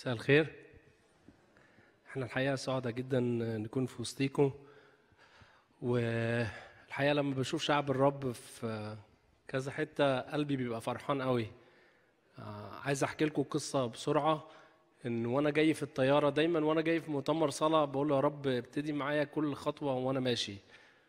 مساء الخير. احنا الحقيقه سعداء جدا نكون في وسطيكم، والحقيقه لما بشوف شعب الرب في كذا حته قلبي بيبقى فرحان قوي. عايز احكي لكم قصه بسرعه. ان وانا جاي في الطياره دايما وانا جاي في مؤتمر صلاه بقول له يا رب ابتدي معايا كل خطوه وانا ماشي.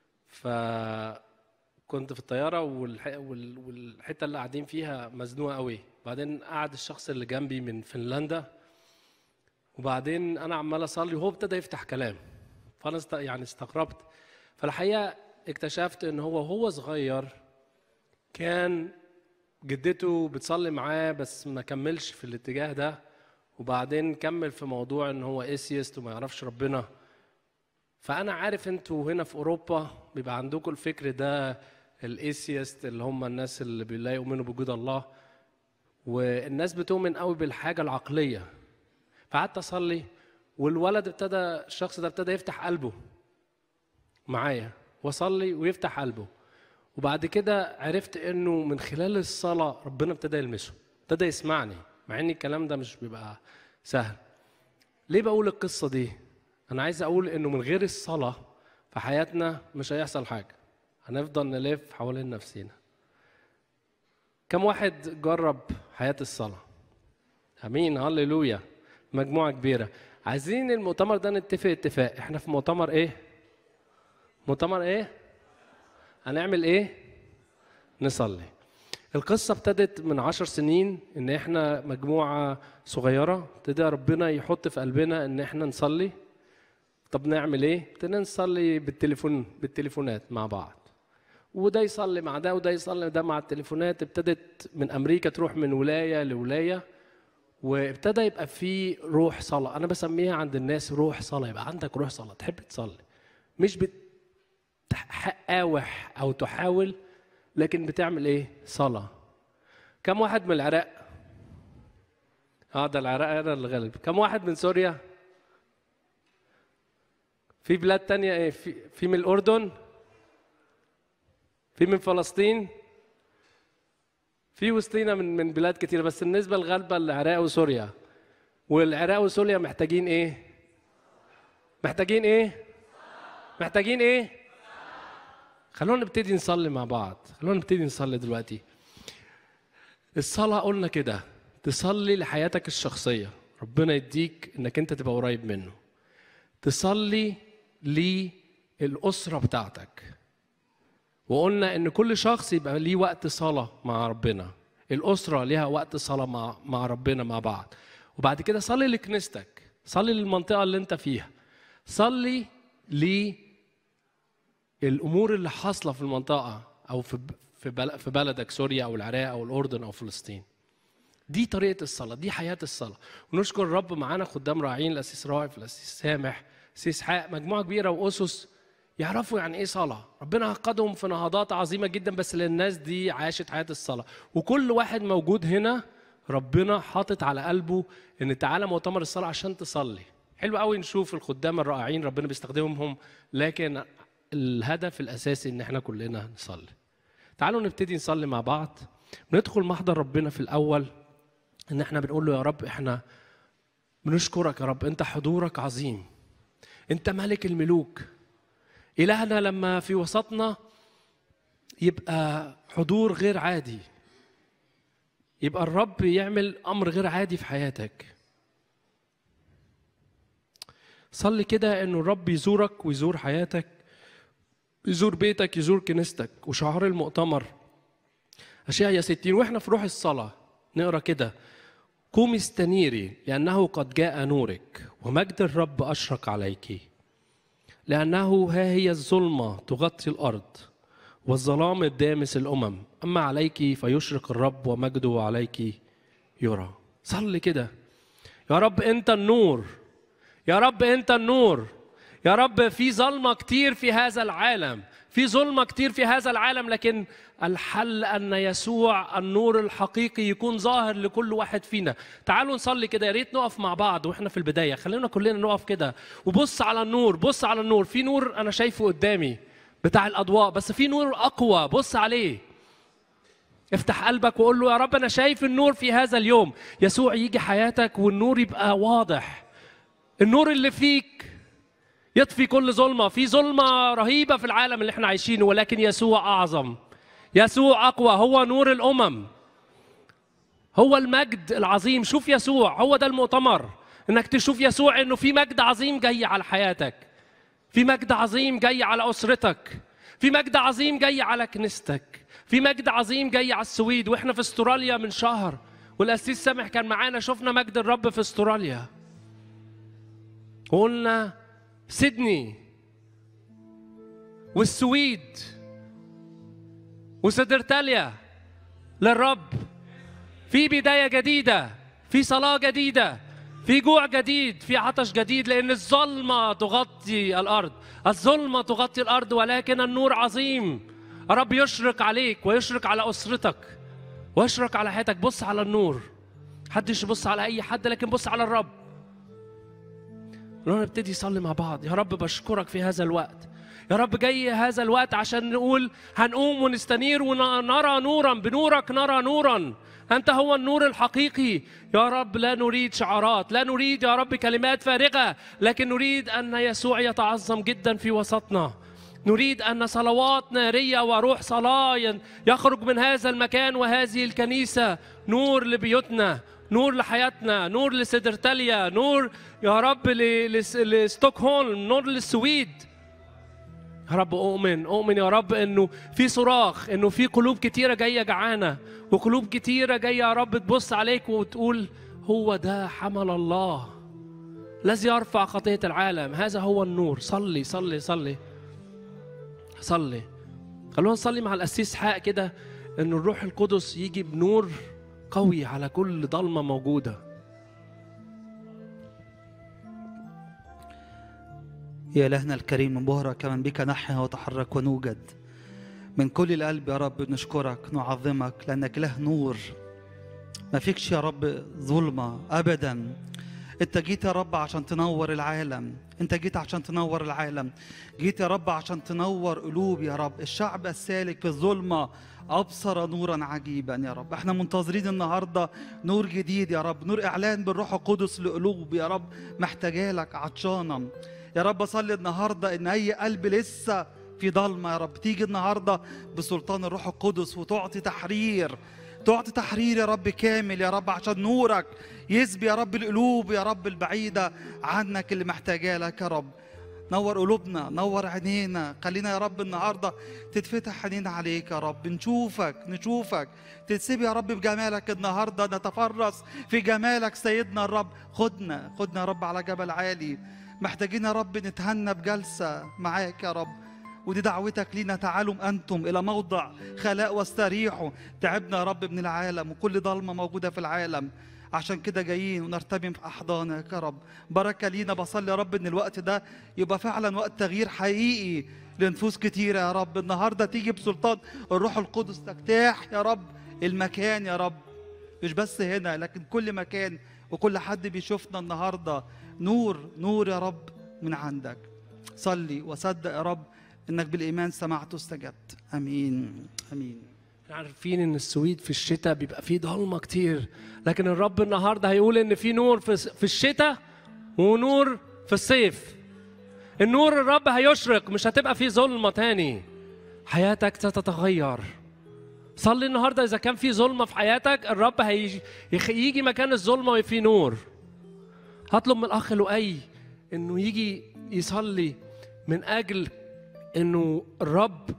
فكنت في الطياره والحته اللي قاعدين فيها مزنوقه قوي. بعدين قعد الشخص اللي جنبي من فنلندا، وبعدين انا عمال اصلي وهو ابتدى يفتح كلام، فانا استغربت. فالحقيقه اكتشفت ان هو صغير كان جدته بتصلي معاه بس ما كملش في الاتجاه ده، وبعدين كمل في موضوع ان هو ايسيست وما يعرفش ربنا. فانا عارف انتوا هنا في اوروبا بيبقى عندكم الفكر ده، الايسيست اللي هم الناس اللي لا يؤمنوا بوجود الله، والناس بتؤمن قوي بالحاجه العقليه. فقعدت اصلي والولد الشخص ده ابتدى يفتح قلبه معايا، واصلي ويفتح قلبه. وبعد كده عرفت انه من خلال الصلاه ربنا ابتدى يلمسه، ابتدى يسمعني، مع ان الكلام ده مش بيبقى سهل. ليه بقول القصه دي؟ انا عايز اقول انه من غير الصلاه في حياتنا مش هيحصل حاجه، هنفضل نلف حوالين نفسينا. كم واحد جرب حياه الصلاه؟ امين، هللويا. مجموعه كبيره. عايزين المؤتمر ده نتفق اتفاق. احنا في مؤتمر ايه؟ مؤتمر ايه؟ هنعمل ايه؟ نصلي. القصه ابتدت من 10 سنين، ان احنا مجموعه صغيره ابتدى ربنا يحط في قلبنا ان احنا نصلي. طب نعمل ايه؟ ابتدينا نصلي بالتليفونات مع بعض، وده يصلي مع ده وده يصلي ده مع التليفونات. ابتدت من امريكا تروح من ولايه لولايه، وابتدى يبقى في روح صلاه. انا بسميها عند الناس روح صلاه. يبقى عندك روح صلاه، تحب تصلي، مش بتحاوح او تحاول، لكن بتعمل ايه؟ صلاه. كم واحد من العراق؟ ده العراق انا اللي غالب. كم واحد من سوريا؟ في بلاد تانية ايه؟ في من الاردن؟ في من فلسطين؟ في وسطينا من بلاد كتير، بس النسبه الغالبه العراق وسوريا. والعراق وسوريا محتاجين ايه؟ محتاجين ايه؟ محتاجين ايه؟ خلونا نبتدي نصلي مع بعض. خلونا نبتدي نصلي دلوقتي. الصلاة قلنا كده تصلي لحياتك الشخصية، ربنا يديك انك انت تبقى قريب منه. تصلي للأسرة بتاعتك، وقلنا ان كل شخص يبقى ليه وقت صلاة مع ربنا. الأسرة ليها وقت صلاة مع ربنا مع بعض. وبعد كده صلي لكنيستك، صلي للمنطقة اللي انت فيها، صلي الأمور اللي حاصلة في المنطقة أو في بلدك، سوريا أو العراق أو الأردن أو فلسطين. دي طريقة الصلاة، دي حياة الصلاة. ونشكر الرب معانا خدام راعين، الأسيس رائف، الأسيس سامح، الأسيس حق، مجموعة كبيرة وأسس يعرفوا يعني إيه صلاة. ربنا عقدهم في نهضات عظيمة جدا، بس للناس دي عاشت حياة الصلاة. وكل واحد موجود هنا ربنا حاطط على قلبه إن تعالى مؤتمر الصلاة عشان تصلي. حلو قوي نشوف الخدام الرائعين ربنا بيستخدمهم، لكن الهدف الأساسي إن احنا كلنا نصلي. تعالوا نبتدي نصلي مع بعض. ندخل محضر ربنا في الأول، إن احنا بنقول له يا رب احنا بنشكرك يا رب، أنت حضورك عظيم، أنت ملك الملوك. إلهنا لما في وسطنا يبقى حضور غير عادي، يبقى الرب يعمل أمر غير عادي في حياتك. صلي كده إنه الرب يزورك ويزور حياتك، يزور بيتك، يزور كنيستك. وشعار المؤتمر أشعياء 60، وإحنا في روح الصلاة نقرأ كده: قومي استنيري لأنه قد جاء نورك ومجد الرب أشرق عليك، لأنه ها هي الظلمة تغطي الأرض والظلام الدامس الأمم، أما عليك فيشرق الرب ومجده عليك يرى. صلي كده: يا رب أنت النور، يا رب أنت النور، يا رب في ظلمة كتير في هذا العالم، في ظلمة كتير في هذا العالم، لكن الحل أن يسوع النور الحقيقي يكون ظاهر لكل واحد فينا. تعالوا نصلي كده. يا ريت نقف مع بعض وإحنا في البداية، خلينا كلنا نقف كده وبص على النور. بص على النور. في نور أنا شايفه قدامي بتاع الأضواء، بس في نور أقوى، بص عليه. افتح قلبك وقول له يا رب أنا شايف النور في هذا اليوم. يسوع يجي حياتك والنور يبقى واضح. النور اللي فيك يطفي كل ظلمة. في ظلمة رهيبة في العالم اللي احنا عايشينه، ولكن يسوع أعظم، يسوع أقوى. هو نور الأمم، هو المجد العظيم. شوف يسوع، هو ده المؤتمر، انك تشوف يسوع انه في مجد عظيم جاي على حياتك، في مجد عظيم جاي على أسرتك، في مجد عظيم جاي على كنيستك، في مجد عظيم جاي على السويد. واحنا في استراليا من شهر والقسيس سامح كان معانا، شفنا مجد الرب في استراليا. وقلنا سيدني والسويد وسدرتاليا للرب في بداية جديدة، في صلاة جديدة، في جوع جديد، في عطش جديد، لأن الظلمة تغطي الأرض، الظلمة تغطي الأرض، ولكن النور عظيم. الرب يشرق عليك ويشرق على أسرتك ويشرق على حياتك. بص على النور، محدش يبص على أي حد، لكن بص على الرب. نبتدي نصلي مع بعض. يا رب بشكرك في هذا الوقت، يا رب جاي هذا الوقت عشان نقول هنقوم ونستنير ونرى نورا، بنورك نرى نورا. أنت هو النور الحقيقي يا رب. لا نريد شعارات، لا نريد يا رب كلمات فارغة، لكن نريد أن يسوع يتعظم جدا في وسطنا. نريد أن صلوات نارية وروح صلاة يخرج من هذا المكان وهذه الكنيسة، نور لبيوتنا، نور لحياتنا، نور لسدرتاليا، نور يا رب لستوكهولم، نور للسويد. يا رب أؤمن يا رب إنه في صراخ، إنه في قلوب كتيرة جاية جعانة، وقلوب كتيرة جاية يا رب تبص عليك وتقول هو ده حمل الله الذي يرفع خطية العالم. هذا هو النور. صلي صلي صلي صلي. خلونا نصلي مع القسيس حق كده إن الروح القدس يجي بنور قوي على كل ضلمة موجودة. يا إلهنا الكريم، من بهرة كمان بك نحيا وتحرك ونوجد. من كل القلب يا رب نشكرك نعظمك، لأنك إله نور، ما فيكش يا رب ظلمة أبدا. أنت جيت يا رب عشان تنور العالم، أنت جيت عشان تنور العالم، جيت يا رب عشان تنور قلوب يا رب. الشعب السالك في الظلمة أبصر نورا عجيبا يا رب. احنا منتظرين النهاردة نور جديد يا رب، نور إعلان بالروح القدس لقلوب يا رب محتاجة لك، عطشانة يا رب. أصلي النهاردة إن أي قلب لسه في ضلمة يا رب تيجي النهاردة بسلطان الروح القدس وتعطي تحرير، تعطي تحرير يا رب كامل يا رب، عشان نورك يسبي يا رب القلوب يا رب البعيدة عنك اللي محتاجة لك يا رب. نور قلوبنا، نور عينينا، خلينا يا رب النهاردة تتفتح عينينا عليك يا رب، نشوفك تتسبي يا رب بجمالك النهاردة، نتفرس في جمالك سيدنا الرب. خدنا يا رب على جبل عالي، محتاجين يا رب نتهنى بجلسة معاك يا رب. ودي دعوتك لينا، تعالوا أنتم إلى موضع خلاء واستريحوا. تعبنا يا رب من العالم وكل ضلمة موجودة في العالم، عشان كده جايين ونرتمي في أحضانك يا رب. بركة لينا. بصلي يا رب إن الوقت ده يبقى فعلا وقت تغيير حقيقي لنفوس كتيرة يا رب. النهاردة تيجي بسلطان الروح القدس تجتاح يا رب المكان يا رب، مش بس هنا لكن كل مكان، وكل حد بيشوفنا النهاردة نور يا رب من عندك. صلي وصدق يا رب إنك بالإيمان سمعت واستجبت. آمين آمين. عارفين ان السويد في الشتاء بيبقى فيه ضلمه كتير، لكن الرب النهارده هيقول ان في نور في الشتاء ونور في الصيف. النور الرب هيشرق، مش هتبقى فيه ظلمه تاني، حياتك ستتغير. صلي النهارده اذا كان في ظلمه في حياتك الرب يجي مكان الظلمه وفي نور. هطلب من الاخ لؤي انه يجي يصلي من اجل انه الرب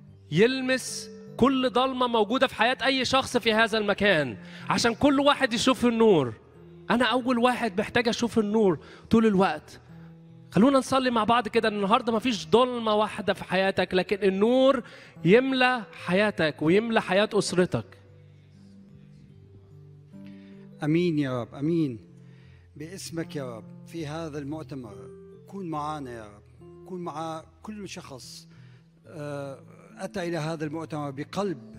يلمس كل ضلمة موجودة في حياة أي شخص في هذا المكان، عشان كل واحد يشوف النور. أنا أول واحد محتاج أشوف النور طول الوقت. خلونا نصلي مع بعض كده. النهاردة ما فيش ضلمة واحدة في حياتك، لكن النور يملى حياتك ويملى حياة أسرتك. أمين يا رب، أمين باسمك يا رب. في هذا المؤتمر كون معنا يا رب، كون مع كل شخص أتى إلى هذا المؤتمر بقلب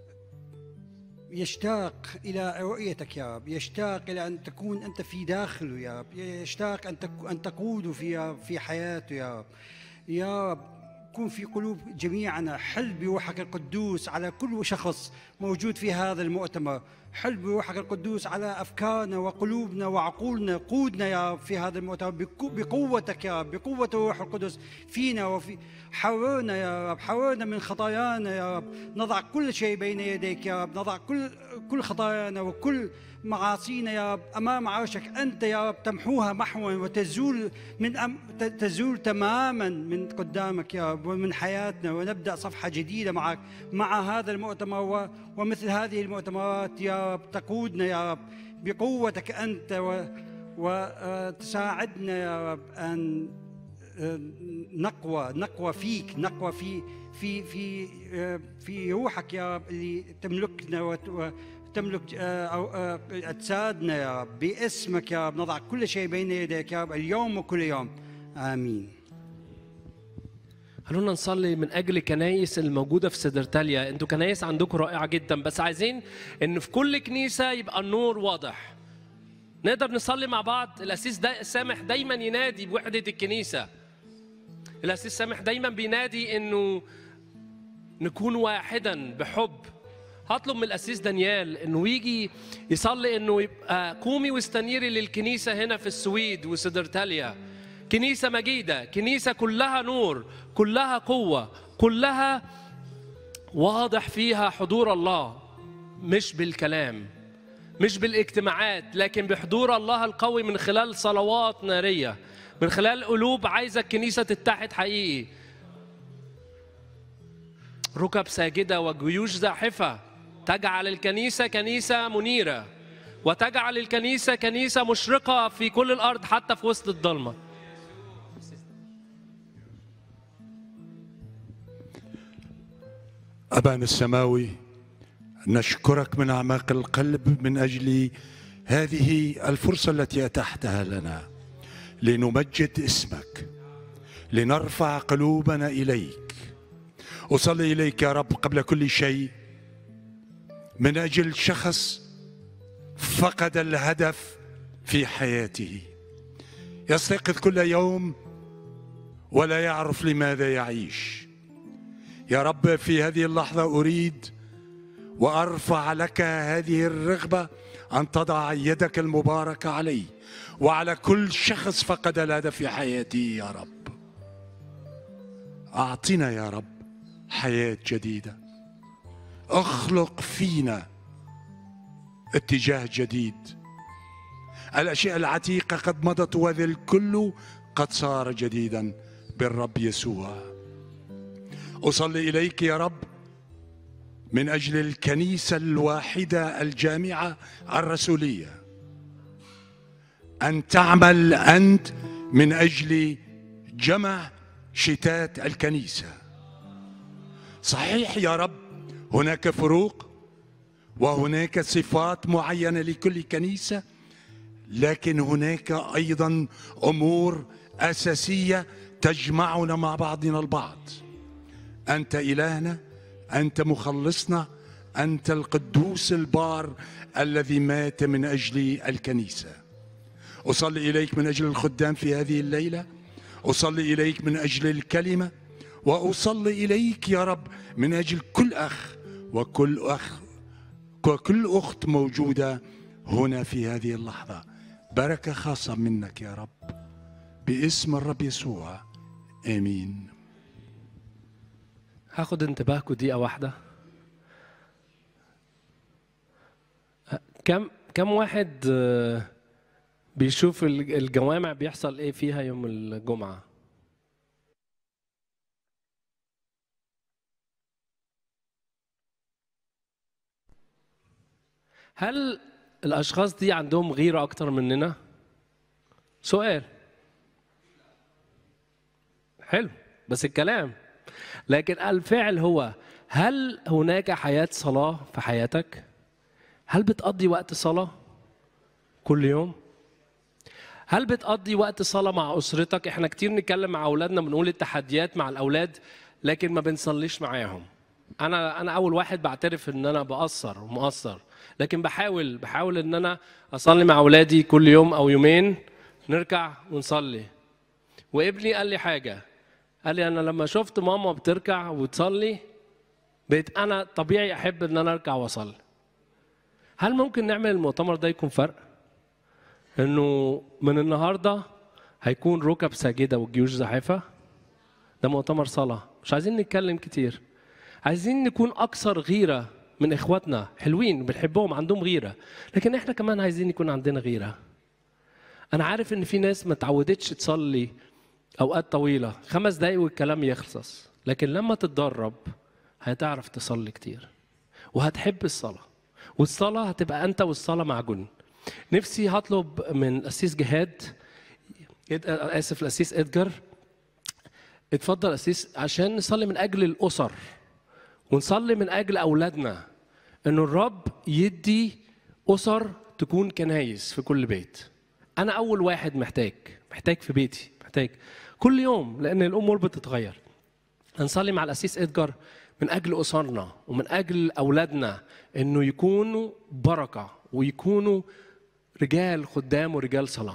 يشتاق إلى رؤيتك يا رب، يشتاق إلى أن تكون أنت في داخله يا رب، يشتاق أن تقوده في حياته يا رب. يا رب يكون في قلوب جميعنا. حل بروحك القدوس على كل شخص موجود في هذا المؤتمر. حل بروحك القدوس على أفكارنا وقلوبنا وعقولنا. قودنا يا رب في هذا المؤتمر بقوتك يا رب، بقوة الروح القدس فينا وفي. حررنا يا رب، حررنا من خطايانا يا رب. نضع كل شيء بين يديك يا رب، نضع كل خطايانا وكل معاصينا يا رب أمام عرشك. أنت يا رب تمحوها محوا وتزول تزول تماما من قدامك يا رب ومن حياتنا، ونبدأ صفحة جديدة معك مع هذا المؤتمر ومثل هذه المؤتمرات يا رب. تقودنا يا رب بقوتك أنت وتساعدنا يا رب أن نقوى فيك، نقوى في روحك يا رب اللي تملكنا وتملك أجسادنا يا رب. باسمك يا رب نضع كل شيء بين يديك يا رب اليوم وكل يوم. آمين. خلونا نصلي من أجل كنايس الموجودة في سدرتاليا. أنتوا كنايس عندكم رائعة جدا، بس عايزين إن في كل كنيسة يبقى النور واضح. نقدر نصلي مع بعض. الأسيس سامح دايما ينادي بوحدة الكنيسة. الأسيس سامح دايما بينادي إنه نكون واحدا بحب. هطلب من الأسيس دانيال إنه يجي يصلي إنه يبقى قومي واستنيري للكنيسة هنا في السويد وسدرتاليا. كنيسة مجيدة، كنيسة كلها نور، كلها قوة، كلها واضح فيها حضور الله، مش بالكلام، مش بالاجتماعات، لكن بحضور الله القوي من خلال صلوات نارية، من خلال قلوب عايزة الكنيسة تتحد حقيقي. ركب ساجدة وجيوش زاحفة تجعل الكنيسة كنيسة منيرة، وتجعل الكنيسة كنيسة مشرقة في كل الأرض حتى في وسط الضلمة. أبانا السماوي، نشكرك من أعماق القلب من أجل هذه الفرصة التي أتحتها لنا لنمجد اسمك، لنرفع قلوبنا إليك. أصلي إليك يا رب قبل كل شيء من أجل شخص فقد الهدف في حياته، يستيقظ كل يوم ولا يعرف لماذا يعيش. يا رب في هذه اللحظة أريد وأرفع لك هذه الرغبة أن تضع يدك المباركة عليه وعلى كل شخص فقد الهدف في حياته. يا رب أعطنا يا رب حياة جديدة، اخلق فينا اتجاه جديد. الأشياء العتيقة قد مضت وذا الكل قد صار جديدا بالرب يسوع. أصلي إليك يا رب من أجل الكنيسة الواحدة الجامعة الرسولية، أن تعمل أنت من أجل جمع شتات الكنيسة. صحيح يا رب هناك فروق وهناك صفات معينة لكل كنيسة، لكن هناك أيضا أمور أساسية تجمعنا مع بعضنا البعض. أنت إلهنا، أنت مخلصنا، أنت القدوس البار الذي مات من أجل الكنيسة. أصلي إليك من أجل الخدام في هذه الليلة، أصلي إليك من أجل الكلمة، وأصلي إليك يا رب من أجل كل أخ وكل أخت موجودة هنا في هذه اللحظة. بركة خاصة منك يا رب باسم الرب يسوع، آمين. هاخد انتباهكم دقيقة واحدة. كم واحد بيشوف الجوامع بيحصل ايه فيها يوم الجمعة؟ هل الأشخاص دي عندهم غيرة أكتر مننا؟ سؤال حلو بس الكلام، لكن الفعل هو: هل هناك حياة صلاة في حياتك؟ هل بتقضي وقت صلاة كل يوم؟ هل بتقضي وقت صلاة مع أسرتك؟ احنا كتير نتكلم مع أولادنا بنقول التحديات مع الأولاد، لكن ما بنصليش معاهم. أنا أول واحد بعترف إن أنا مقصر، لكن بحاول إن أنا أصلي مع أولادي كل يوم أو يومين، نركع ونصلي. وابني قال لي حاجة، قال لي انا لما شفت ماما بتركع وتصلي بقيت انا طبيعي احب ان انا اركع واصلي. هل ممكن نعمل المؤتمر ده يكون فرق؟ انه من النهارده هيكون ركب ساجده والجيوش زاحفه. ده مؤتمر صلاه، مش عايزين نتكلم كتير، عايزين نكون اكثر غيره من اخواتنا. حلوين بنحبهم عندهم غيره، لكن احنا كمان عايزين يكون عندنا غيره. انا عارف ان في ناس ما تعودتش تصلي اوقات طويله، 5 دقايق والكلام يخلص، لكن لما تتدرب هتعرف تصلي كتير وهتحب الصلاه، والصلاه هتبقى انت والصلاه معجون. نفسي هطلب من القسيس جهاد، اسف القسيس ادجار، اتفضل قسيس، عشان نصلي من اجل الاسر ونصلي من اجل اولادنا، انه الرب يدي اسر تكون كنايس في كل بيت. انا اول واحد محتاج في بيتي، محتاج كل يوم، لان الامور بتتغير. هنصلي مع القسيس ادجار من اجل اسرنا ومن اجل اولادنا، انه يكونوا بركه ويكونوا رجال خدام ورجال صلاه.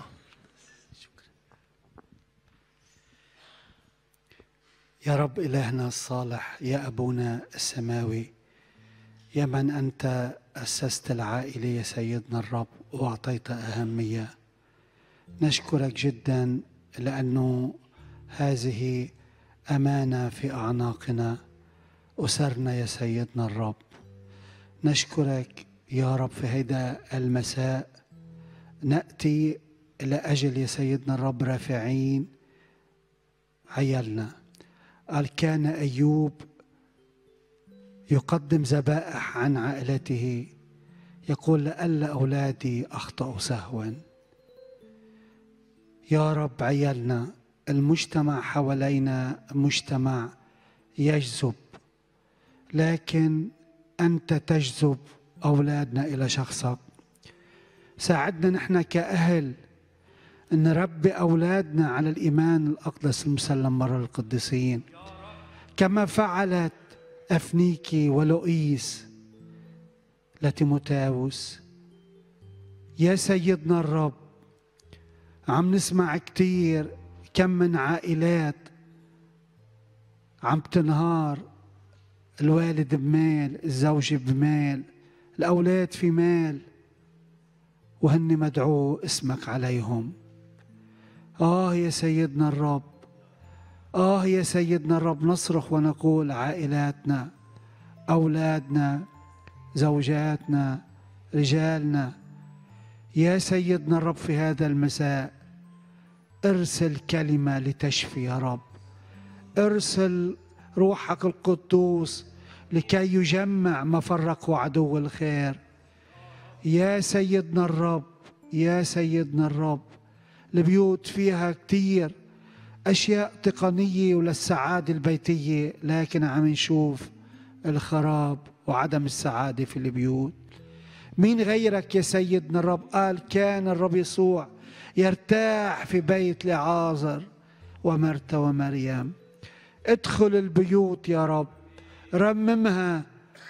يا رب إلهنا الصالح، يا أبونا السماوي، يا من أنت أسست العائلة يا سيدنا الرب وأعطيت أهمية، نشكرك جدا لأنه هذه أمانة في أعناقنا، أسرنا يا سيدنا الرب. نشكرك يا رب في هيدا المساء نأتي لأجل يا سيدنا الرب رافعين عيالنا. قال كان أيوب يقدم ذبائح عن عائلته، يقول لألا أولادي أخطأوا سهوا. يا رب عيالنا، المجتمع حوالينا مجتمع يجذب، لكن أنت تجذب أولادنا إلى شخصك. ساعدنا نحن كأهل أن نربي أولادنا على الإيمان الأقدس المسلم مرة للقديسين، كما فعلت أفنيكي ولؤيس لتيموثاوس. يا سيدنا الرب، عم نسمع كتير كم من عائلات عم تنهار، الوالد بمال، الزوجة بمال، الأولاد في مال، وهن مدعو اسمك عليهم. يا سيدنا الرب، يا سيدنا الرب، نصرخ ونقول عائلاتنا، أولادنا، زوجاتنا، رجالنا، يا سيدنا الرب في هذا المساء ارسل كلمة لتشفي يا رب، ارسل روحك القدوس لكي يجمع ما فرقه عدو الخير. يا سيدنا الرب، يا سيدنا الرب، البيوت فيها كتير أشياء تقنية وللسعادة البيتية، لكن عم نشوف الخراب وعدم السعادة في البيوت. مين غيرك يا سيدنا الرب؟ قال كان الرب يسوع يرتاح في بيت لعازر ومرتا ومريم. ادخل البيوت يا رب، رممها،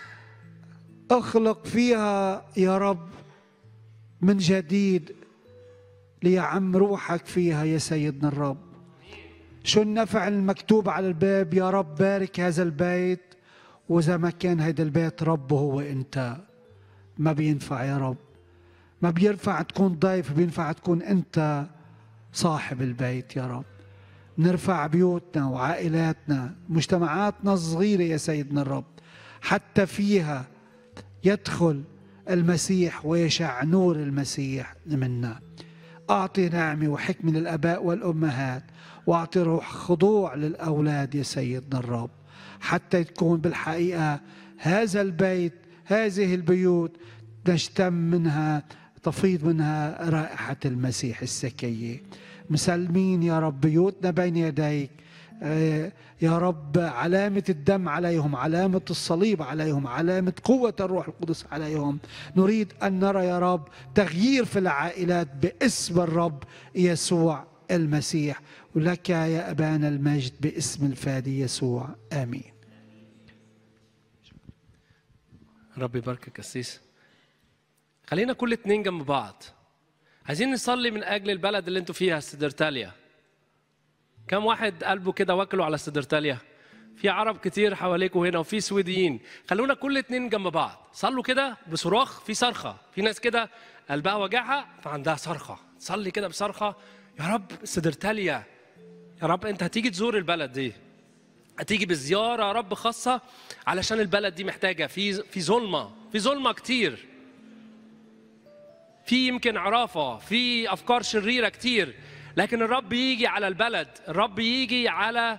اخلق فيها يا رب من جديد ليعم روحك فيها يا سيدنا الرب. شو النفع المكتوب على الباب؟ يا رب بارك هذا البيت، وإذا ما كان هذا البيت ربه هو أنت ما بينفع يا رب، ما بينفع تكون ضيف، بينفع تكون أنت صاحب البيت يا رب. نرفع بيوتنا وعائلاتنا، مجتمعاتنا الصغيرة يا سيدنا الرب، حتى فيها يدخل المسيح ويشع نور المسيح منا. أعطي نعمة وحكمة للآباء والأمهات، وأعطي روح خضوع للأولاد يا سيدنا الرب، حتى تكون بالحقيقة هذا البيت، هذه البيوت نشتم منها، تفيض منها رائحة المسيح السكية. مسلمين يا رب بيوتنا بين يديك يا رب، علامة الدم عليهم، علامة الصليب عليهم، علامة قوة الروح القدس عليهم. نريد أن نرى يا رب تغيير في العائلات باسم الرب يسوع المسيح، ولك يا أبانا المجد باسم الفادي يسوع، آمين. ربي يباركك قسيس. خلينا كل اتنين جنب بعض، عايزين نصلي من أجل البلد اللي انتوا فيها، سدرتاليا. كم واحد قلبه كده واكله على سدرتاليا؟ في عرب كتير حواليكوا هنا وفي سويديين، خلونا كل اتنين جنب بعض، صلوا كده بصراخ، في صرخة، في ناس كده قلبها وجعها فعندها صرخة، صلي كده بصرخة، يا رب سدرتاليا، يا رب أنت هتيجي تزور البلد دي، هتيجي بزيارة يا رب خاصة علشان البلد دي محتاجة، في ظلمة كتير، في يمكن عرافة، في أفكار شريرة كتير، لكن الرب يجي على البلد، الرب يجي على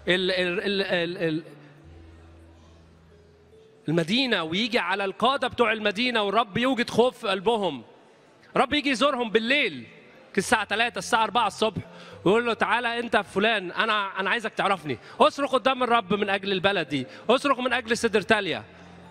المدينة، ويجي على القادة بتوع المدينة، والرب يوجد خوف في قلبهم. الرب يجي يزورهم بالليل الساعة 3 الساعة 4 الصبح ويقول له تعالى أنت فلان، أنا عايزك تعرفني. اصرخ قدام الرب من أجل البلد دي، اصرخ من أجل سدرتاليا،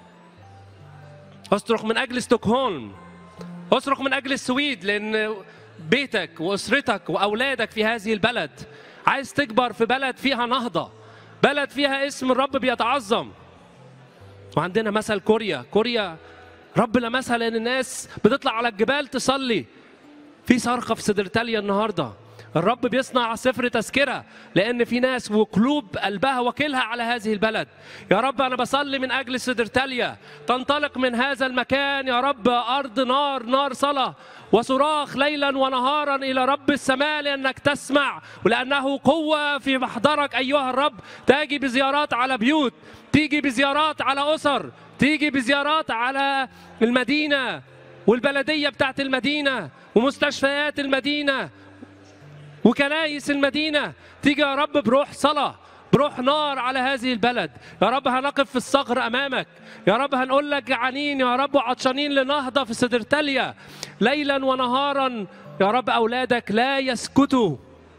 اصرخ من أجل ستوكهولم، اصرخ من أجل السويد، لأن بيتك وأسرتك وأولادك في هذه البلد. عايز تكبر في بلد فيها نهضة، بلد فيها اسم الرب بيتعظم. وعندنا مثل كوريا رب لمسها، لأن الناس بتطلع على الجبال تصلي. في صرخة في سدرتاليا النهاردة، الرب بيصنع سفر تذكرة، لأن في ناس وقلوب قلبها وكلها على هذه البلد. يا رب أنا بصلي من أجل سدرتاليا، تنطلق من هذا المكان يا رب أرض نار صلاة وصراخ ليلا ونهارا إلى رب السماء، لأنك تسمع ولأنه قوة في محضرك أيها الرب. تيجي بزيارات على بيوت، تيجي بزيارات على أسر، تيجي بزيارات على المدينة والبلدية بتاعت المدينة ومستشفيات المدينة وكنايس المدينة. تيجي يا رب بروح صلاة، بروح نار على هذه البلد. يا رب هنقف في الصغر أمامك، يا رب هنقول لك جعانين يا رب وعطشانين لنهضة في سدرتاليا ليلا ونهارا. يا رب أولادك لا يسكتوا،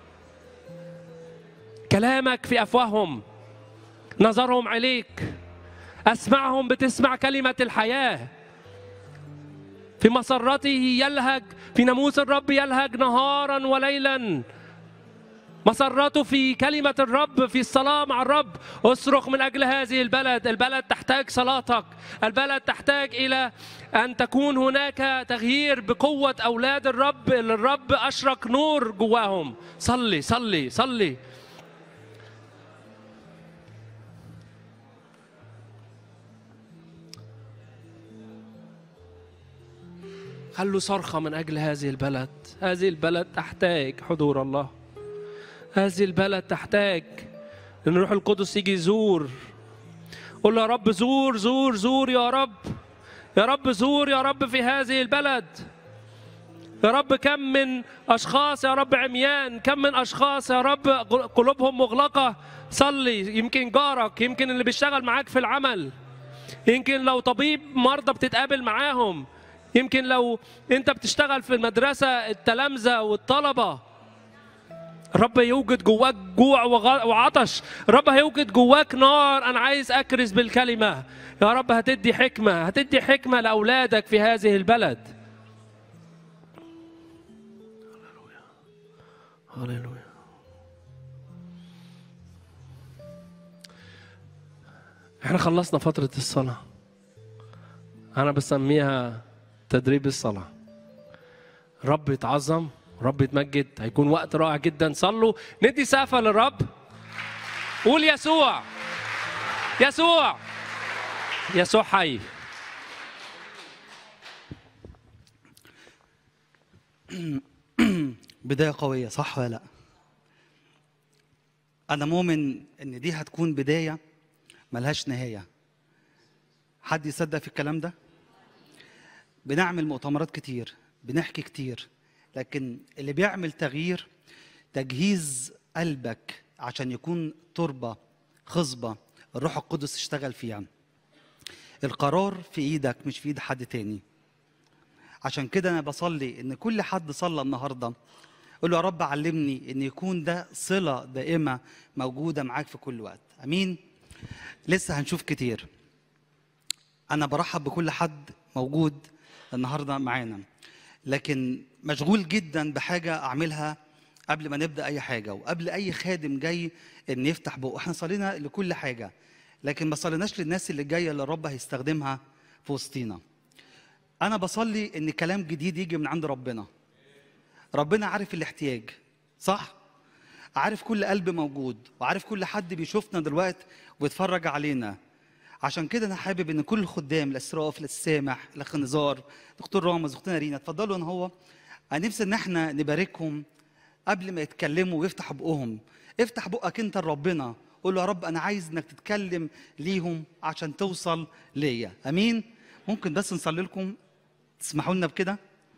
كلامك في أفواههم، نظرهم عليك، أسمعهم بتسمع كلمة الحياة. في مسرته يلهج، في ناموس الرب يلهج نهارا وليلا. مسرته في كلمة الرب، في الصلاة مع الرب. اصرخ من أجل هذه البلد، البلد تحتاج صلاتك، البلد تحتاج إلى أن تكون هناك تغيير بقوة أولاد الرب اللي الرب أشرق نور جواهم. صلي صلي صلي. خلوا صرخة من أجل هذه البلد. هذه البلد تحتاج حضور الله، هذه البلد تحتاج أن الروح القدس يجي يزور. قل يا رب زور زور زور يا رب، يا رب زور يا رب في هذه البلد. يا رب كم من أشخاص يا رب عميان، كم من أشخاص يا رب قلوبهم مغلقة. صلي، يمكن جارك، يمكن اللي بيشتغل معاك في العمل، يمكن لو طبيب مرضى بتتقابل معاهم، يمكن لو انت بتشتغل في المدرسة التلامذة والطلبة. الرب يوجد جواك جوع وعطش، الرب هيوجد جواك نار. أنا عايز أكرز بالكلمة. يا رب هتدي حكمة، هتدي حكمة لأولادك في هذه البلد. هللويا هللويا. احنا خلصنا فترة الصلاة، أنا بسميها تدريب الصلاة. رب يتعظم، رب يتمجد، هيكون وقت رائع جدا. صلوا، ندي سقفة للرب. قول يسوع يسوع يسوع حي. بداية قوية، صح ولا لا؟ أنا مؤمن إن دي هتكون بداية ملهاش نهاية. حد يصدق في الكلام ده؟ بنعمل مؤتمرات كتير، بنحكي كتير، لكن اللي بيعمل تغيير تجهيز قلبك عشان يكون تربة خصبة الروح القدس اشتغل فيها. القرار في ايدك مش في ايد حد تاني. عشان كده انا بصلي ان كل حد صلى النهارده قول له يا رب علمني ان يكون ده صلة دائمة موجودة معاك في كل وقت. امين. لسه هنشوف كتير. انا برحب بكل حد موجود النهارده معانا، لكن مشغول جدا بحاجه اعملها قبل ما نبدا اي حاجه، وقبل اي خادم جاي ان يفتح بقه. احنا صلينا لكل حاجه، لكن ما صليناش للناس اللي جايه اللي الرب هيستخدمها في وسطينا. انا بصلي ان كلام جديد يجي من عند ربنا. ربنا عارف الاحتياج، صح؟ عارف كل قلب موجود، وعارف كل حد بيشوفنا دلوقتي ويتفرج علينا. عشان كده انا حابب ان كل الخدام، الاسراف، السامح، الاخ نزار، دكتور رامز، اختنا رينا، اتفضلوا. انا نفسي ان احنا نباركهم قبل ما يتكلموا ويفتحوا بقهم. افتح بقك انت لربنا، قول له يا رب انا عايز انك تتكلم ليهم عشان توصل ليا. امين. ممكن بس نصلي لكم، تسمحوا لنا بكده؟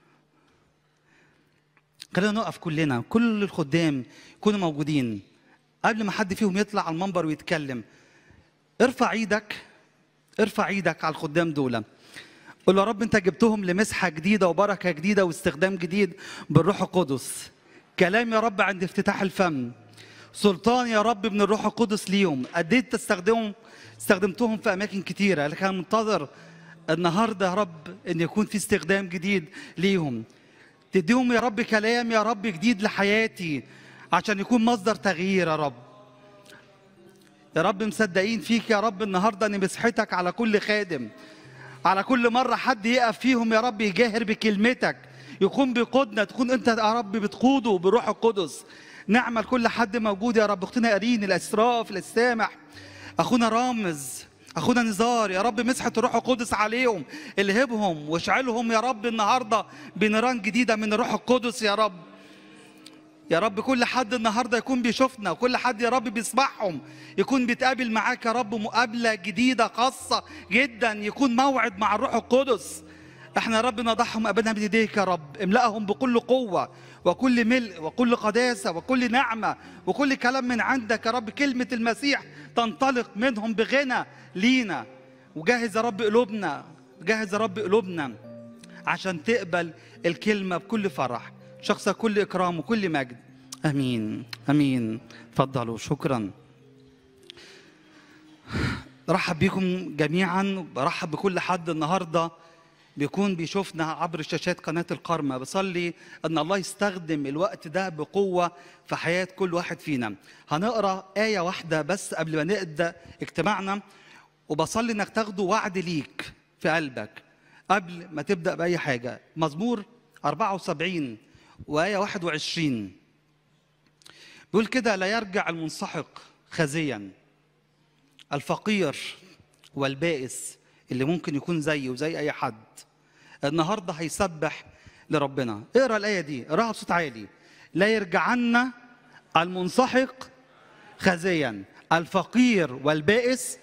خلينا نقف كلنا، كل الخدام يكونوا موجودين قبل ما حد فيهم يطلع على المنبر ويتكلم. ارفع ايدك على الخدام دول، قول له يا رب انت جبتهم لمسحه جديده وبركه جديده واستخدام جديد بالروح القدس. كلام يا رب عند افتتاح الفم، سلطان يا رب من الروح القدس ليهم. قديت استخدمتهم في اماكن كتيره، لكن انا منتظر النهارده يا رب ان يكون في استخدام جديد ليهم. تديهم يا رب كلام يا رب جديد لحياتي عشان يكون مصدر تغيير يا رب. يا رب مصدقين فيك يا رب النهارده ان مسحتك على كل خادم، على كل مره حد يقف فيهم يا رب يجاهر بكلمتك، يكون بيقودنا، تكون انت يا رب بتقوده بروح القدس. نعمل كل حد موجود يا رب، اختنا قرين، الاسراف، السامح، اخونا رامز، اخونا نزار، يا رب مسحه الروح القدس عليهم، الهبهم واشعلهم يا رب النهارده بنيران جديده من الروح القدس يا رب. يا رب كل حد النهارده يكون بيشوفنا، وكل حد يا رب بيسمعهم يكون بيتقابل معاك يا رب مقابله جديده خاصه جدا، يكون موعد مع الروح القدس. احنا يا رب نضعهم ابدا بين ايديك يا رب، املأهم بكل قوه وكل ملء وكل قداسه وكل نعمه وكل كلام من عندك يا رب. كلمه المسيح تنطلق منهم بغنى لينا. وجهز يا رب قلوبنا، جهز يا رب قلوبنا عشان تقبل الكلمه بكل فرح. شخصك كل اكرام وكل مجد. امين امين. اتفضلوا. شكرا. رحب بكم جميعا، برحب بكل حد النهارده بيكون بيشوفنا عبر شاشات قناة الكرمة. بصلي ان الله يستخدم الوقت ده بقوة في حياة كل واحد فينا. هنقرا آية واحدة بس قبل ما نبدأ اجتماعنا، وبصلي انك تاخده وعد ليك في قلبك قبل ما تبدأ بأي حاجة. مزمور 74 وآية 21 بيقول كده: لا يرجع المنسحق خزيا، الفقير والبائس اللي ممكن يكون زيي وزي اي حد النهارده هيسبح لربنا. اقرا الايه دي، اقراها بصوت عالي: لا يرجعن المنسحق خزيا، الفقير والبائس.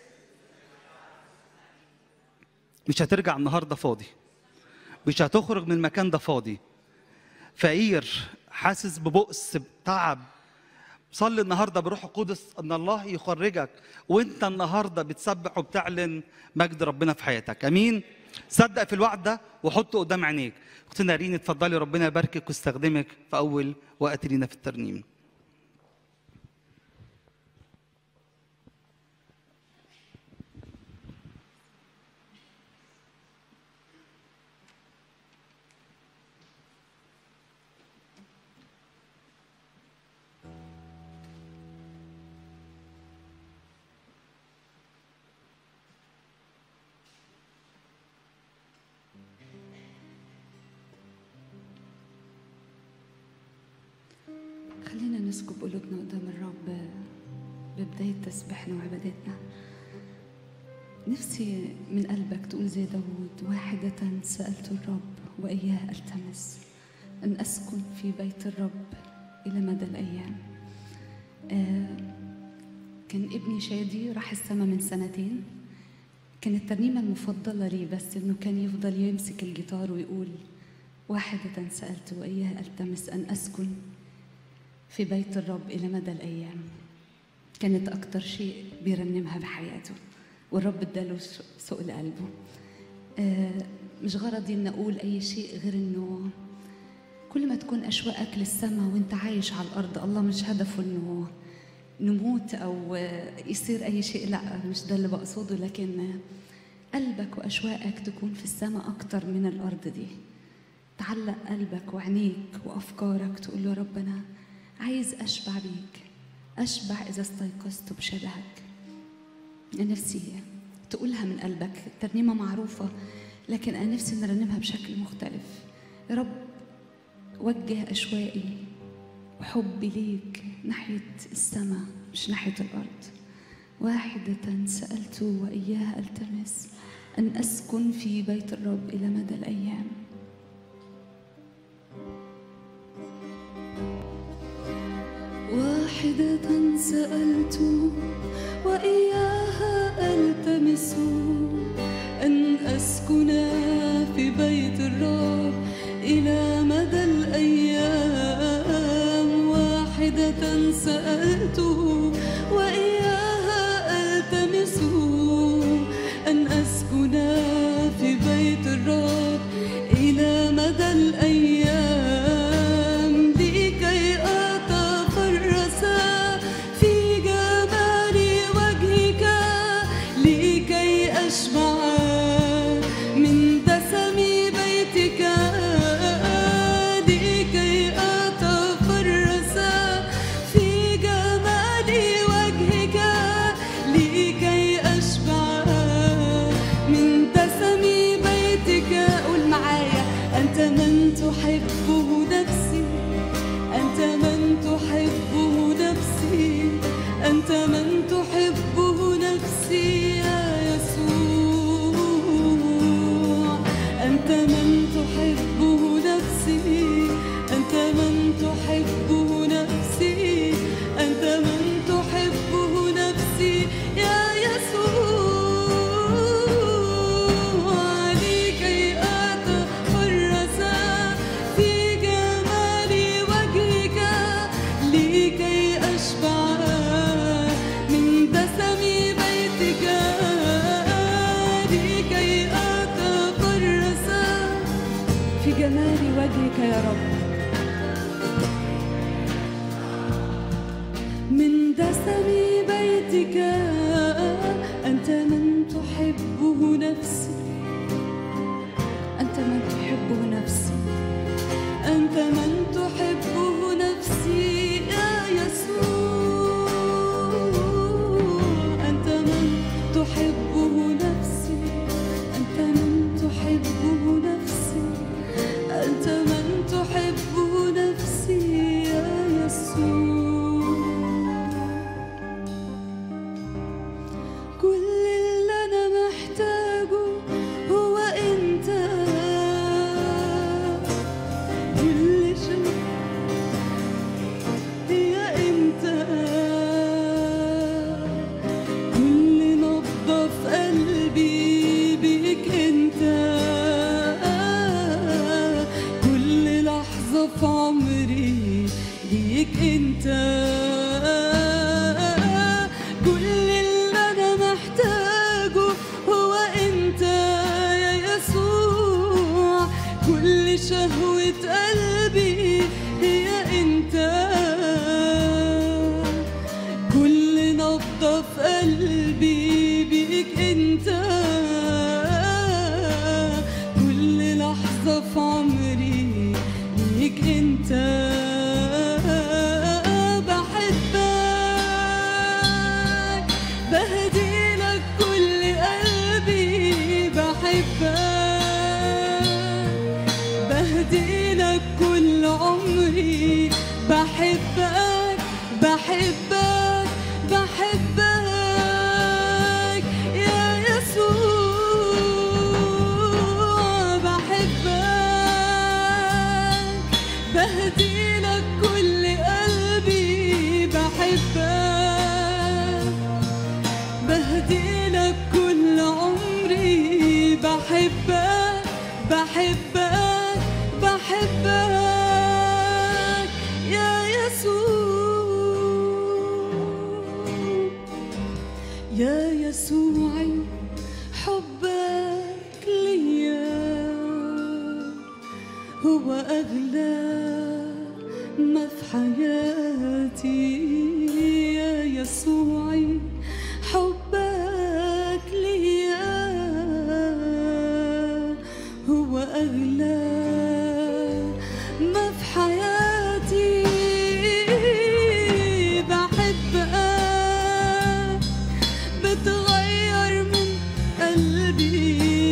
مش هترجع النهارده فاضي، مش هتخرج من المكان ده فاضي. فقير، حاسس ببؤس، بتعب، صلي النهارده بروح القدس ان الله يخرجك وانت النهارده بتسبح وبتعلن مجد ربنا في حياتك. امين. صدق في الوعد ده وحطه قدام عينيك. اختنا رين اتفضلي، ربنا يباركك ويستخدمك في اول وقت لينا في الترنيم. خلينا نسكب قلوبنا قدام الرب ببداية تسبيحنا وعبادتنا. نفسي من قلبك تقول زي داود: واحدة سألت الرب وإياه ألتمس، أن أسكن في بيت الرب إلى مدى الأيام. كان ابني شادي راح السما من 2 سنين، كانت الترنيمة المفضلة لي بس إنه كان يفضل يمسك الجيتار ويقول: واحدة سألت وإياه ألتمس، أن أسكن في بيت الرب إلى مدى الأيام. كانت أكتر شيء بيرنمها بحياته، والرب اداله سؤل قلبه. مش غرضي إن أقول أي شيء غير إنه كل ما تكون أشواقك للسماء وإنت عايش على الأرض، الله مش هدفه إنه نموت أو يصير أي شيء، لا مش ده اللي بقصده، لكن قلبك وأشواقك تكون في السماء أكتر من الأرض دي. تعلق قلبك وعينيك وأفكارك تقول له: رب أنا عايز أشبع بيك، أشبع إذا استيقظت بشبهك. أنا نفسي تقولها من قلبك. الترنيمة معروفة لكن أنا نفسي نرنمها بشكل مختلف. يا رب وجه أشواقي وحبي ليك ناحية السماء مش ناحية الأرض. واحدة سألت وإياها ألتمس، أن أسكن في بيت الرب إلى مدى الأيام. واحدة سألت وإياها ألتمس، أن أسكن في بيت الرب إلى مدى الأيام. واحدة سألت وإياها ألتمس، أن أسكن في بيت الرب إلى مدى الأيام، لكي أتفرس في جمال وجهك، لكي أشبع من دسم بيتك، لكي أتفرس في جمال وجهك، لكي أشبع من دسم بيتك. قول معايا: أنت من تحبه نفسي، أنت من تحبه نفسي، أنت من تحبه نفسي يا يسوع. أنت من تحبه نفسي، أنت من تحبه نفسي، أنت من تحبه نفسي يا يسوع، لكي أتفرس في جمال وجهك، لكي أشبع من دسم بيتك، لكي أتفرس في جمال وجهك يا رب، من دسم بيتك. أنت من تحبه نفسي، أنت من تحبه نفسي، أنت من تحبه نفسي يا يسوع. أنت من تحبه نفسي، أنت من تحبه نفسي، أنت من تحبه نفسي يا يسوع. كل اللي أنا محتاجه هو أنت، كل شيء هي أنت، كل نبضة في قلبي بيك أنت، كل لحظة في عمري ليك أنت. كل اللي أنا محتاجه هو أنت يا يسوع، كل شهوة قلبي هي أنت، كل نبضة في قلبي بيك أنت، كل لحظة في عمري ليك أنت. بحبك، بهدي لك كل قلبي، بحبك، بهدي لك كل عمري، بحبك، بحبك، بحبك يا يسوع، بحبك، بهدي لك كل قلبي، بحبك، بهدي لك كل عمري، بحبك، بحبك، بحبك يا يسوع. يا يسوعي حبك ليا هو أغلى ما في حياتي. يا يسوعي حبك ليا هو أغلى ما في حياتي. بحبك، بتغير من قلبي،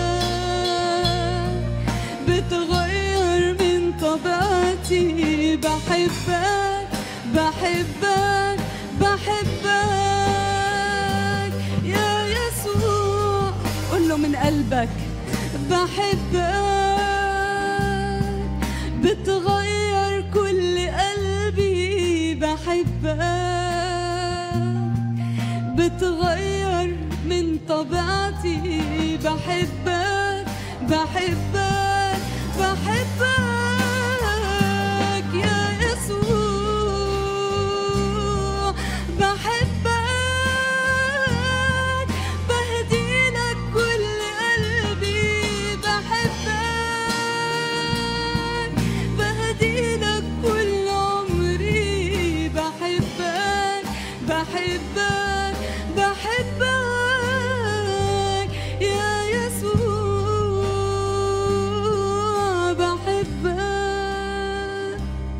بحبك، بتغير من طبيعتي، بحبك بحبك بحبك يا يسوع. قل له من قلبك بحبك، بتغير كل قلبي بحبك، بتغير من طبيعتي بحبك بحبك بحبك يا يسوع. بحبك بهديلك كل قلبي بحبك، بهديلك كل عمري بحبك بحبك بحبك يا يسوع. بحبك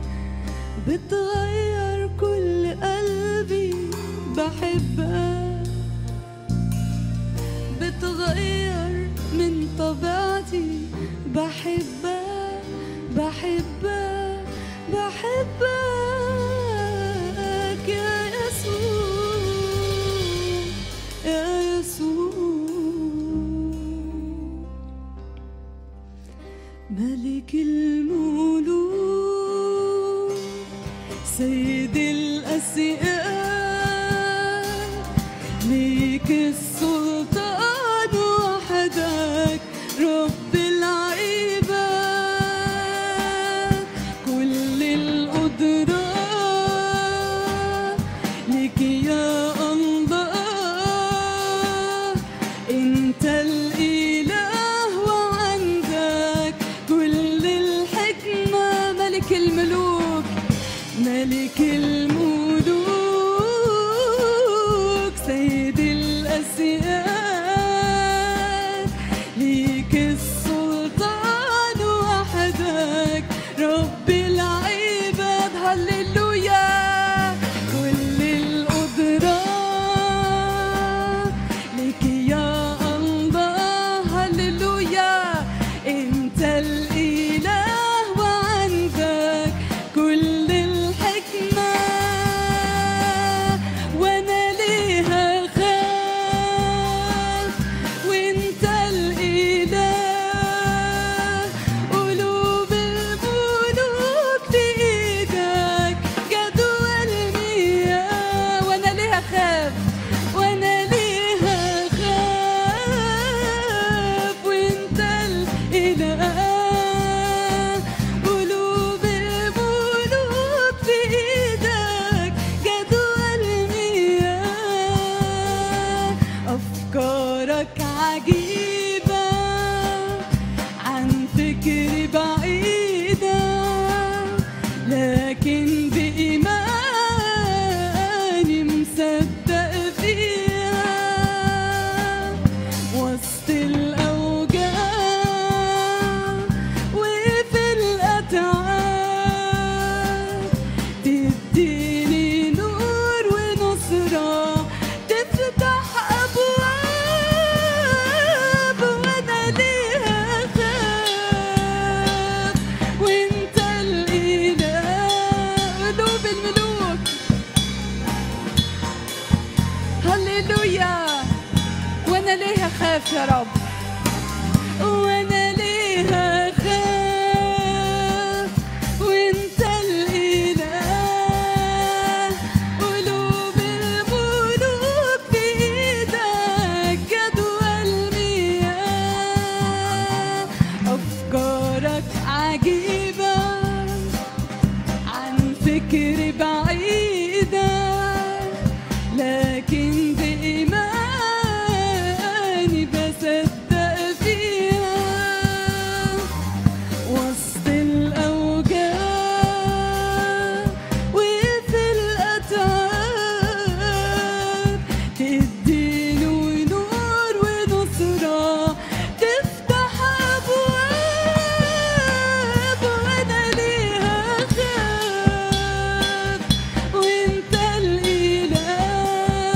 بتغير كل قلبي بحبك، بتغير من طبيعتي بحبك بحبك بحبك يا يسوع يا يسوع. ملك الملوك سيد الأسياد، ليك السلطان وحدك رب العباد، كل القدرة ليك يا الله، انت الإله وعندك كل الحكمة. ملك الملوك ملك الملوك سيد الأسياد، ليك السلطان وحدك رب العباد. هللويا كل القدرة ليك يا الله. هللويا انت الإله وعندك كل الحكمة، وانا ليه اخاف وانت الإله. قلوب الملوك بإيدك جدول المياه، وانا ليه اخاف وانا ليه اخاف وانت الإله. قلوب الملوك بإيدك جدول المياه، أفكارك عجيبة عن فكري بعيدة، لكن بإيماني مصدق فيها. وسط الأوجاع وفي الأتعاب تديني نور ونصرة، تفتح أبواب وأنا ليه أخاف وأنت الإله. قلوب الملوك هللويا. وأنا ليه أخاف يا رب، وأنا ليه أخاف وأنت الإله. قلوب الملوك بإيدك جدول مياه، أفكارك عجيبة عن فكري بعيدة، لكن بإيماني بصدق فيها. وسط الأوجاع وفي الأتعاب تديني نور ونصرة، تفتح أبواب وأنا ليه أخاف وأنت الإله.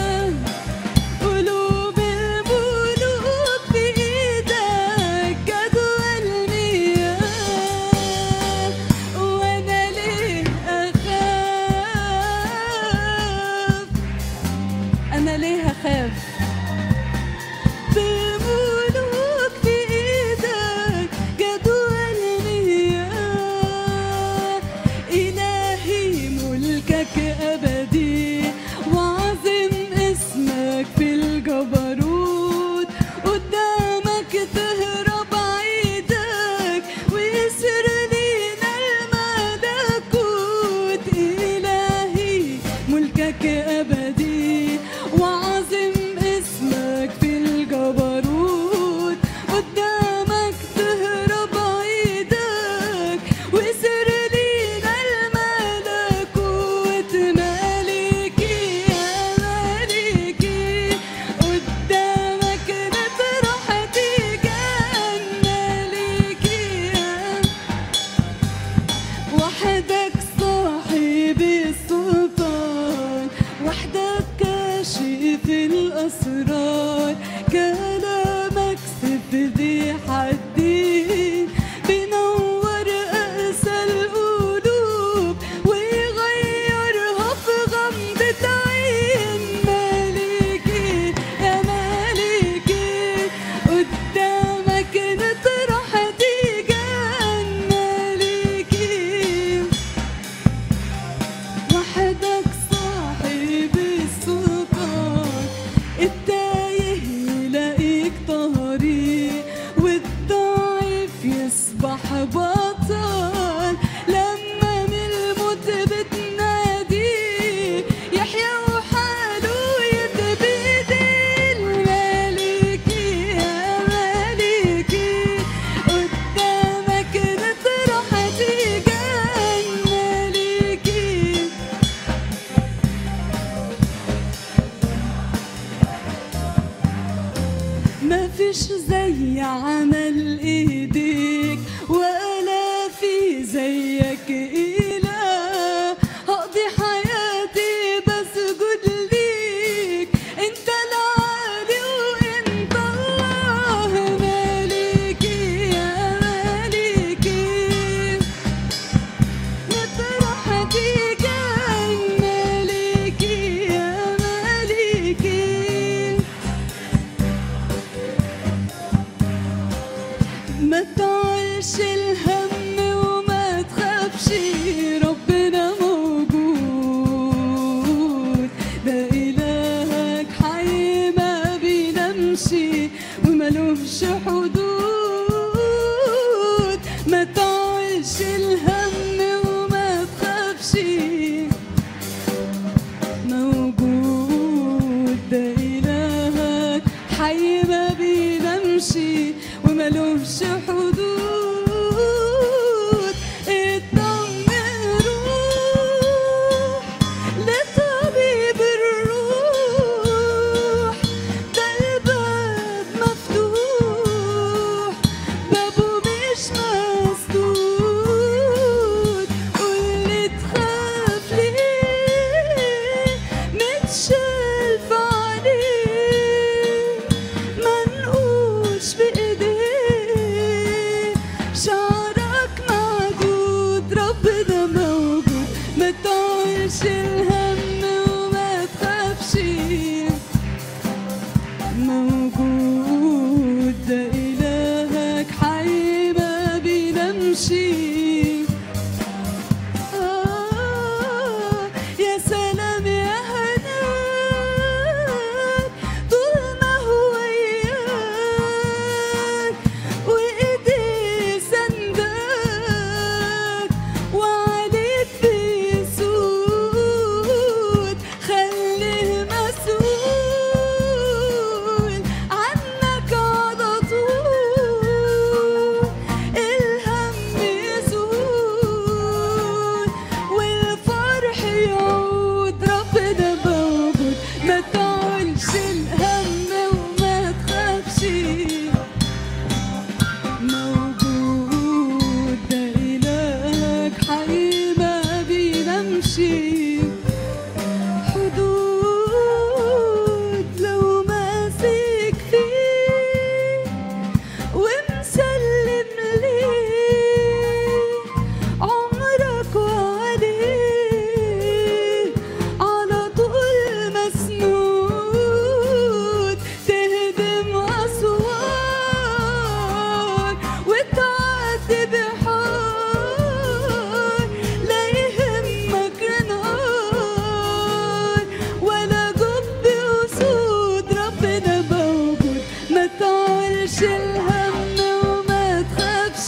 مش زي عمل ايديك ولا في زيك إله. هقضي حياتي بسجد ليك، انت العالي وانت الله. مالكي يا مالكي، مطرحتي جاي. مالكي يا مالكي، ما تعيش الهم وما تخافش، ربنا موجود. ده إلهك حي ما بينامش وملوش حدود. ما تعيش الهم وما تخافش، موجود. ده إلهك حي ما بينامش وملوش حدود. اطمن روح لطبيب الروح، ده الباب مفتوح، بابه مش مسدود. قولي تخاف ليه، متشاف عليه، منقوش بإيديه، شعرك معدود. ربنا موجود، ما تعيش الهم وما تخافش، موجود. ده إلهك حي ما بينامش. يا سلام يا هناك طول ما هو وياك، وإيديه سندك وعليك بيسود. خليه مسؤول عنك على طول، الهم يزول والفرح يعود. ربنا موجود، ما تعولش الهم وما تخافش، موجود. ده إلهك حي ما بينامش. حدود لو ماسك فيه ومسلم ليه، عمرك وعليه على طول مسنود. تهدم أسوار وتعدي بحار، لا يهمك نار ولا جب أسود. ربنا موجود، ما تعولش الهم وما تخافش،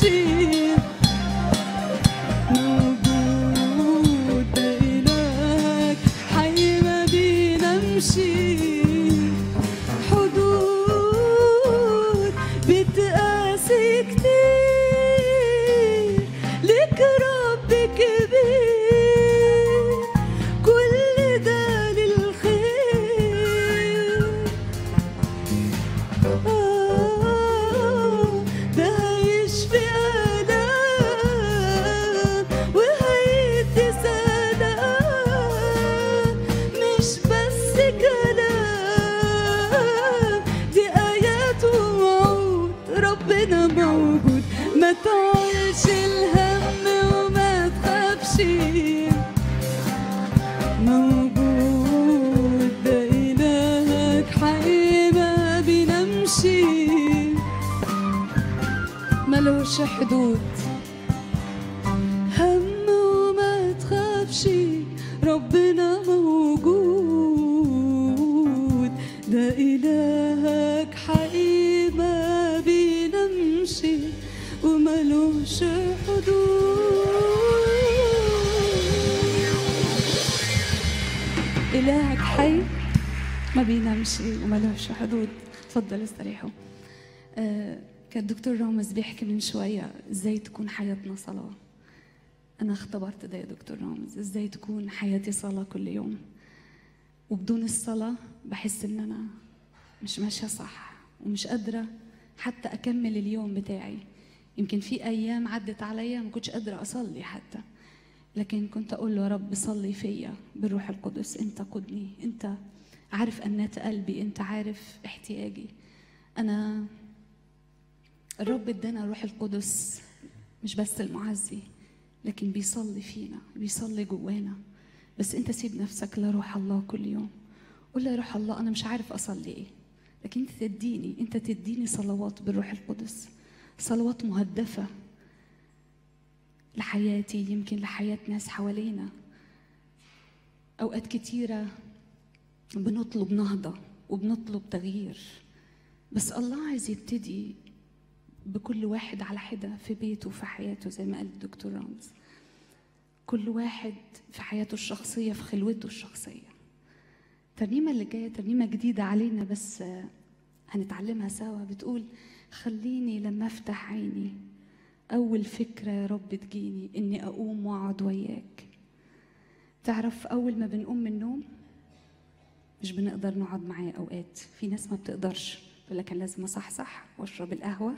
موجود. ده إلهك حي ما بينامش. حدود بتقاسي كتير، لك رب كبير، كل ده للخير. ده هيشفي آلام وهيدي سلام، مش بس كلام، دي آيات ووعود. ربنا موجود، ما تعولش الهم وما تخافش، موجود. ده إلهك حي ما بينامش، ملوش حدود. هم وما تخافش، ربنا موجود. ده إلهك حي ما بينامش وملوش حدود. إلهك حي ما بينامش وملوش حدود. تفضل استريحوا. كان الدكتور رامز بيحكي من شوية ازاي تكون حياتنا صلاة. أنا اختبرت ده يا دكتور رامز، ازاي تكون حياتي صلاة كل يوم، وبدون الصلاة بحس إن أنا مش ماشية صح ومش قادرة حتى أكمل اليوم بتاعي. يمكن في أيام عدت عليا ما كنتش قادرة أصلي حتى، لكن كنت أقول له يا رب صلي فيا بالروح القدس، أنت قدني، أنت عارف أنات قلبي، أنت عارف احتياجي. أنا الرب ادانا الروح القدس مش بس المعزي، لكن بيصلي فينا، بيصلي جوانا. بس أنت سيب نفسك لروح الله كل يوم، قول له يا روح الله أنا مش عارف أصلي إيه، لكن أنت تديني صلوات بالروح القدس، صلوات مهدفة لحياتي، يمكن لحياة ناس حوالينا. أوقات كتيرة بنطلب نهضة وبنطلب تغيير، بس الله عايز يبتدي بكل واحد على حدة في بيته وفي حياته، زي ما قال الدكتور رامز، كل واحد في حياته الشخصية، في خلوته الشخصية. الترنيمة اللي جاية ترنيمة جديدة علينا بس هنتعلمها سوا، بتقول خليني لما افتح عيني أول فكرة يا رب تجيني إني أقوم وأقعد وياك. تعرف أول ما بنقوم من النوم مش بنقدر نقعد معاه، أوقات في ناس ما بتقدرش، يقول لك أنا لازم أصحصح وأشرب القهوة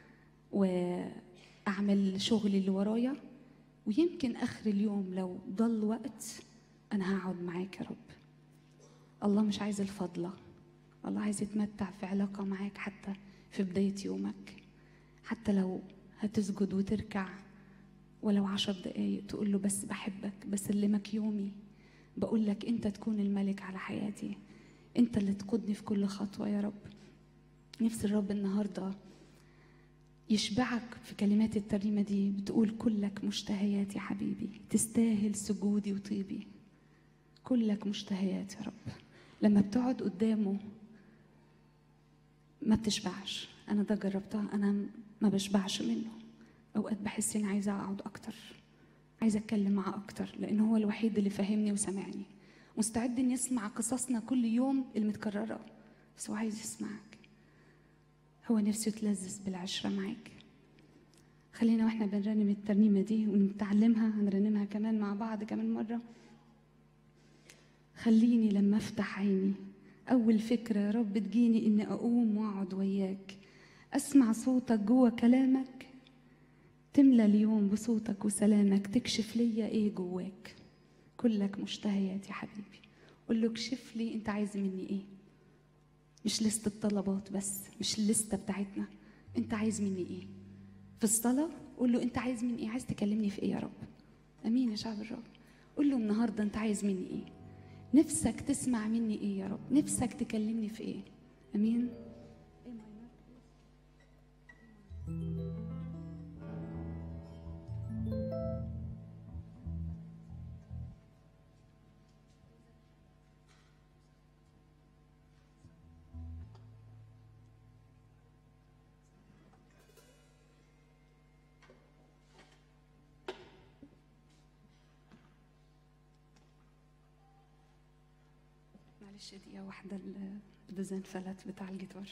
وأعمل شغلي اللي ورايا، ويمكن آخر اليوم لو ضل وقت أنا هقعد معاك يا رب. الله مش عايز الفضلة، الله عايز يتمتع في علاقة معاك حتى في بداية يومك، حتى لو هتسجد وتركع ولو 10 دقايق تقول له بس بحبك، بسلمك يومي، بقول لك أنت تكون الملك على حياتي، أنت اللي تقودني في كل خطوة يا رب. نفس الرب النهاردة يشبعك في كلمات الترنيمة دي، بتقول كلك مشتهيات يا حبيبي، تستاهل سجودي وطيبي، كلك مشتهيات يا رب. لما بتقعد قدامه ما بتشبعش، أنا ده جربتها، أنا ما بشبعش منه، أوقات بحس إني عايزة أقعد أكتر، عايزة أتكلم معاه أكتر، لأن هو الوحيد اللي فاهمني وسامعني، مستعد إن يسمع قصصنا كل يوم المتكررة، بس هو عايز يسمعك، هو نفسه يتلذذ بالعشرة معاك. خلينا واحنا بنرنم الترنيمة دي ونتعلمها، هنرنمها كمان مع بعض كمان مرة. خليني لما افتح عيني أول فكرة يا رب تجيني إني أقوم وأقعد وياك، أسمع صوتك جوا كلامك، تملى اليوم بصوتك وسلامك، تكشف ليا إيه جواك، كلك مشتهيات يا حبيبي. قول له اكشف لي أنت عايز مني إيه، مش لستة طلبات بس، مش الليستة بتاعتنا، أنت عايز مني إيه في الصلاة. قول له أنت عايز مني إيه، عايز تكلمني في إيه يا رب. أمين يا شعب الرب. قول له النهاردة أنت عايز مني إيه، نفسك تسمع مني إيه يا رب، نفسك تكلمني في إيه. أمين. معلش دقيقة واحدة، الديزاين فلت بتاع الجيتار.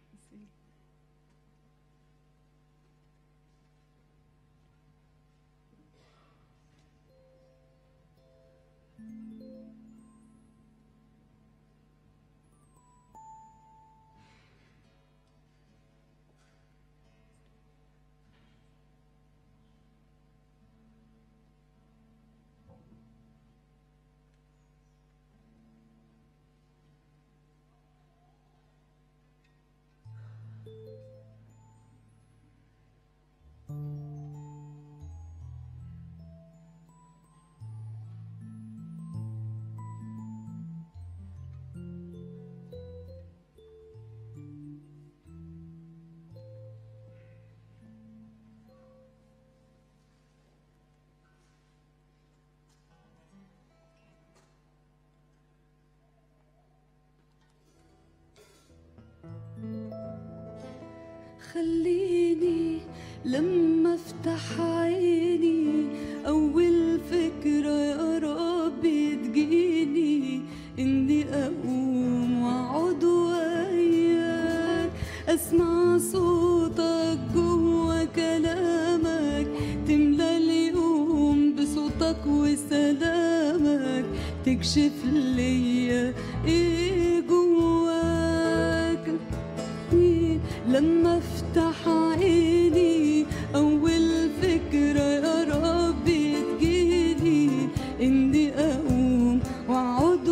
خليني لما افتح عيني اول فكرة يا رب تجيني اني اقوم واقعد وياك، اسمع صوتك جوا كلامك، تملى اليوم بصوتك وسلامك، تكشف ليا ايه جواك. لما افتح عيني أول فكرة يا رب تجيني إني أقوم وأقعد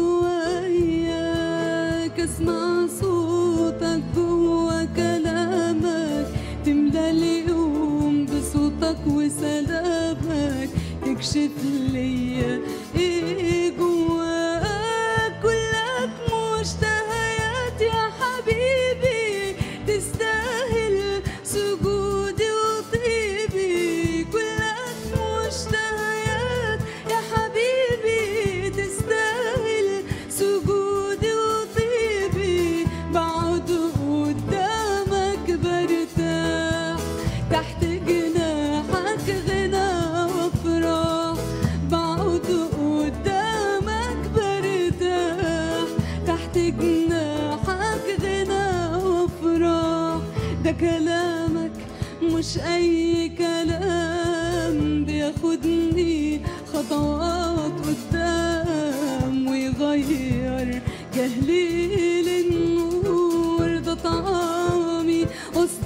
وياك، أسمع صوتك جوا كلامك، تملى اليوم بصوتك وسلامك، تكشف ليا إيه جواك. كلك مشتهيات يا حبيبي، تستاهل سجودي وطيبي. كلك مشتهيات يا حبيبي، تستاهل سجودي وطيبي. بقعد قدامك برتاح، تحت جناحك غنى وافراح. بقعد قدامك برتاح، تحت جناحك غنى وافراح. ده كلامك مش أي كلام، بياخدني خطوات قدام ويغير جهلي للنور. ده طعامي وسط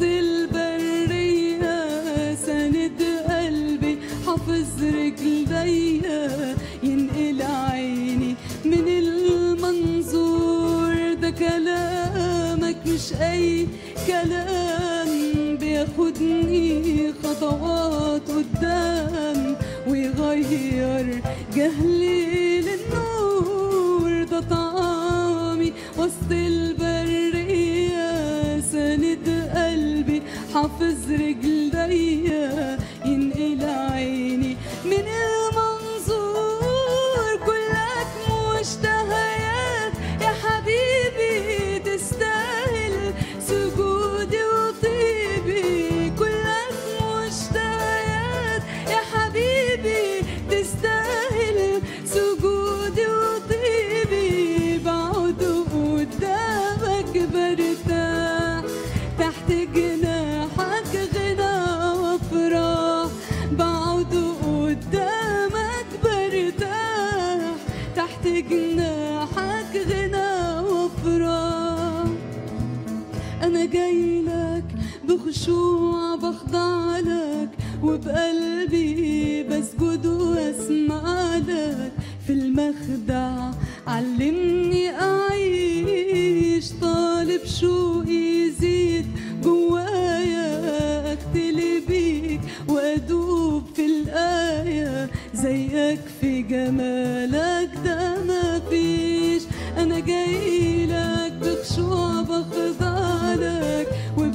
البرية، ساند قلبي حافظ رجليا، ينقل عيني من المنظور. ده كلامك مش أي كلام، بياخدني خطوات قدام ويغير جهلي للنور. ده طعامي وسط البرية، ساند قلبي حافظ رجليا، ينقل عيني من المنظور. كلك مشتهيات يا حبيبي، تستاهل سجودي وطيبي. كلك مشتهيات يا حبيبي، تستاهل سجودي وطيبي. بقعد قدامك برتاح، تحت جناحك غنى وافراح. بقعد قدامك برتاح، تحت جناحك غنى وافراح. أنا جايلك بخشوع بخضع لك، وبقلبي بسجد واسمع لك. في المخدع علمني أعيش، طالب شوقي يزيد جوايا، أختلي بيك وأدوب في الآية. زيك في جمالك ده مفيش. أنا جايلك بخشوع بخضع لك،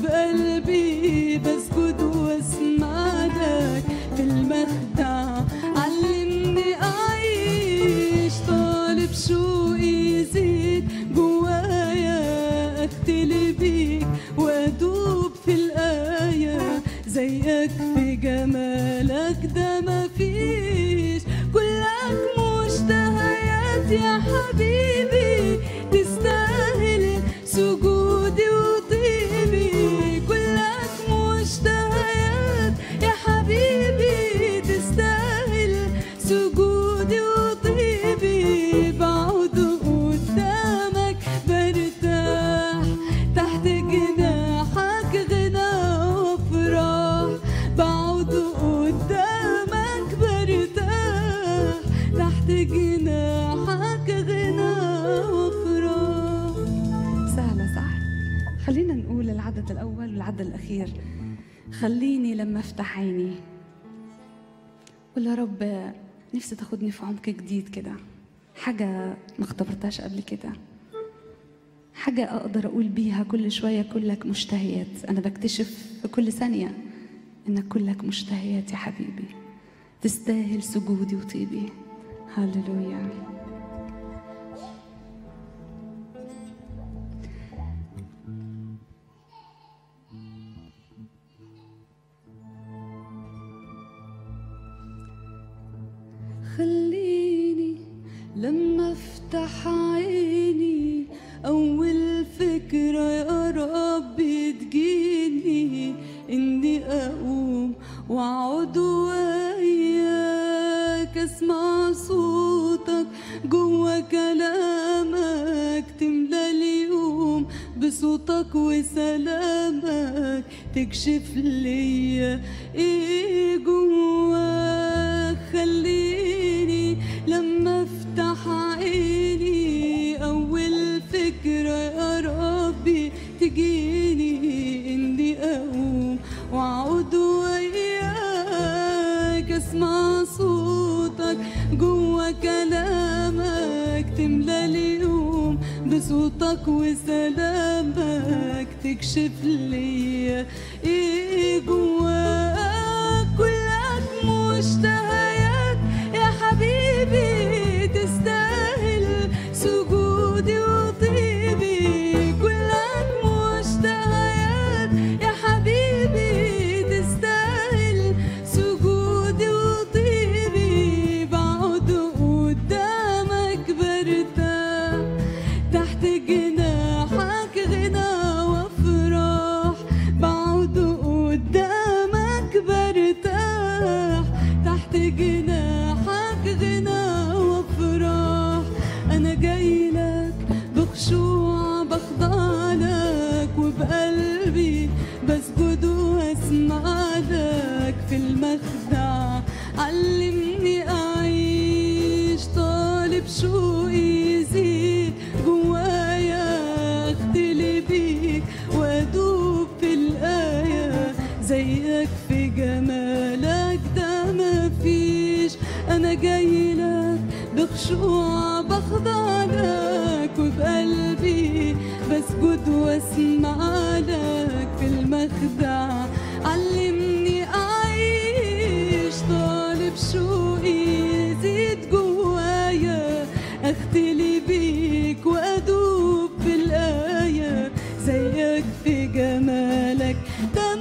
وبقلبي بسجد واسمع لك. في المخدع علمني أعيش، طالب شوقي يزيد جوايا، أختلي بيك وأدوب في الآية. زيك في جمالك ده مفيش. كلك مشتهيات يا حبيبي، تستاهل سجودي وطيبي. كلك مشتهيات يا حبيبي، تستاهل سجودي وطيبي. بقعد قدامك برتاح، تحت جناحك غنى وافراح. بقعد قدامك برتاح، تحت جناحك غنى وافراح. سهلة صح؟ خلينا نقول العدد الأول والعدد الأخير. خليني لما أفتح عيني، قول يا رب نفسي تاخدني في عمق جديد كده، حاجة ما اختبرتهاش قبل كده، حاجة أقدر أقول بيها كل شوية كلك مشتهيات. أنا بكتشف في كل ثانية إنك كلك مشتهيات يا حبيبي، تستاهل سجودي وطيبي. هاللويا. خليني لما افتح عيني أول فكرة يا رب تجيني إني أقوم وأقعد وياك، أسمع صوتك جوا كلامك، تملى اليوم بصوتك وسلامك تكشف ليا ايه جواك. خليني لما افتح عيني اول فكرة يا ربي تجيني اني اقوم واقعد وياك، اسمع صوتك جوا كلامك تملى اليوم بصوتك وسلامك تكشف ليا ايه جواك. كلك مشتهيات يا حبيبي تستاهل سجودي وطيبي. كلك مشتهيات يا حبيبي تستاهل سجودي وطيبي. بقعد قدامك برتاح تحت جناحك غنى وافراح. بقعد قدامك برتاح تحت جناحك غنى وافراح. انا جاي لك بخشوع بخضع لك وبقلبي بسجد واسمع لك في المخدع. علمني اعيش طالب شوقي يزيد جوايا، اختلي بيك وادوب في الايه زيك في جمالك ده مفيش. انا جاي لك بخشوع بخضع لك وبقلبي بسجد واسمع لك في المخدع. علمني اعيش طالب شوقي يزيد جوايا، اختلي بيك وادوب في الايه زيك في جمالك ده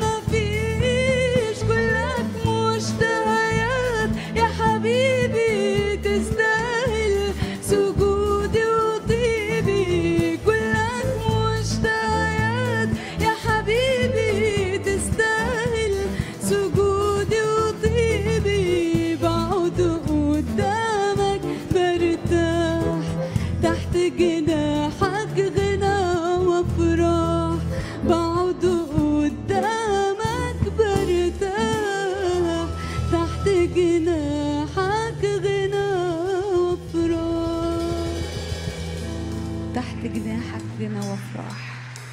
مفيش. كلك مشتهيات يا حبيبي تستاهل سجودي وطيبي. كلك مشتهيات يا حبيبي تستاهل سجودي وطيبي. بقعد قدامك برتاح تحت جناحك غنى وافراح. بقعد قدامك برتاح تحت جناحك غنى وافراح. تحت جناحك غنى وافراح.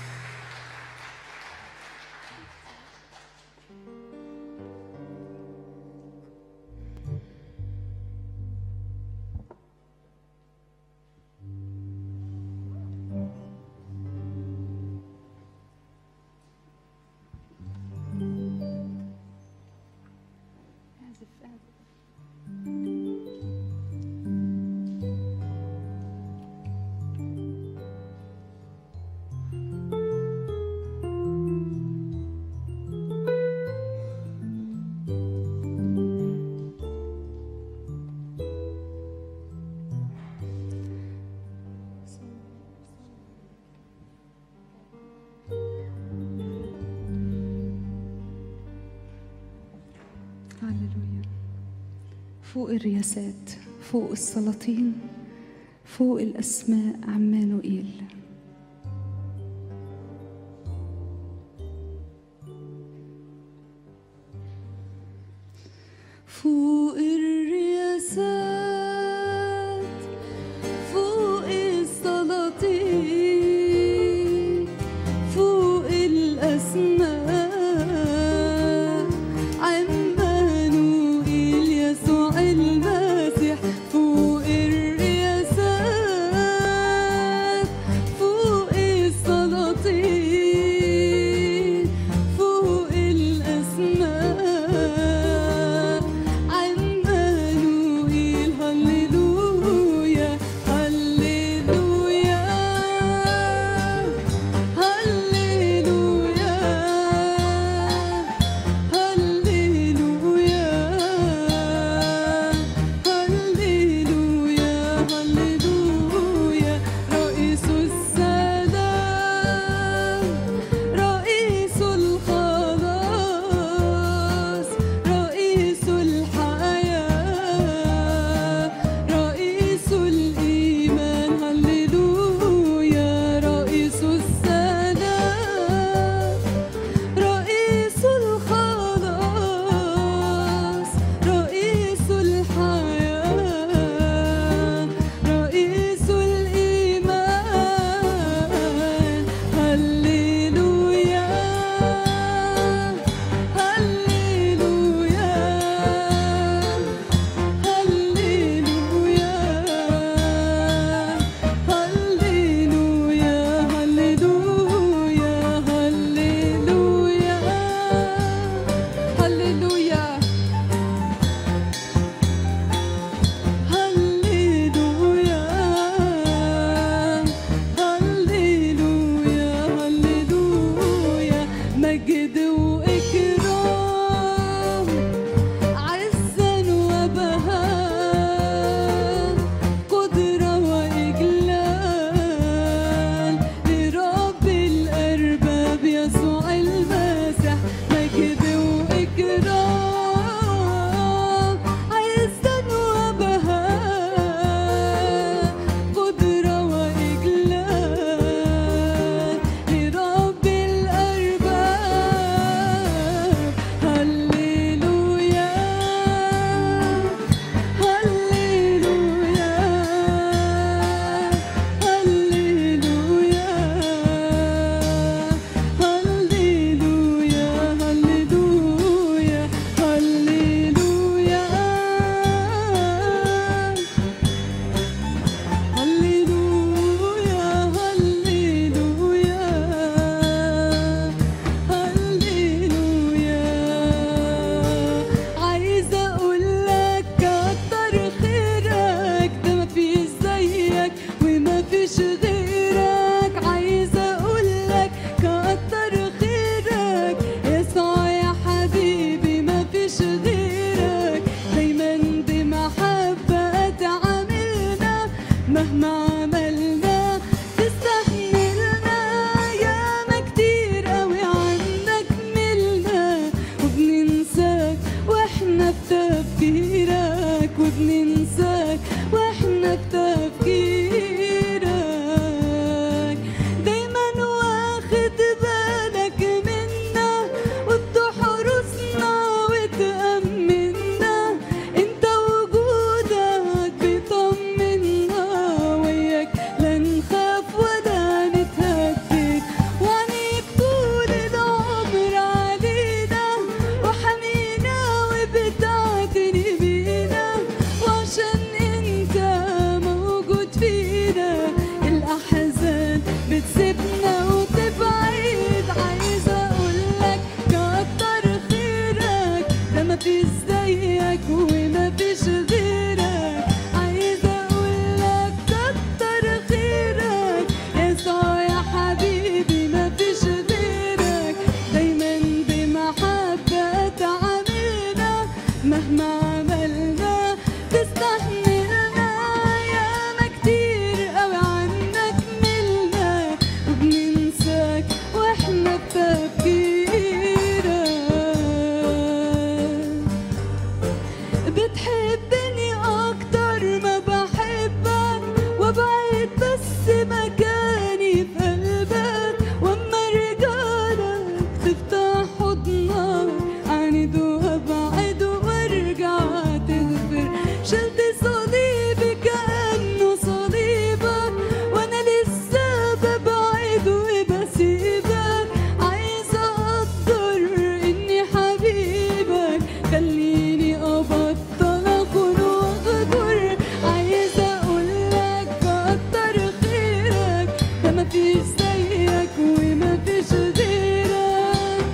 هللويا. فوق الرياسات، فوق السلاطين، فوق الأسماء عمانوئيل. فوق الرياسات، فوق السلاطين، فوق الأسماء عمانوئيل يسوع المسيح. فوق الرياسات، مهما عملنا تستحملنا، ياما كتير قوي عنك ملنا، وبننساك واحنا بتفكيرك، وبننساك واحنا بتفكيرك، دايما واخد بالك منا وبتحرسنا وتأمنا، انت وجودك بيطمنا، وياك لا نخاف ولا نتهدد، وعنيك طول العمر علينا وحمينا وبتعتني بينا، وعشان انت موجود فينا الأحزان بتسيبنا وتبعد، عايزة أقولك كتر خيرك، ده مفيش زيك ومفيش غيرك، عايزة أقولك كتر خيرك، يسوع يا حبيبي مفيش غيرك، دايما بمحبة تعاملنا، مهما عملنا تستحملنا، ياما كتير قوي عنك ملنا، وبننساك واحنا بتفكيرك، بتحبني أكتر ما بحبك، وابعد بس مكاني في قلبك، واما ارجعلك تفتح حضنك، عاند وابعد وارجع تغفر، شلت صليبي كأنه صليبك، وانا لسه ببعد وبسيبك، عايزة اقدر اني حبيبك، خليني ابطل اخون واغدر، عايزة اقولك كتر خيرك، ده مفيش زيك ومفيش غيرك،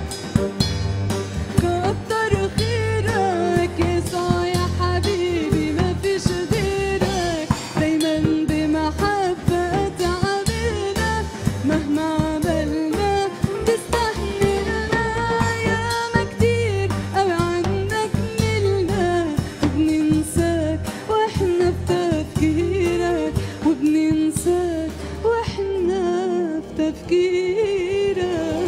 كتر خيرك يسوع يا حبيبي مفيش غيرك، دايما بمحبة تعاملنا، مهما عملنا تستحملنا، ياما كتير قوي عنك ملنا، وبننساك واحنا بتفكيرك، وبننساك واحنا بتفكيرك.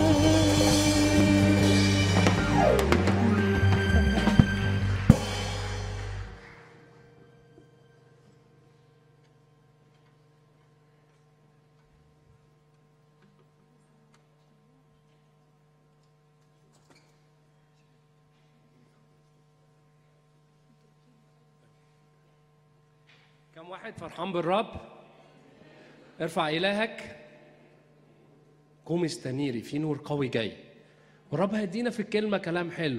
كم واحد فرحان بالرب؟ ارفع إلهك. قوم استنيري، في نور قوي جاي، والرب هيدينا في الكلمة كلام حلو.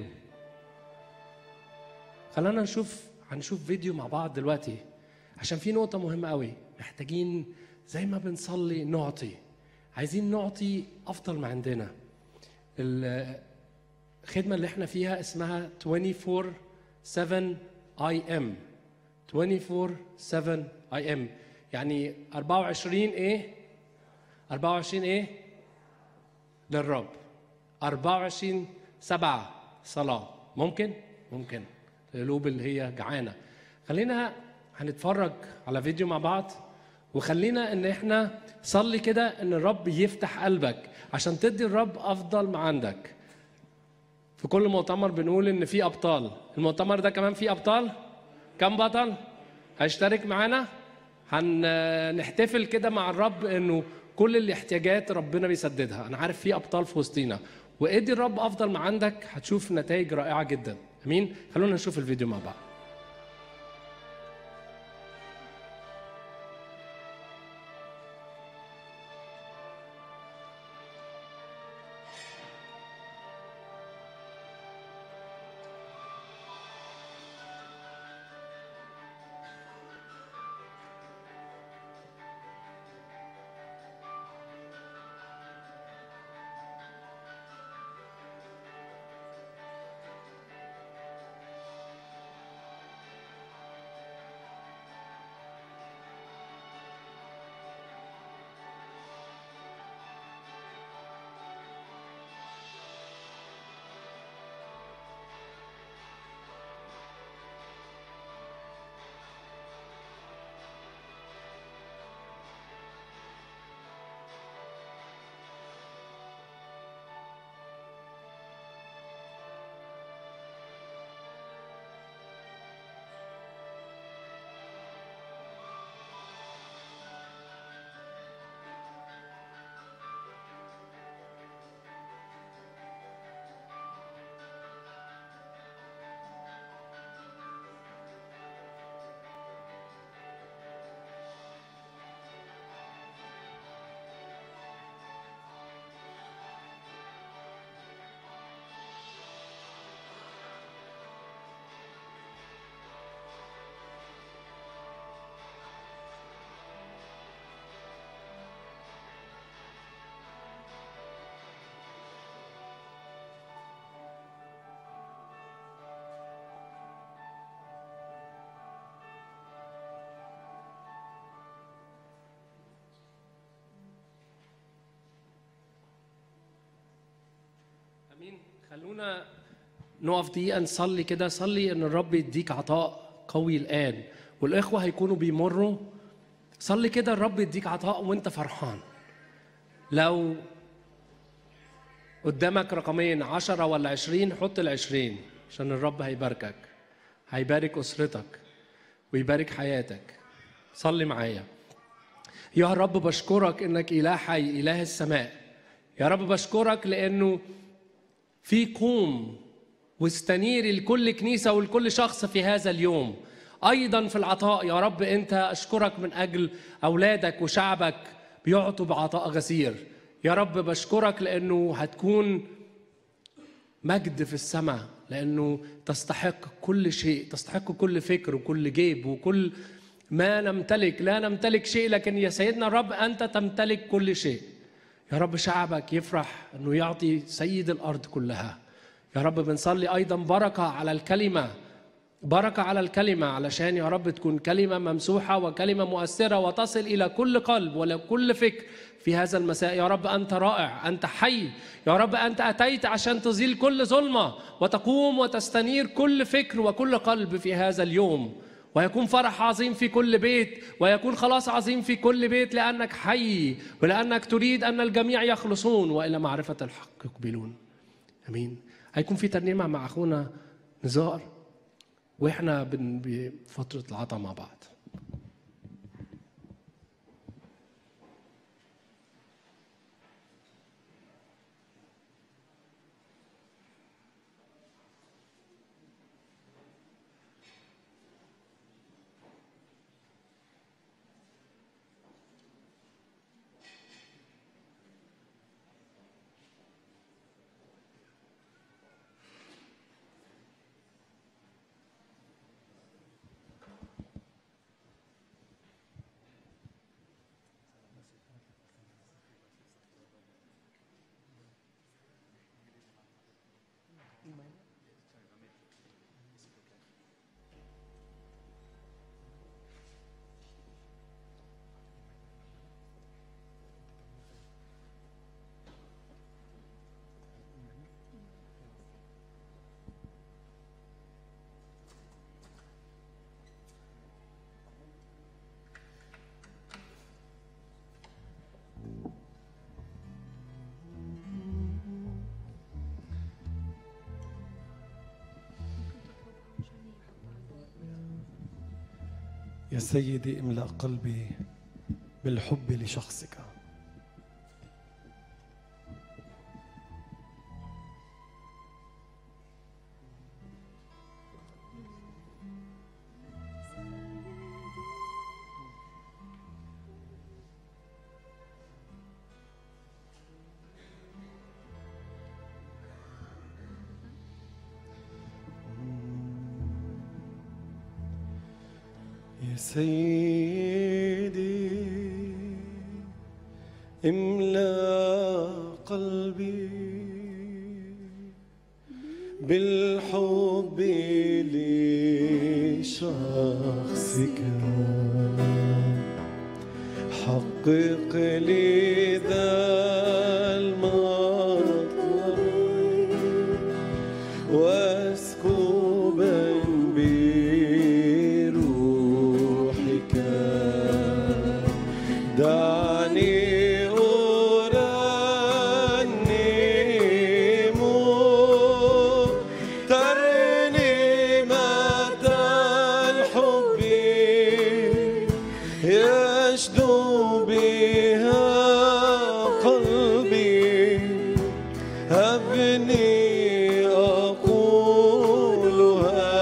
خلينا هنشوف فيديو مع بعض دلوقتي، عشان في نقطة مهمة قوي. محتاجين زي ما بنصلي نعطي، عايزين نعطي أفضل ما عندنا. الخدمة اللي احنا فيها اسمها 24/7 IM. 24/7 IM يعني 24 ايه؟ 24 ايه؟ للرب. 24/7 صلاة. ممكن القلوب اللي هي جعانة. خلينا هنتفرج على فيديو مع بعض، وخلينا ان احنا صلي كده ان الرب يفتح قلبك عشان تدي الرب افضل ما عندك. في كل مؤتمر بنقول ان في ابطال، المؤتمر ده كمان فيه ابطال. كم بطل هيشترك معانا؟ هنحتفل كده مع الرب انه كل الاحتياجات ربنا بيسددها. انا عارف في ابطال في وسطينا، وادي الرب افضل ما عندك هتشوف نتائج رائعة جدا. امين. خلونا نشوف الفيديو مع بعض. خلونا نقف دقيقة نصلي كده. صلي إن الرب يديك عطاء قوي الآن، والإخوة هيكونوا بيمروا. صلي كده الرب يديك عطاء وأنت فرحان. لو قدامك رقمين 10 ولا 20 حط ال20 عشان الرب هيباركك، هيبارك أسرتك ويبارك حياتك. صلي معايا. يا رب بشكرك إنك إله حي، إله السماء. يا رب بشكرك لأنه في قوم واستنير لكل كنيسة ولكل شخص في هذا اليوم، أيضا في العطاء. يا رب أنت أشكرك من أجل أولادك وشعبك بيعطوا بعطاء غزير. يا رب بشكرك لأنه هتكون مجد في السماء، لأنه تستحق كل شيء، تستحق كل فكر وكل جيب وكل ما نمتلك. لا نمتلك شيء، لكن يا سيدنا الرب أنت تمتلك كل شيء. يا رب شعبك يفرح أنه يعطي سيد الأرض كلها. يا رب بنصلي أيضا بركة على الكلمة، بركة على الكلمة، علشان يا رب تكون كلمة ممسوحة وكلمة مؤثرة وتصل إلى كل قلب وكل فكر في هذا المساء. يا رب أنت رائع، أنت حي. يا رب أنت أتيت عشان تزيل كل ظلمة وتقوم وتستنير كل فكر وكل قلب في هذا اليوم، ويكون فرح عظيم في كل بيت، ويكون خلاص عظيم في كل بيت، لأنك حي ولأنك تريد أن الجميع يخلصون وإلى معرفة الحق يقبلون. أمين. هيكون في ترنيمة مع أخونا نزار وإحنا بفترة العطاء مع بعض. يا سيدي املأ قلبي بالحب لشخصك. يا سيدي املأ قلبي بالحب لشخصك، حقق لي ذا المطلب واسكبا بروحك. دعني أرنم ترنيمة الحب يشدو بها قلبي. هبني أقولها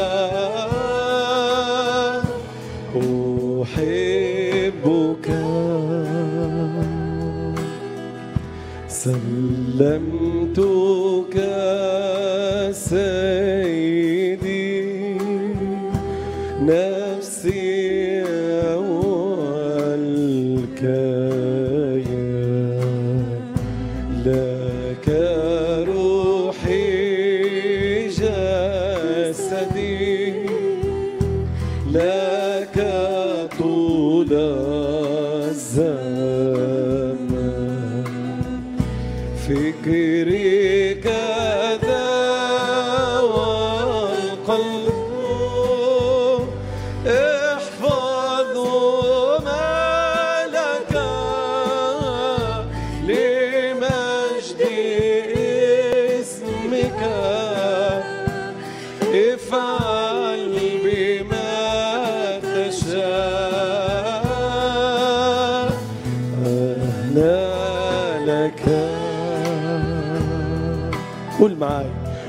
أحبك، سلمتك سيدي نفسي والكيان، لك روحي جسدي، لك طول الزمان. فكري لا لك. قول معاي.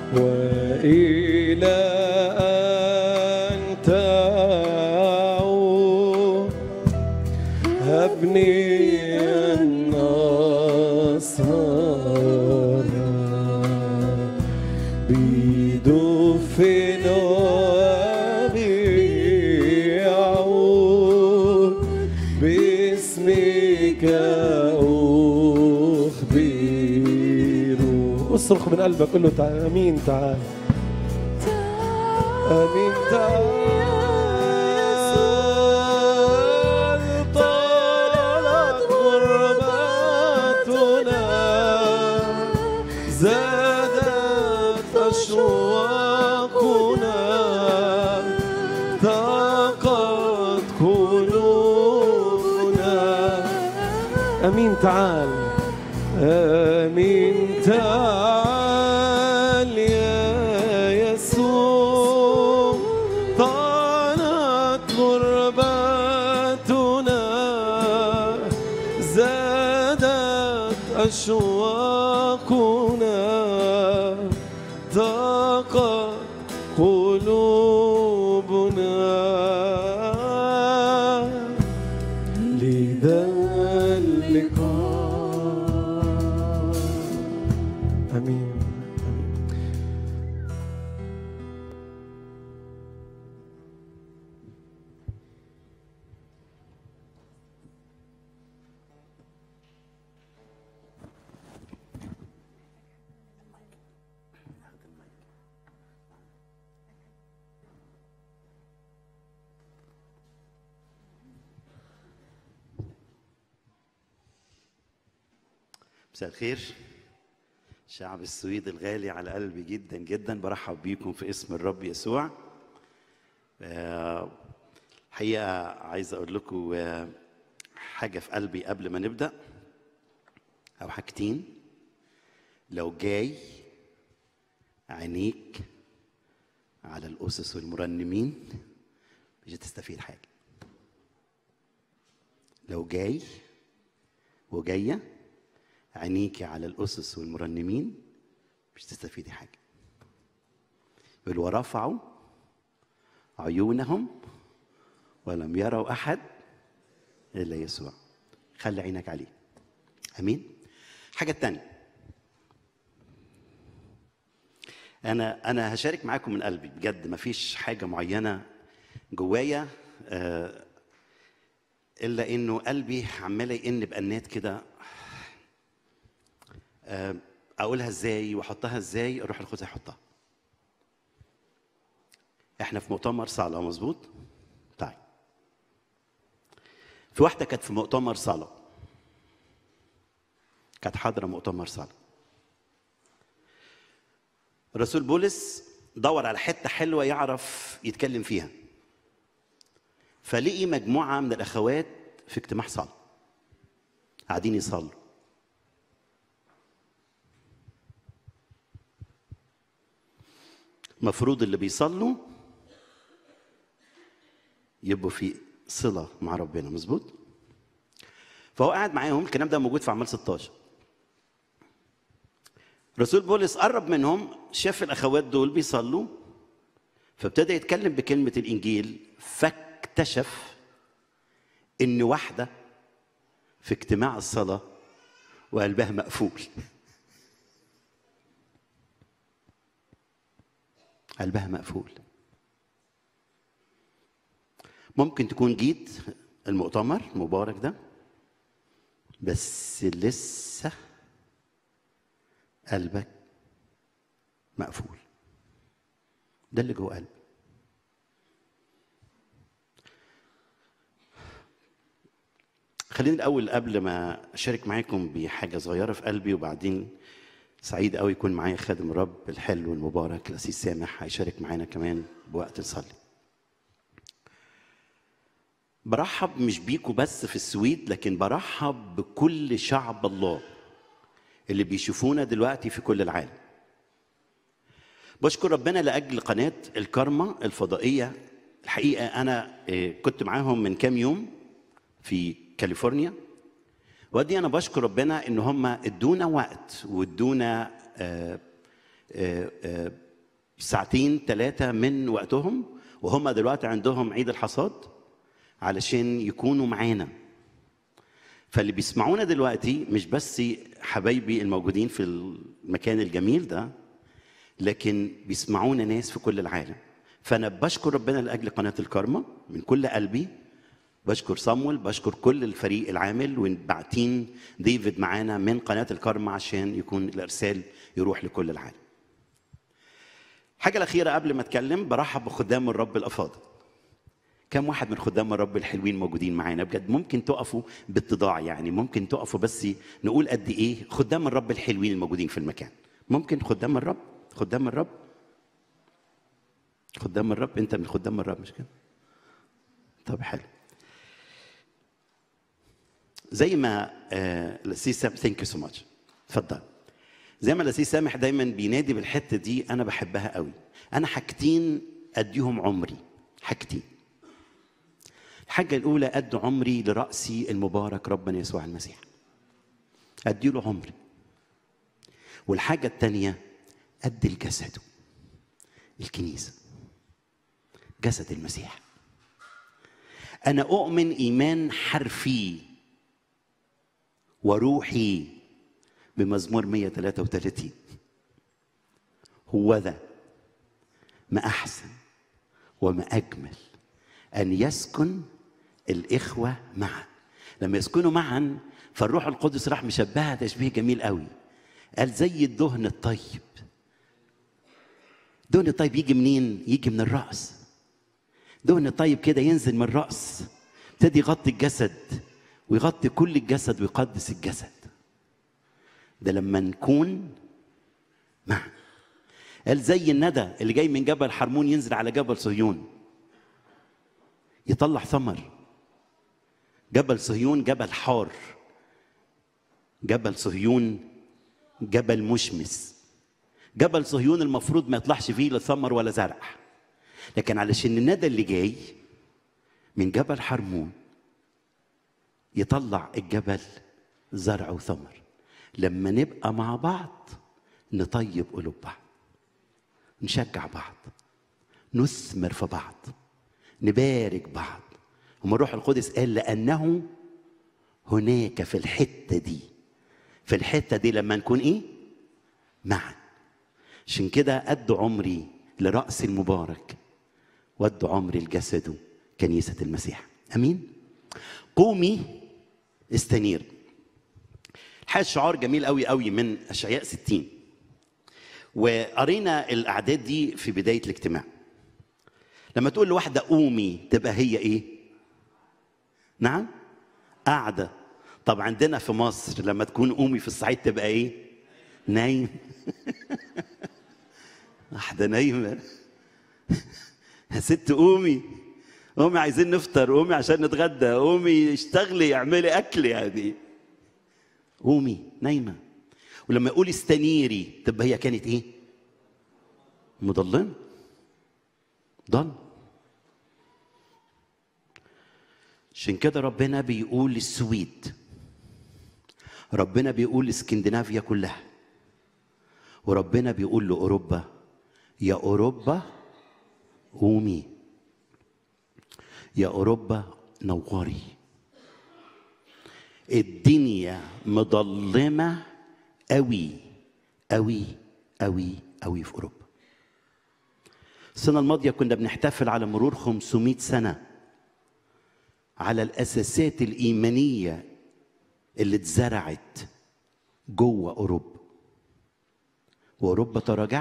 وإلى أن تعود هبني النصارى بدف وبيعود باسمك أخبر. اصرخ من قلبك، قل له امين تعال، امين تعال. طالت غربتنا زادت اشواقنا ضاقت قلوبنا. امين تعال، امين تعال يا يسوع. طالت غربتنا زادت أشواقنا ضاقت قلوبنا لذا اللقاء. آمين. مساء الخير شعب السويد الغالي على قلبي جدا جدا. برحب بيكم في اسم الرب يسوع. حقيقة عايز أقول لكم حاجة في قلبي قبل ما نبدأ، أو حاجتين. لو جاي عينيك على الأسس والمرنمين مش هتستفيد حاجة. لو جاي وجاية عينيكي على الأسس والمرنمين مش تستفيدي حاجة. يقول ورفعوا عيونهم ولم يروا أحد إلا يسوع. خلي عينك عليه. أمين. حاجة تانية، أنا هشارك معاكم من قلبي بجد، مفيش حاجة معينة جوايا إلا إنه قلبي عمال يئن بأنات كده. اقولها ازاي واحطها ازاي؟ الروح القدس هيحطها. احنا في مؤتمر صلاه، مظبوط؟ طيب، في واحده كانت في مؤتمر صلاه، كانت حاضره مؤتمر صلاه. الرسول بولس دور على حته حلوه يعرف يتكلم فيها، فلقي مجموعه من الاخوات في اجتماع صلاه قاعدين يصلوا. مفروض اللي بيصلوا يبقوا في صلة مع ربنا، مظبوط؟ فهو قاعد معاهم. الكلام ده موجود في أعمال 16. رسول بولس قرب منهم، شاف الأخوات دول بيصلوا، فابتدى يتكلم بكلمة الإنجيل، فاكتشف إن واحدة في اجتماع الصلاة وقلبها مقفول. قلبها مقفول. ممكن تكون جيت المؤتمر المبارك ده بس لسه قلبك مقفول. ده اللي جوه قلبي. خلينا الأول قبل ما أشارك معاكم بحاجة صغيرة في قلبي، وبعدين سعيد قوي يكون معايا خادم الرب الحلو المبارك الأسيس سامح هيشارك معانا كمان بوقت نصلي. برحب مش بيكوا بس في السويد، لكن برحب بكل شعب الله اللي بيشوفونا دلوقتي في كل العالم. بشكر ربنا لأجل قناة الكارما الفضائية. الحقيقة أنا كنت معاهم من كام يوم في كاليفورنيا، ودي انا بشكر ربنا ان هم ادونا وقت وادونا ساعتين 3 من وقتهم، وهم دلوقتي عندهم عيد الحصاد علشان يكونوا معانا. فاللي بيسمعونا دلوقتي مش بس حبايبي الموجودين في المكان الجميل ده، لكن بيسمعونا ناس في كل العالم. فأنا بشكر ربنا لأجل قناة الكارما من كل قلبي. بشكر صامويل، بشكر كل الفريق العامل، وبعتين ديفيد معانا من قناة الكارما عشان يكون الإرسال يروح لكل العالم. حاجة الأخيرة قبل ما أتكلم، برحب بخدام الرب الأفاضل. كم واحد من خدام الرب الحلوين موجودين معانا؟ بجد ممكن تقفوا باتضاع، يعني ممكن تقفوا بس نقول قد إيه خدام الرب الحلوين الموجودين في المكان. ممكن خدام الرب، خدام الرب، خدام الرب. أنت من خدام الرب مش كده؟ طب حلو. زي ما الأسيس سامح، ثانك يو سو ماتش، اتفضل. زي ما الأسيس سامح دايما بينادي بالحتة دي، أنا بحبها قوي. أنا حاجتين أديهم عمري، حاجتين. الحاجة الأولى أدي عمري لرأسي المبارك ربنا يسوع المسيح، أدي له عمري. والحاجة الثانية أدي لجسده، الكنيسة، جسد المسيح. أنا أؤمن إيمان حرفي وروحي بمزمور 133: هو ذا ما أحسن وما أجمل أن يسكن الإخوة معا. لما يسكنوا معا فالروح القدس راح مشبهها تشبيه جميل قوي، قال زي الدهن الطيب. دهن الطيب يجي منين؟ يجي من الرأس. دهن طيب كده ينزل من الرأس، ابتدي يغطي الجسد ويغطي كل الجسد ويقدس الجسد. ده لما نكون معا. قال زي الندى اللي جاي من جبل حرمون ينزل على جبل صهيون يطلع ثمر. جبل صهيون جبل حار، جبل صهيون جبل مشمس. جبل صهيون المفروض ما يطلعش فيه لا ثمر ولا زرع، لكن علشان الندى اللي جاي من جبل حرمون يطلع الجبل زرع وثمر. لما نبقى مع بعض نطيب قلوب بعض، نشجع بعض، نثمر في بعض، نبارك بعض. وما الروح القدس قال لأنه هناك في الحتة دي لما نكون إيه؟ معا. عشان كده أدي عمري لرأس المبارك وأدي عمري لجسده كنيسة المسيح. أمين؟ قومي استنير. الحقيقة شعار جميل قوي قوي من أشعياء 60، وقرينا الأعداد دي في بداية الاجتماع. لما تقول لواحدة قومي تبقى هي إيه؟ نعم؟ قاعدة. طب عندنا في مصر لما تكون قومي في الصعيد تبقى إيه؟ نايم. واحدة نايمة. يا ست قومي، قومي عايزين نفطر، قومي عشان نتغدى، قومي اشتغلي اعملي أكل. يعني قومي نايمة. ولما يقول استنيري تبقى هي كانت إيه؟ مضلمة، ضل. عشان كده ربنا بيقول للسويد، ربنا بيقول لاسكندنافيا كلها، وربنا بيقول لأوروبا يا أوروبا قومي، يا أوروبا نوري. الدنيا مظلمة قوي قوي قوي قوي في أوروبا. السنة الماضية كنا بنحتفل على مرور 500 سنة على الأساسات الإيمانية اللي اتزرعت جوه أوروبا. وأوروبا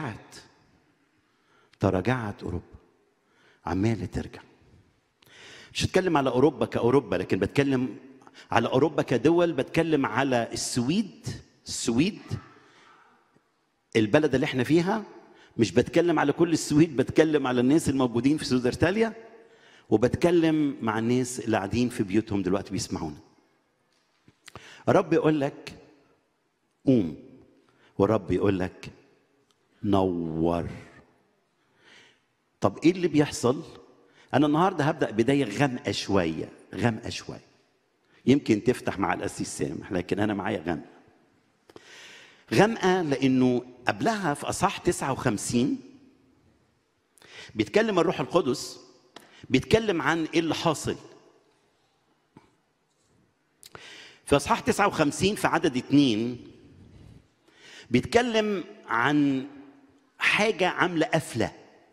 تراجعت أوروبا، عمالة ترجع. مش هتكلم على أوروبا كأوروبا، لكن بتكلم على أوروبا كدول. بتكلم على السويد البلد اللي احنا فيها. مش بتكلم على كل السويد، بتكلم على الناس الموجودين في سوزرتاليا، وبتكلم مع الناس اللي قاعدين في بيوتهم دلوقتي بيسمعونا. رب يقول لك قوم، ورب يقول لك نور. طب ايه اللي بيحصل؟ انا النهارده هبدا بدايه غامقه شويه. يمكن تفتح مع القسيس سامح، لكن أنا معايا غمقة. غمقة لأنه قبلها في أصحاح 59 بيتكلم الروح القدس، بيتكلم عن إيه اللي حاصل. في أصحاح 59 في عدد 2 بيتكلم عن حاجة عاملة قفلة،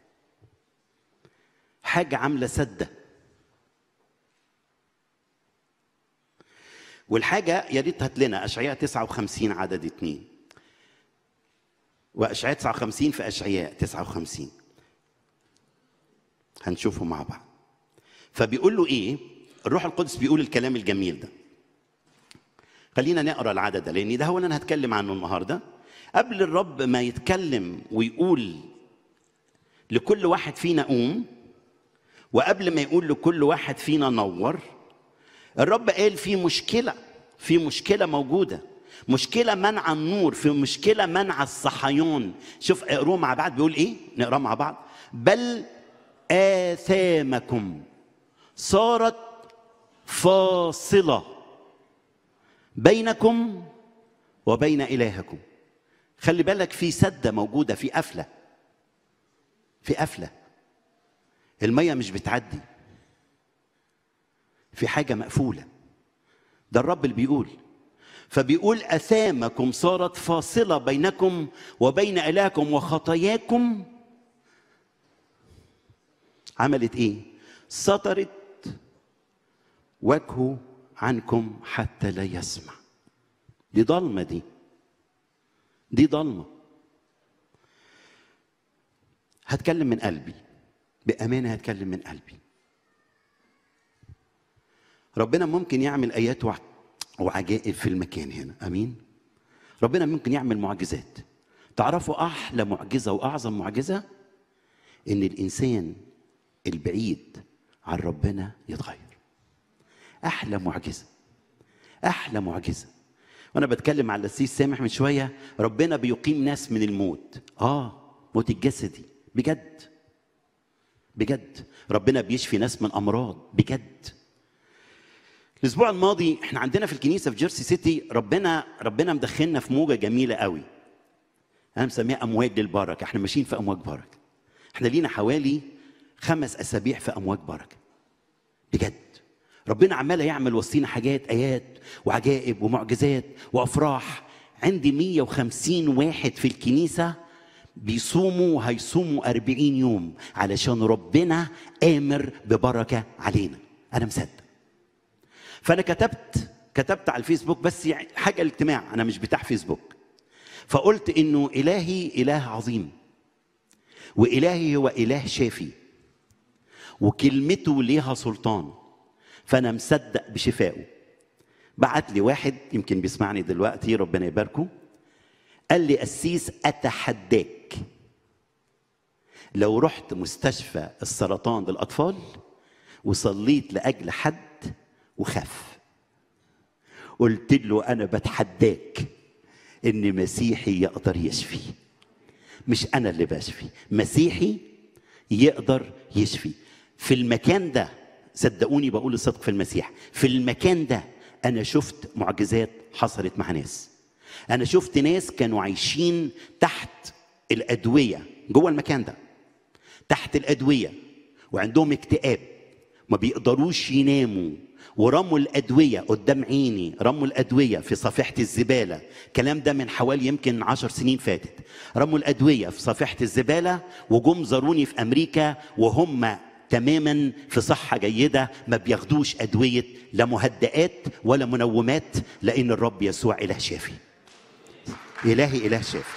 حاجة عاملة سدة. والحاجة يا ريت هات لنا أشعياء 59 عدد 2 وأشعياء 59 في أشعياء 59 هنشوفه مع بعض. فبيقول له إيه؟ الروح القدس بيقول الكلام الجميل ده. خلينا نقرأ العدد ده لأن ده هو اللي أنا هتكلم عنه النهاردة. قبل الرب ما يتكلم ويقول لكل واحد فينا قوم، وقبل ما يقول لكل واحد فينا نور، الرب قال في مشكلة موجودة، مشكلة منع النور، في مشكلة منع الصحيان. شوف اقروه مع بعض، بيقول ايه؟ نقرأ مع بعض. بل آثامكم صارت فاصلة بينكم وبين إلهكم. خلي بالك، في سدة موجودة، في قفلة، المية مش بتعدي، في حاجة مقفولة. ده الرب اللي بيقول. فبيقول آثامكم صارت فاصلة بينكم وبين إلهكم، وخطاياكم عملت ايه؟ سطرت وجهه عنكم حتى لا يسمع. دي ضلمة، دي ضلمة. هتكلم من قلبي، بأمانة هتكلم من قلبي. ربنا ممكن يعمل آيات وعجائب في المكان هنا، أمين. ربنا ممكن يعمل معجزات. تعرفوا أحلى معجزة وأعظم معجزة؟ إن الإنسان البعيد عن ربنا يتغير. أحلى معجزة، أحلى معجزة. وأنا بتكلم على القسيس سامح من شوية، ربنا بيقيم ناس من الموت، موت الجسدي، بجد. ربنا بيشفي ناس من أمراض، بجد. الأسبوع الماضي احنا عندنا في الكنيسة في جيرسي سيتي ربنا مدخلنا في موجة جميلة قوي. أنا مسميها أمواج للبركة. احنا ماشيين في أمواج بركة. احنا لينا حوالي 5 أسابيع في أمواج بركة، بجد. ربنا عمال يعمل وسطينا حاجات، آيات وعجائب ومعجزات وأفراح. عندي 150 واحد في الكنيسة بيصوموا وهيصوموا 40 يوم علشان ربنا آمر ببركة علينا. أنا مصدق. فأنا كتبت على الفيسبوك، بس يعني حاجة الاجتماع، أنا مش بتاع فيسبوك. فقلت إنه إلهي إله عظيم، وإلهي هو إله شافي، وكلمته ليها سلطان، فأنا مصدق بشفائه. بعت لي واحد يمكن بيسمعني دلوقتي، ربنا يباركه، قال لي قسيس أتحداك لو رحت مستشفى السرطان للأطفال وصليت لأجل حد وخف. قلت له أنا بتحداك إن مسيحي يقدر يشفي، مش أنا اللي بشفي، مسيحي يقدر يشفي. في المكان ده صدقوني بقول الصدق في المسيح، في المكان ده أنا شفت معجزات حصلت مع ناس. أنا شفت ناس كانوا عايشين تحت الأدوية جوه المكان ده، تحت الأدوية، وعندهم اكتئاب، ما بيقدروش يناموا، ورموا الأدوية قدام عيني، رموا الأدوية في صفيحة الزبالة. الكلام ده من حوالي يمكن 10 سنين فاتت. رموا الأدوية في صفيحة الزبالة وجم زاروني في أمريكا وهم تماما في صحة جيدة، ما بياخدوش أدوية لا مهدئات ولا منومات، لأن الرب يسوع إله شافي. إلهي إله شافي.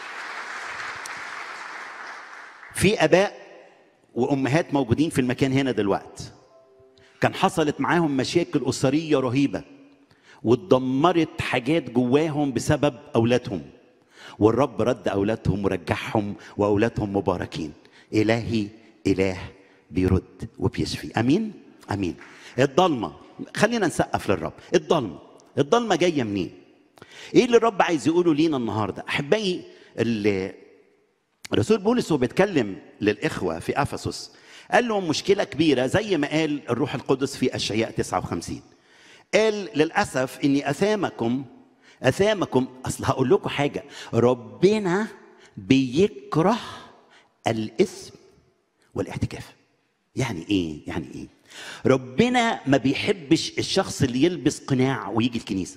في آباء وأمهات موجودين في المكان هنا دلوقتي كان حصلت معاهم مشاكل أسرية رهيبة، واتدمرت حاجات جواهم بسبب أولادهم، والرب رد أولادهم ورجعهم، وأولادهم مباركين. إلهي إله بيرد وبيشفي. أمين أمين. الضلمة، خلينا نسقف للرب. الضلمة جاية منين؟ إيه اللي الرب عايز يقوله لينا النهاردة؟ أحبائي، الرسول بولس وهو بيتكلم للإخوة في أفسس قال لهم مشكلة كبيرة، زي ما قال الروح القدس في أشعياء 59. قال للاسف اني اثامكم. اصل هقول لكم حاجه، ربنا بيكره الاثم والاعتكاف. يعني ايه؟ ربنا ما بيحبش الشخص اللي يلبس قناع ويجي الكنيسه.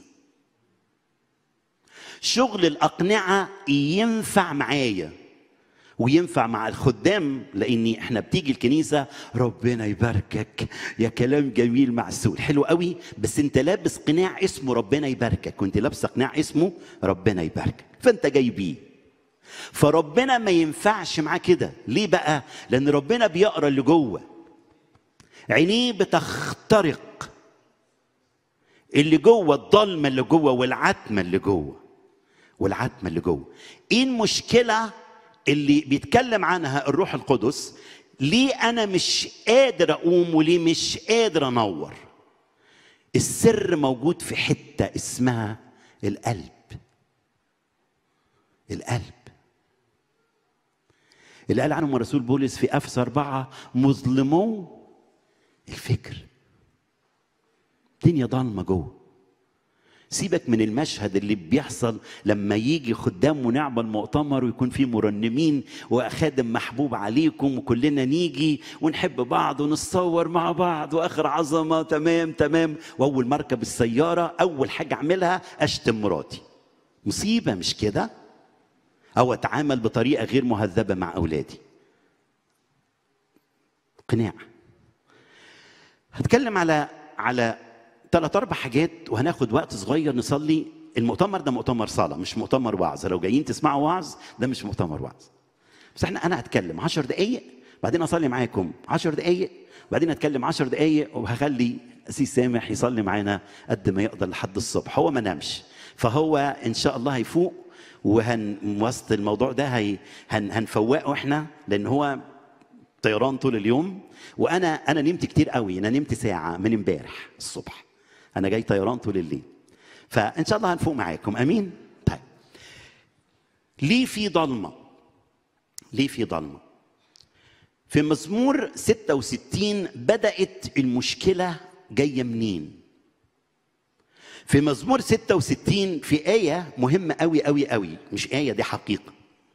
شغل الاقنعه ينفع معايا وينفع مع الخدام، لاني احنا بتيجي الكنيسه ربنا يباركك، يا كلام جميل معسول حلو قوي، بس انت لابس قناع اسمه ربنا يباركك، وانت لابس قناع اسمه ربنا يباركك، فانت جاي بيه. فربنا ما ينفعش معاه كده. ليه بقى؟ لان ربنا بيقرا اللي جوه، عينيه بتخترق اللي جوه، الضلمه اللي جوه والعتمه اللي جوه ايه المشكله اللي بيتكلم عنها الروح القدس؟ ليه انا مش قادر اقوم وليه مش قادر انور؟ السر موجود في حته اسمها القلب. اللي قال عنهم الرسول بولس في افسس 4: مظلمو الفكر. الدنيا ضلمه جوه. سيبك من المشهد اللي بيحصل لما يجي خدام ونعمل مؤتمر ويكون فيه مرنمين وخادم محبوب عليكم وكلنا نيجي ونحب بعض ونتصور مع بعض واخر عظمه تمام، واول ما اركب السياره اول حاجه اعملها اشتم مراتي. مصيبه مش كده؟ او اتعامل بطريقه غير مهذبه مع اولادي. قناع. هتكلم على 3-4 حاجات وهناخد وقت صغير نصلي. المؤتمر ده مؤتمر صلاة مش مؤتمر وعظ. لو جايين تسمعوا وعظ ده مش مؤتمر وعظ. بس انا هتكلم 10 دقايق بعدين اصلي معاكم 10 دقايق بعدين اتكلم 10 دقايق وهخلي أسيس سامح يصلي معانا قد ما يقدر لحد الصبح. هو ما نامش فهو ان شاء الله هيفوق وسط الموضوع ده هنفوقه احنا لان هو طيران طول اليوم. وانا نمت كتير قوي. انا نمت ساعة من امبارح الصبح. انا جاي طيران طول الليل. فان شاء الله هنفوق معاكم. امين. طيب ليه في ضلمه؟ في مزمور 66 بدأت المشكلة جاية منين؟ في مزمور 66 في آية مهمة قوي قوي قوي، مش آية دي حقيقة.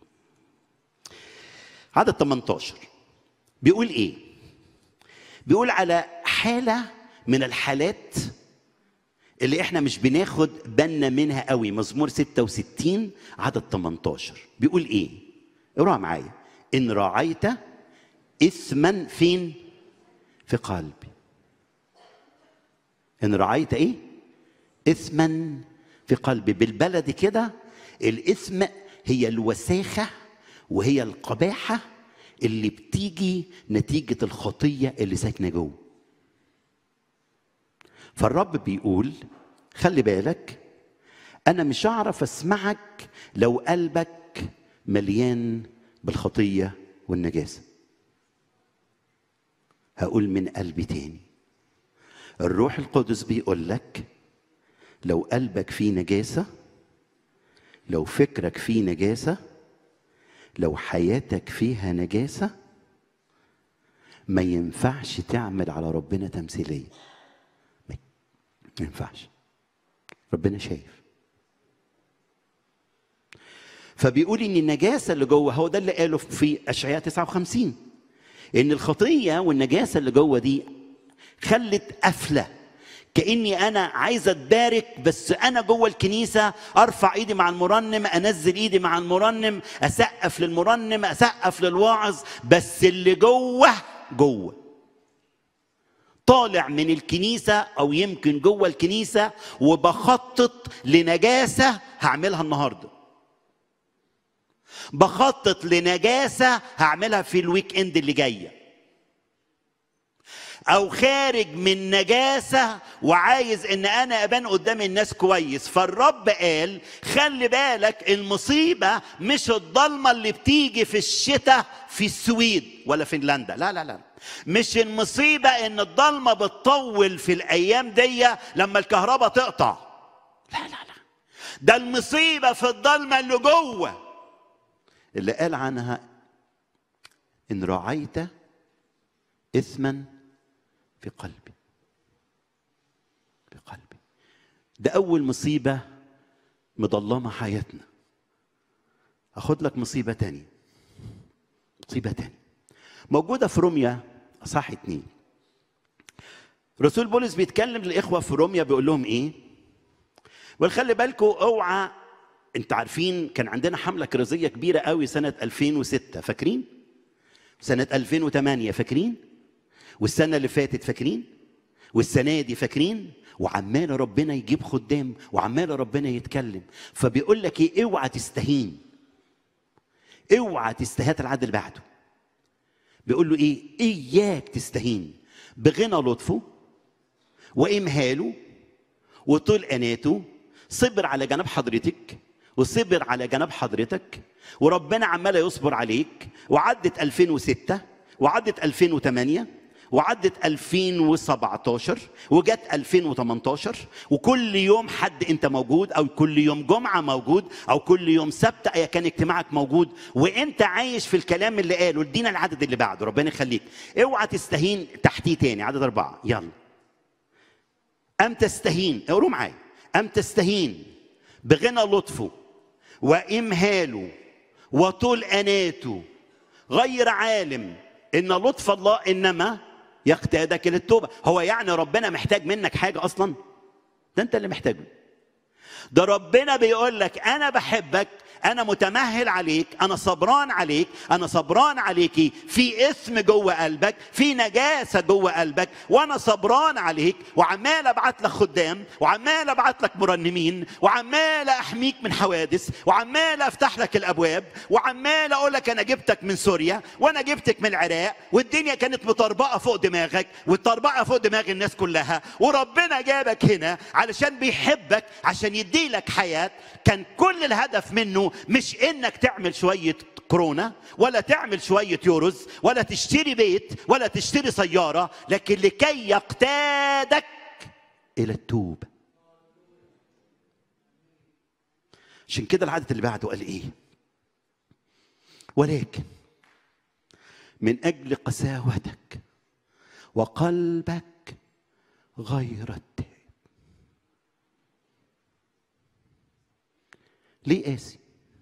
عدد 18 بيقول ايه؟ بيقول على حالة من الحالات اللي احنا مش بناخد بالنا منها قوي. مزمور 66 عدد 18 بيقول ايه؟ اقرأ معايا. ان راعيت اثما فين؟ في قلبي. ان راعيت ايه؟ اثما في قلبي. بالبلدي كده الاثم هي الوساخة وهي القباحة اللي بتيجي نتيجة الخطية اللي ساكنة جوه. فالرب بيقول خلي بالك، أنا مش هعرف أسمعك لو قلبك مليان بالخطية والنجاسة. هقول من قلبي تاني. الروح القدس بيقول لك لو قلبك فيه نجاسة، لو فكرك فيه نجاسة، لو حياتك فيها نجاسة، ما ينفعش تعمل على ربنا تمثيلية. ما ينفعش. ربنا شايف. فبيقول ان النجاسة اللي جوه، هو ده اللي قاله في اشعياء 59، ان الخطية والنجاسة اللي جوه دي خلت قفلة. كأني أنا عايز أتبارك بس أنا جوه الكنيسة أرفع إيدي مع المرنم، أنزل إيدي مع المرنم، أسقف للمرنم، أسقف للواعظ، بس اللي جوه طالع من الكنيسة أو يمكن جوه الكنيسة وبخطط لنجاسة هعملها النهاردة، بخطط لنجاسة هعملها في الويك إند اللي جاية، أو خارج من نجاسة وعايز إن أنا أبان قدام الناس كويس. فالرب قال خلي بالك، المصيبة مش الضلمة اللي بتيجي في الشتاء في السويد ولا فنلندا، لا لا لا. مش المصيبة إن الضلمة بتطول في الأيام دي لما الكهرباء تقطع، لا لا لا. ده المصيبة في الضلمة اللي جوه، اللي قال عنها إن رعيت إثما في قلبي. ده أول مصيبة مضلمة حياتنا. أخد لك مصيبة تانية. مصيبة تانية موجودة في روميا أصحاح 2. رسول بولس بيتكلم للإخوة في روميا بيقول لهم إيه؟ خلي بالكم اوعى. انت عارفين كان عندنا حملة كرازية كبيرة قوي سنة 2006 فاكرين؟ سنة 2008 فاكرين؟ والسنة اللي فاتت فاكرين؟ والسنة دي فاكرين؟ وعمال ربنا يجيب خدام وعمال ربنا يتكلم. فبيقول لك ايه؟ اوعى تستهين. اوعى تستهات العدل اللي بعده. بيقول له ايه؟ اياك تستهين بغنى لطفه وامهاله وطول اناته. صبر على جناب حضرتك وصبر على جناب حضرتك، وربنا عمال يصبر عليك. وعدت 2006 وعدت 2008 وعدت 2017 وجت 2018، وكل يوم حد انت موجود، او كل يوم جمعه موجود، او كل يوم سبت ايا كان اجتماعك موجود، وانت عايش في الكلام اللي قاله. ادينا العدد اللي بعده ربنا يخليك. اوعى تستهين. تحتيه تاني عدد 4 يلا. ام تستهين، اقروا معايا. ام تستهين بغنى لطفه وامهاله وطول اناته، غير عالم ان لطف الله انما يقتادك للتوبه. هو يعني ربنا محتاج منك حاجه اصلا؟ ده انت اللي محتاجه. ده ربنا بيقول لك انا بحبك، انا متمهل عليك، انا صبران عليك، انا صبران عليكي. في اثم جوه قلبك، في نجاسه جوه قلبك، وانا صبران عليك، وعمال ابعت لك خدام، وعمال ابعت لك مرنمين، وعمال احميك من حوادث، وعمال افتح لك الابواب، وعمال اقول لك انا جبتك من سوريا وانا جبتك من العراق، والدنيا كانت مطربقه فوق دماغك والطربقه فوق دماغ الناس كلها، وربنا جابك هنا علشان بيحبك، عشان يديلك حياه. كان كل الهدف منه مش انك تعمل شوية كورونا ولا تعمل شوية يوروز ولا تشتري بيت ولا تشتري سيارة، لكن لكي يقتادك الى التوبة. عشان كده العدد اللي بعده قال ايه؟ ولكن من اجل قساوتك وقلبك غير التائب. ليه قاسي؟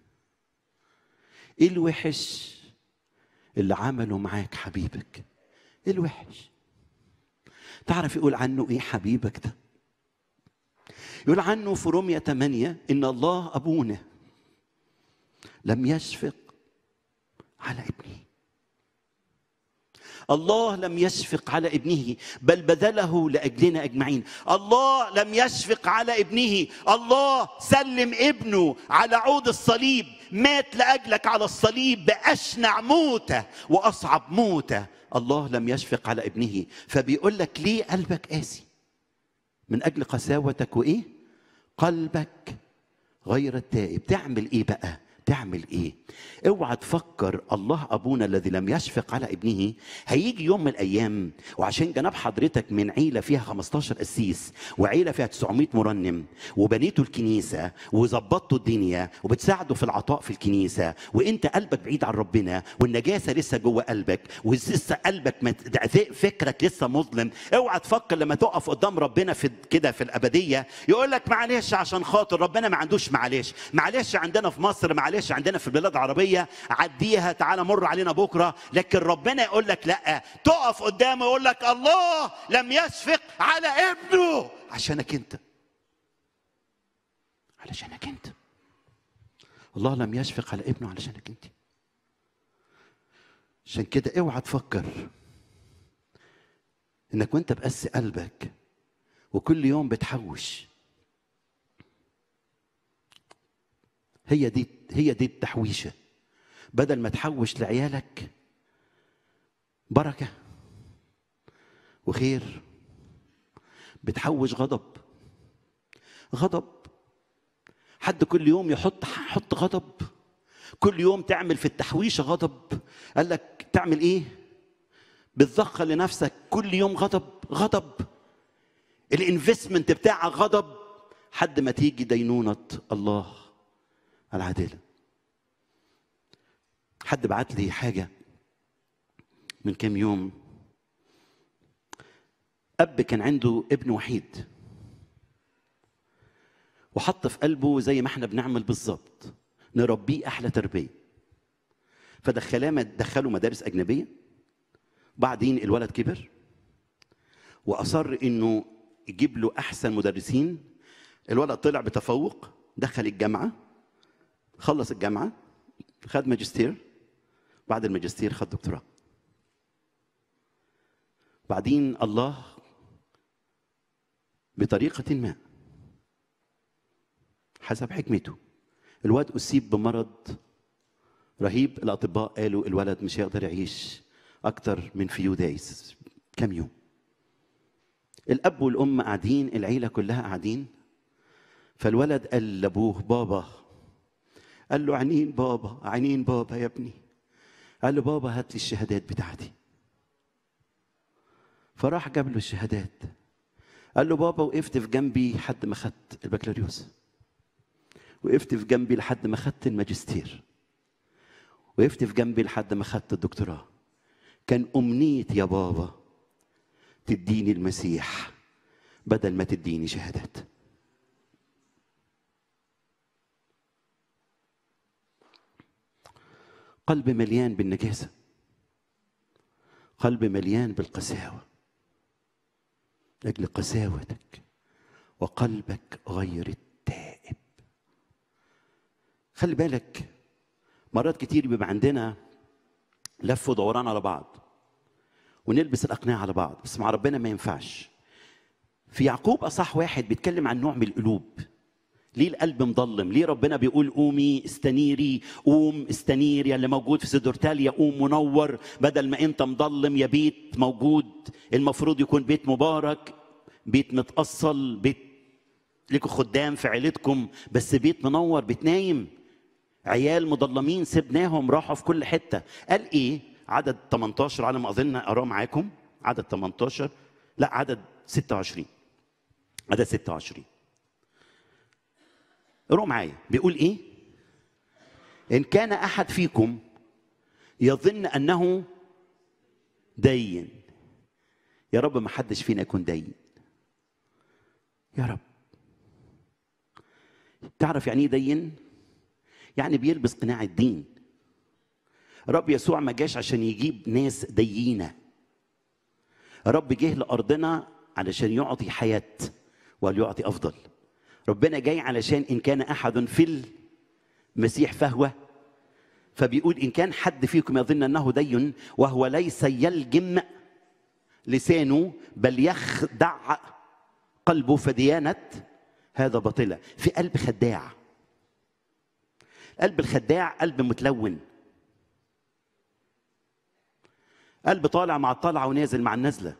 ايه الوحش اللي عمله معاك حبيبك؟ ايه الوحش؟ تعرف يقول عنه ايه حبيبك ده؟ يقول عنه في روميا 8 ان الله ابونا لم يشفق على ابنه. الله لم يشفق على ابنه بل بذله لأجلنا أجمعين. الله لم يشفق على ابنه. الله سلم ابنه على عود الصليب، مات لأجلك على الصليب بأشنع موتة وأصعب موتة. الله لم يشفق على ابنه. فبيقول لك ليه قلبك قاسي؟ من أجل قساوتك وإيه؟ قلبك غير التائب. تعمل إيه بقى؟ تعمل ايه؟ اوعى تفكر الله ابونا الذي لم يشفق على ابنه هيجي يوم من الايام وعشان جناب حضرتك من عيله فيها 15 قسيس وعيله فيها 900 مرنم وبنيتوا الكنيسه وظبطتوا الدنيا وبتساعدوا في العطاء في الكنيسه، وانت قلبك بعيد عن ربنا والنجاسه لسه جوه قلبك ولسه قلبك فكرك لسه مظلم. اوعى تفكر لما تقف قدام ربنا في كده في الابديه يقول لك معلش عشان خاطر ربنا. ما عندوش معلش عندنا في مصر، معلش عندنا في البلاد العربيه، عديها تعالى مر علينا بكره. لكن ربنا يقول لك لا، تقف قدامه يقول لك الله لم يشفق على ابنه عشانك انت. علشانك انت. الله لم يشفق على ابنه علشانك انت. عشان كده اوعى تفكر انك وانت بقسي قلبك وكل يوم بتحوش. هي دي التحويشه. بدل ما تحوش لعيالك بركه وخير، بتحوش غضب. حد كل يوم يحط غضب، كل يوم تعمل في التحويشه غضب. قال لك تعمل ايه؟ بتضخ لنفسك كل يوم غضب. الانفستمنت بتاعك غضب، حد ما تيجي دينونه الله العادله. حد بعت لي حاجه من كام يوم. اب كان عنده ابن وحيد، وحط في قلبه زي ما احنا بنعمل بالظبط، نربيه احلى تربيه. دخلوا مدارس اجنبيه. بعدين الولد كبر واصر انه يجيب له احسن مدرسين. الولد طلع بتفوق، دخل الجامعه، خلص الجامعه، خد ماجستير، بعد الماجستير خد دكتوراه. بعدين الله بطريقه ما حسب حكمته الواد اصيب بمرض رهيب. الاطباء قالوا الولد مش هيقدر يعيش اكتر من فيو دايز، كم يوم. الاب والام قاعدين، العيله كلها قاعدين. فالولد قال لابوه بابا، قال له عنين بابا، عنين بابا يا ابني. قال له بابا هات لي الشهادات بتاعتي. فراح جاب له الشهادات. قال له بابا وقفت في جنبي لحد ما خدت البكالوريوس، وقفت في جنبي لحد ما خدت الماجستير، وقفت في جنبي لحد ما خدت الدكتوراه. كان أمنية يا بابا تديني المسيح بدل ما تديني شهادات. قلب مليان بالنجاسة، قلب مليان بالقساوة. لأجل قساوتك وقلبك غير التائب. خلي بالك، مرات كتير بيبقى عندنا لف ودوران على بعض ونلبس الأقنعة على بعض، بس مع ربنا ما ينفعش. في يعقوب أصح 1 بيتكلم عن نوع من القلوب. ليه القلب مضلم؟ ليه ربنا بيقول قومي استنيري، قوم استنير يا اللي موجود في سدورتاليا، قوم منور بدل ما انت مضلم يا بيت موجود المفروض يكون بيت مبارك، بيت متأصل، بيت لكم خدام في عيلتكم، بس بيت منور، بيت نايم. عيال مضلمين سبناهم راحوا في كل حتة. قال ايه؟ عدد 18 على ما اظن اقراه معاكم. عدد 18 لا عدد 26. عدد 26 قروا معايا. بيقول ايه؟ ان كان احد فيكم يظن انه دين. يا رب ما حدش فينا يكون دين يا رب. تعرف يعني ايه دين؟ يعني بيلبس قناع الدين. رب يسوع ما جاش عشان يجيب ناس دينة. رب جه لأرضنا علشان يعطي حياة وليعطي أفضل. ربنا جاي علشان إن كان أحد في المسيح فهو، فبيقول إن كان حد فيكم يظن أنه دين وهو ليس يلجم لسانه بل يخدع قلبه فديانة هذا باطلة. في قلب خداع. قلب الخداع قلب متلون، قلب طالع مع الطالعة ونازل مع النزلة.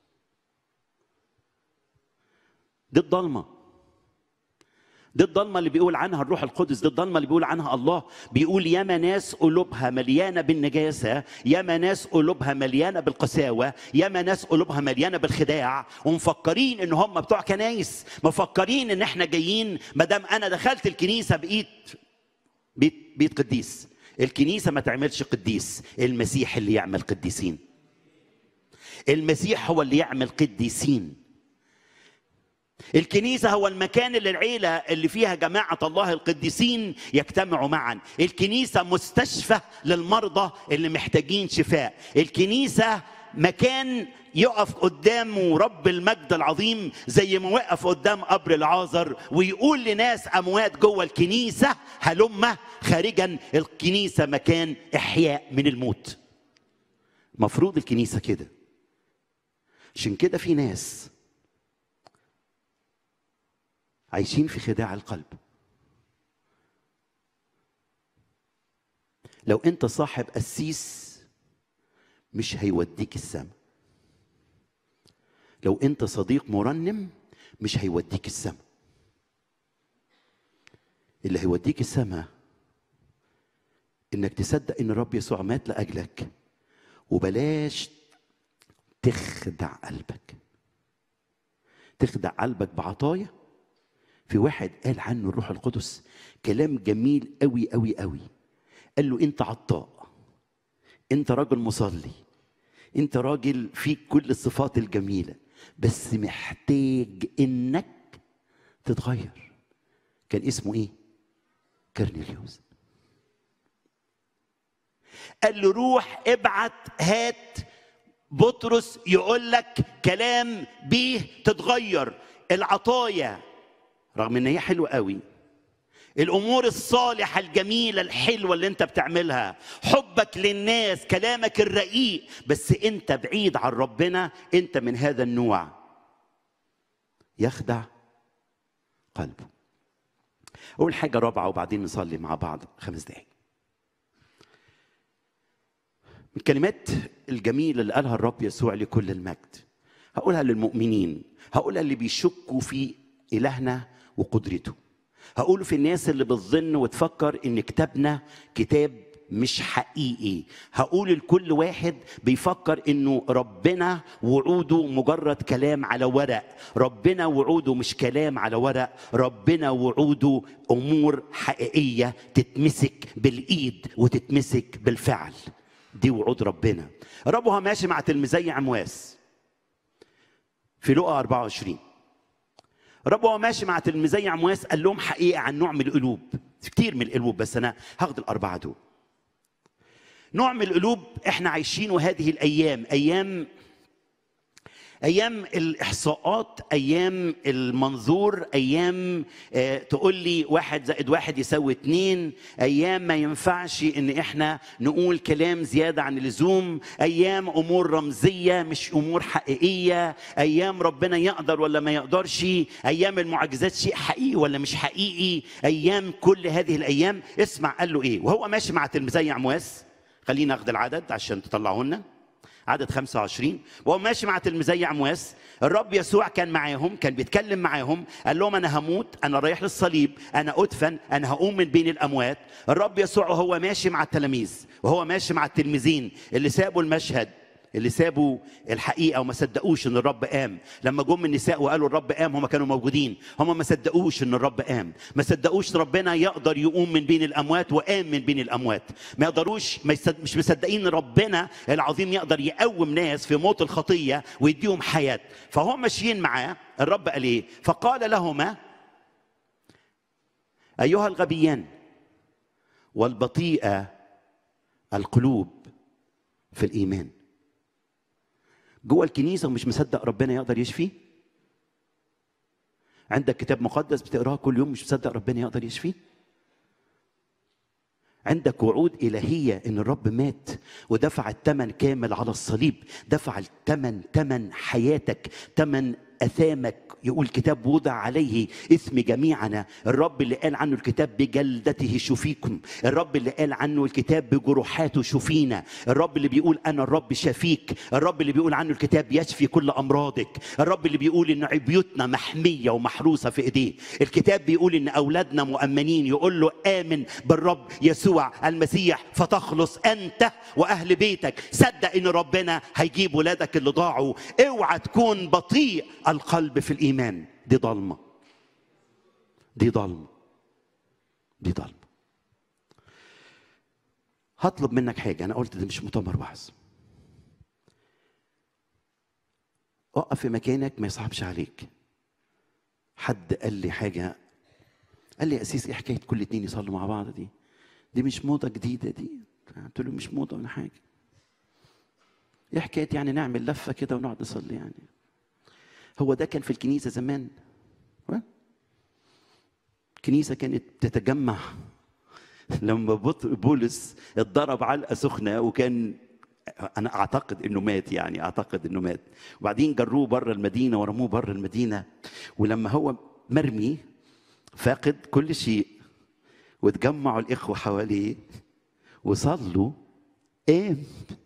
دي الضلمة، دي الضلمة اللي بيقول عنها الروح القدس، دي الضلمة اللي بيقول عنها الله. بيقول ياما ناس قلوبها مليانة بالنجاسة، ياما ناس قلوبها مليانة بالقساوة، ياما ناس قلوبها مليانة بالخداع، ومفكرين ان هم بتوع كنايس، مفكرين ان احنا جايين مادام انا دخلت الكنيسة بقيت بيت قديس. الكنيسة ما تعملش قديس، المسيح اللي يعمل قديسين. المسيح هو اللي يعمل قديسين. الكنيسة هو المكان اللي العيلة اللي فيها جماعة الله القديسين يجتمعوا معا. الكنيسة مستشفى للمرضى اللي محتاجين شفاء. الكنيسة مكان يقف قدامه رب المجد العظيم زي ما وقف قدام قبر العازر ويقول لناس أموات جوه الكنيسة هلم خارجا. الكنيسة مكان إحياء من الموت. مفروض الكنيسة كده. عشان كده في ناس عايشين في خداع القلب. لو انت صاحب قسيس مش هيوديك السماء. لو انت صديق مرنم مش هيوديك السماء. اللي هيوديك السماء انك تصدق ان الرب يسوع مات لاجلك، وبلاش تخدع قلبك. تخدع قلبك بعطايا. في واحد قال عنه الروح القدس كلام جميل قوي قوي قوي. قال له انت عطاء، انت راجل مصلي، انت راجل فيك كل الصفات الجميلة، بس محتاج انك تتغير. كان اسمه ايه؟ كرنيليوس. قال له روح ابعت هات بطرس يقول لك كلام بيه تتغير العطايا، رغم ان هي حلوه قوي، الامور الصالحه الجميله الحلوه اللي انت بتعملها، حبك للناس، كلامك الرقيق، بس انت بعيد عن ربنا، انت من هذا النوع يخدع قلبه. اول حاجه رابعه وبعدين نصلي مع بعض 5 دقايق. من الكلمات الجميله اللي قالها الرب يسوع لكل المجد، هقولها للمؤمنين، هقولها اللي بيشكوا في الهنا وقدرته، هقوله في الناس اللي بتظن وتفكر ان كتابنا كتاب مش حقيقي، هقول لكل واحد بيفكر انه ربنا وعوده مجرد كلام على ورق. ربنا وعوده مش كلام على ورق، ربنا وعوده امور حقيقيه تتمسك بالايد وتتمسك بالفعل. دي وعود ربنا. الرب وهو ماشي مع تلميذي عمواس في لقا 24، الرب وهو ماشي مع تلميذي عمواس قال لهم حقيقه عن نوع من القلوب، كتير من القلوب بس انا هاخد الاربعه دول. نوع من القلوب احنا عايشينه هذه الايام، ايام الاحصاءات، ايام المنظور، ايام تقول لي 1+1=2، ايام ما ينفعش ان احنا نقول كلام زياده عن اللزوم، ايام امور رمزيه مش امور حقيقيه، ايام ربنا يقدر ولا ما يقدرش، ايام المعجزات شيء حقيقي ولا مش حقيقي، ايام كل هذه الايام. اسمع قال له ايه وهو ماشي مع تلميذي عمواس. خلينا ناخد العدد عشان تطلعوا لنا عدد 25. وهو ماشي مع تلميذي عمواس، الرب يسوع كان معاهم، كان بيتكلم معاهم، قال لهم انا هموت، انا رايح للصليب، انا ادفن، انا هقوم من بين الاموات. الرب يسوع وهو ماشي مع التلاميذ، وهو ماشي مع التلميذين اللي سابوا المشهد، اللي سابوا الحقيقه وما صدقوش ان الرب قام. لما جم النساء وقالوا الرب قام، هم كانوا موجودين، هم ما صدقوش ان الرب قام، ما صدقوش ربنا يقدر يقوم من بين الاموات، وقام من بين الاموات. ما يقدروش، مش مصدقين ربنا العظيم يقدر يقوم ناس في موت الخطيه ويديهم حياه. فهم ماشيين معاه. الرب قال ايه؟ فقال لهما ايها الغبيان والبطيئه القلوب في الايمان. جوه الكنيسه ومش مصدق ربنا يقدر يشفي؟ عندك كتاب مقدس بتقراه كل يوم مش مصدق ربنا يقدر يشفي؟ عندك وعود إلهية إن الرب مات ودفع الثمن كامل على الصليب، دفع الثمن، ثمن حياتك، ثمن أثامك. يقول الكتاب وضع عليه إثم جميعنا. الرب اللي قال عنه الكتاب بجلدته شفيكم، الرب اللي قال عنه الكتاب بجروحاته شفينا، الرب اللي بيقول أنا الرب شفيك، الرب اللي بيقول عنه الكتاب يشفي كل أمراضك، الرب اللي بيقول إن بيوتنا محمية ومحروسة في إيديه. الكتاب بيقول إن أولادنا مؤمنين، يقول له آمن بالرب يسوع المسيح فتخلص أنت وأهل بيتك. صدق إن ربنا هيجيب ولادك اللي ضاعوا. اوعى تكون بطيء القلب في الإيمان. دي ضلمة، دي ضلمة، دي ضلمة. هطلب منك حاجة، أنا قلت ده مش مؤتمر وعظ. اقف في مكانك ما يصعبش عليك. حد قال لي حاجة، قال لي يا أسيس إيه حكاية كل 2 يصلوا مع بعض دي؟ دي مش موضة جديدة دي. قلت له مش موضة ولا حاجة. إيه حكاية يعني نعمل لفة كده ونقعد نصلي يعني؟ هو ده كان في الكنيسة زمان؟ الكنيسة كانت تتجمع لما بولس اتضرب علقة سخنة، وكان أنا أعتقد إنه مات، يعني أعتقد إنه مات، وبعدين جروه بره المدينة ورموه بره المدينة، ولما هو مرمي فاقد كل شيء وتجمعوا الإخوة حواليه وصلوا، قام.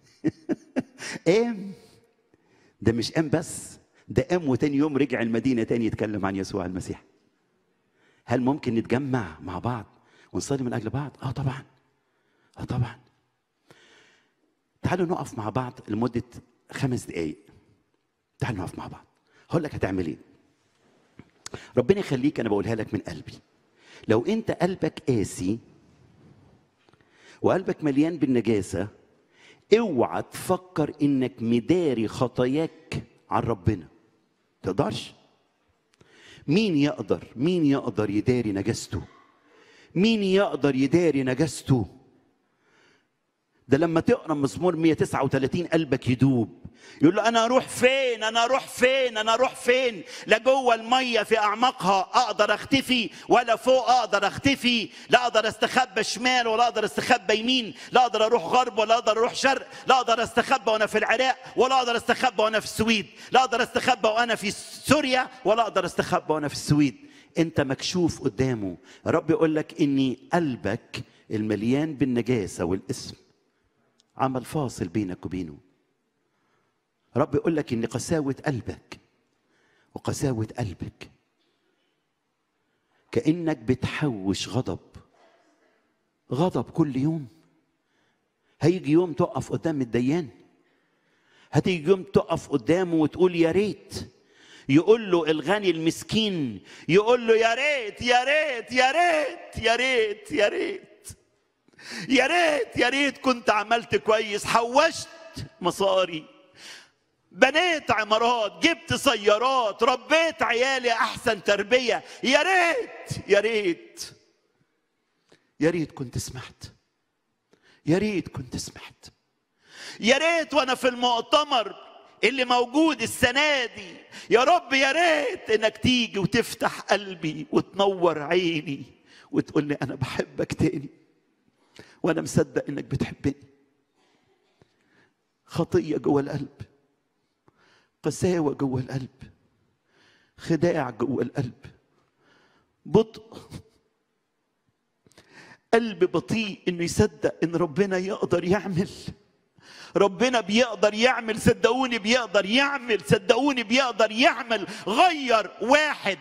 قام. ده مش قام بس، ده قام وتاني يوم رجع المدينة تاني يتكلم عن يسوع المسيح. هل ممكن نتجمع مع بعض ونصلي من أجل بعض؟ طبعا، طبعا. تعالوا نقف مع بعض لمدة 5 دقايق. تعالوا نقف مع بعض. هقول لك هتعمل ايه. ربنا يخليك، أنا بقولها لك من قلبي. لو أنت قلبك قاسي وقلبك مليان بالنجاسة، اوعى تفكر إنك مداري خطاياك عن ربنا. تقدرش. مين يقدر يداري نجاسته؟ مين يقدر يداري نجاسته؟ ده لما تقرا مزمور 139 قلبك يدوب، يقول له انا اروح فين؟ انا اروح فين؟ لا جوه الميه في اعماقها اقدر اختفي، ولا فوق اقدر اختفي، لا اقدر استخبى شمال ولا اقدر استخبى يمين، لا اقدر اروح غرب ولا اقدر اروح شرق، لا اقدر استخبى وانا في العراق ولا اقدر استخبى وانا في السويد، لا اقدر استخبى وانا في سوريا ولا اقدر استخبى وانا في السويد. انت مكشوف قدامه. الرب يقول لك اني قلبك المليان بالنجاسه والاسم عمل فاصل بينك وبينه. رب يقول لك ان قساوة قلبك وقساوة قلبك كأنك بتحوش غضب كل يوم. هيجي يوم تقف قدام الديان، هتيجي يوم تقف قدامه وتقول يا ريت. يقول له الغني المسكين، يقول له يا ريت يا ريت يا ريت يا ريت يا ريت يا ريت يا ريت كنت عملت كويس، حوشت مصاري، بنيت عمارات، جبت سيارات، ربيت عيالي احسن تربيه. يا ريت يا ريت يا ريت كنت سمعت، يا ريت كنت سمعت، يا ريت وانا في المؤتمر اللي موجود السنه دي، يا رب يا ريت انك تيجي وتفتح قلبي وتنور عيني وتقول لي انا بحبك تاني وانا مصدق انك بتحبني. خطيه جوه القلب، قساوه جوه القلب، خداع جوه القلب، بطء، قلب بطيء انه يصدق ان ربنا يقدر يعمل. ربنا بيقدر يعمل، صدقوني بيقدر يعمل، صدقوني بيقدر يعمل. غير واحد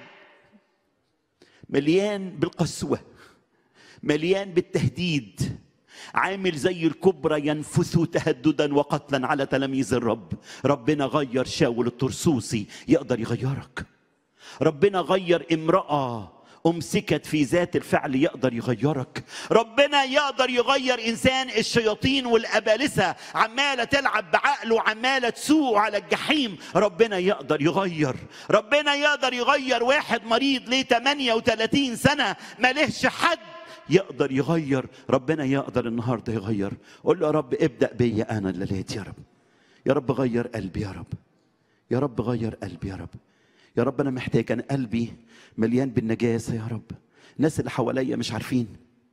مليان بالقسوه، مليان بالتهديد، عامل زي الكبرى ينفث تهددا وقتلا على تلاميذ الرب. ربنا غير شاول الطرسوسي، يقدر يغيرك. ربنا غير امرأة أمسكت في ذات الفعل، يقدر يغيرك. ربنا يقدر يغير إنسان الشياطين والأبالسة عمالة تلعب بعقله، عمالة تسوق على الجحيم، ربنا يقدر يغير. ربنا يقدر يغير واحد مريض ليه 38 سنة ما لهش حد، يقدر يغير. ربنا يقدر النهارده يغير. قول له يا رب ابدأ بيا أنا الليلة يا رب. يا رب غير قلبي يا رب، يا رب غير قلبي يا رب. يا رب أنا محتاج، أنا قلبي مليان بالنجاسة يا رب. الناس اللي حواليا مش عارفين،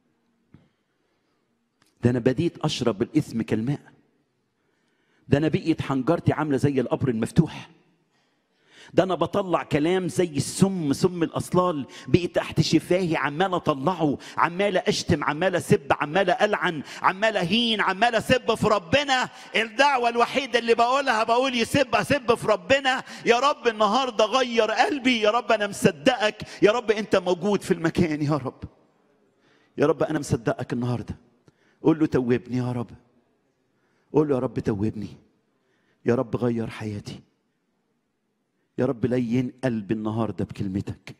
ده أنا بديت أشرب الإثم كالماء، ده أنا بقيت حنجرتي عاملة زي القبر المفتوح، ده أنا بطلع كلام زي السم، سم الأصلال بقي تحت شفاهي، عمال أطلعه، عمال أشتم، عمال أسب، عمال ألعن، عمال أهين، عمال أسب في ربنا. الدعوة الوحيدة اللي بقولها بقول أسب في ربنا. يا رب النهاردة غير قلبي، يا رب أنا مصدقك، يا رب أنت موجود في المكان يا رب. يا رب أنا مصدقك النهاردة. قول له توبني يا رب، قول له يا رب توبني، يا رب غير حياتي، يا رب لين قلبي النهارده بكلمتك،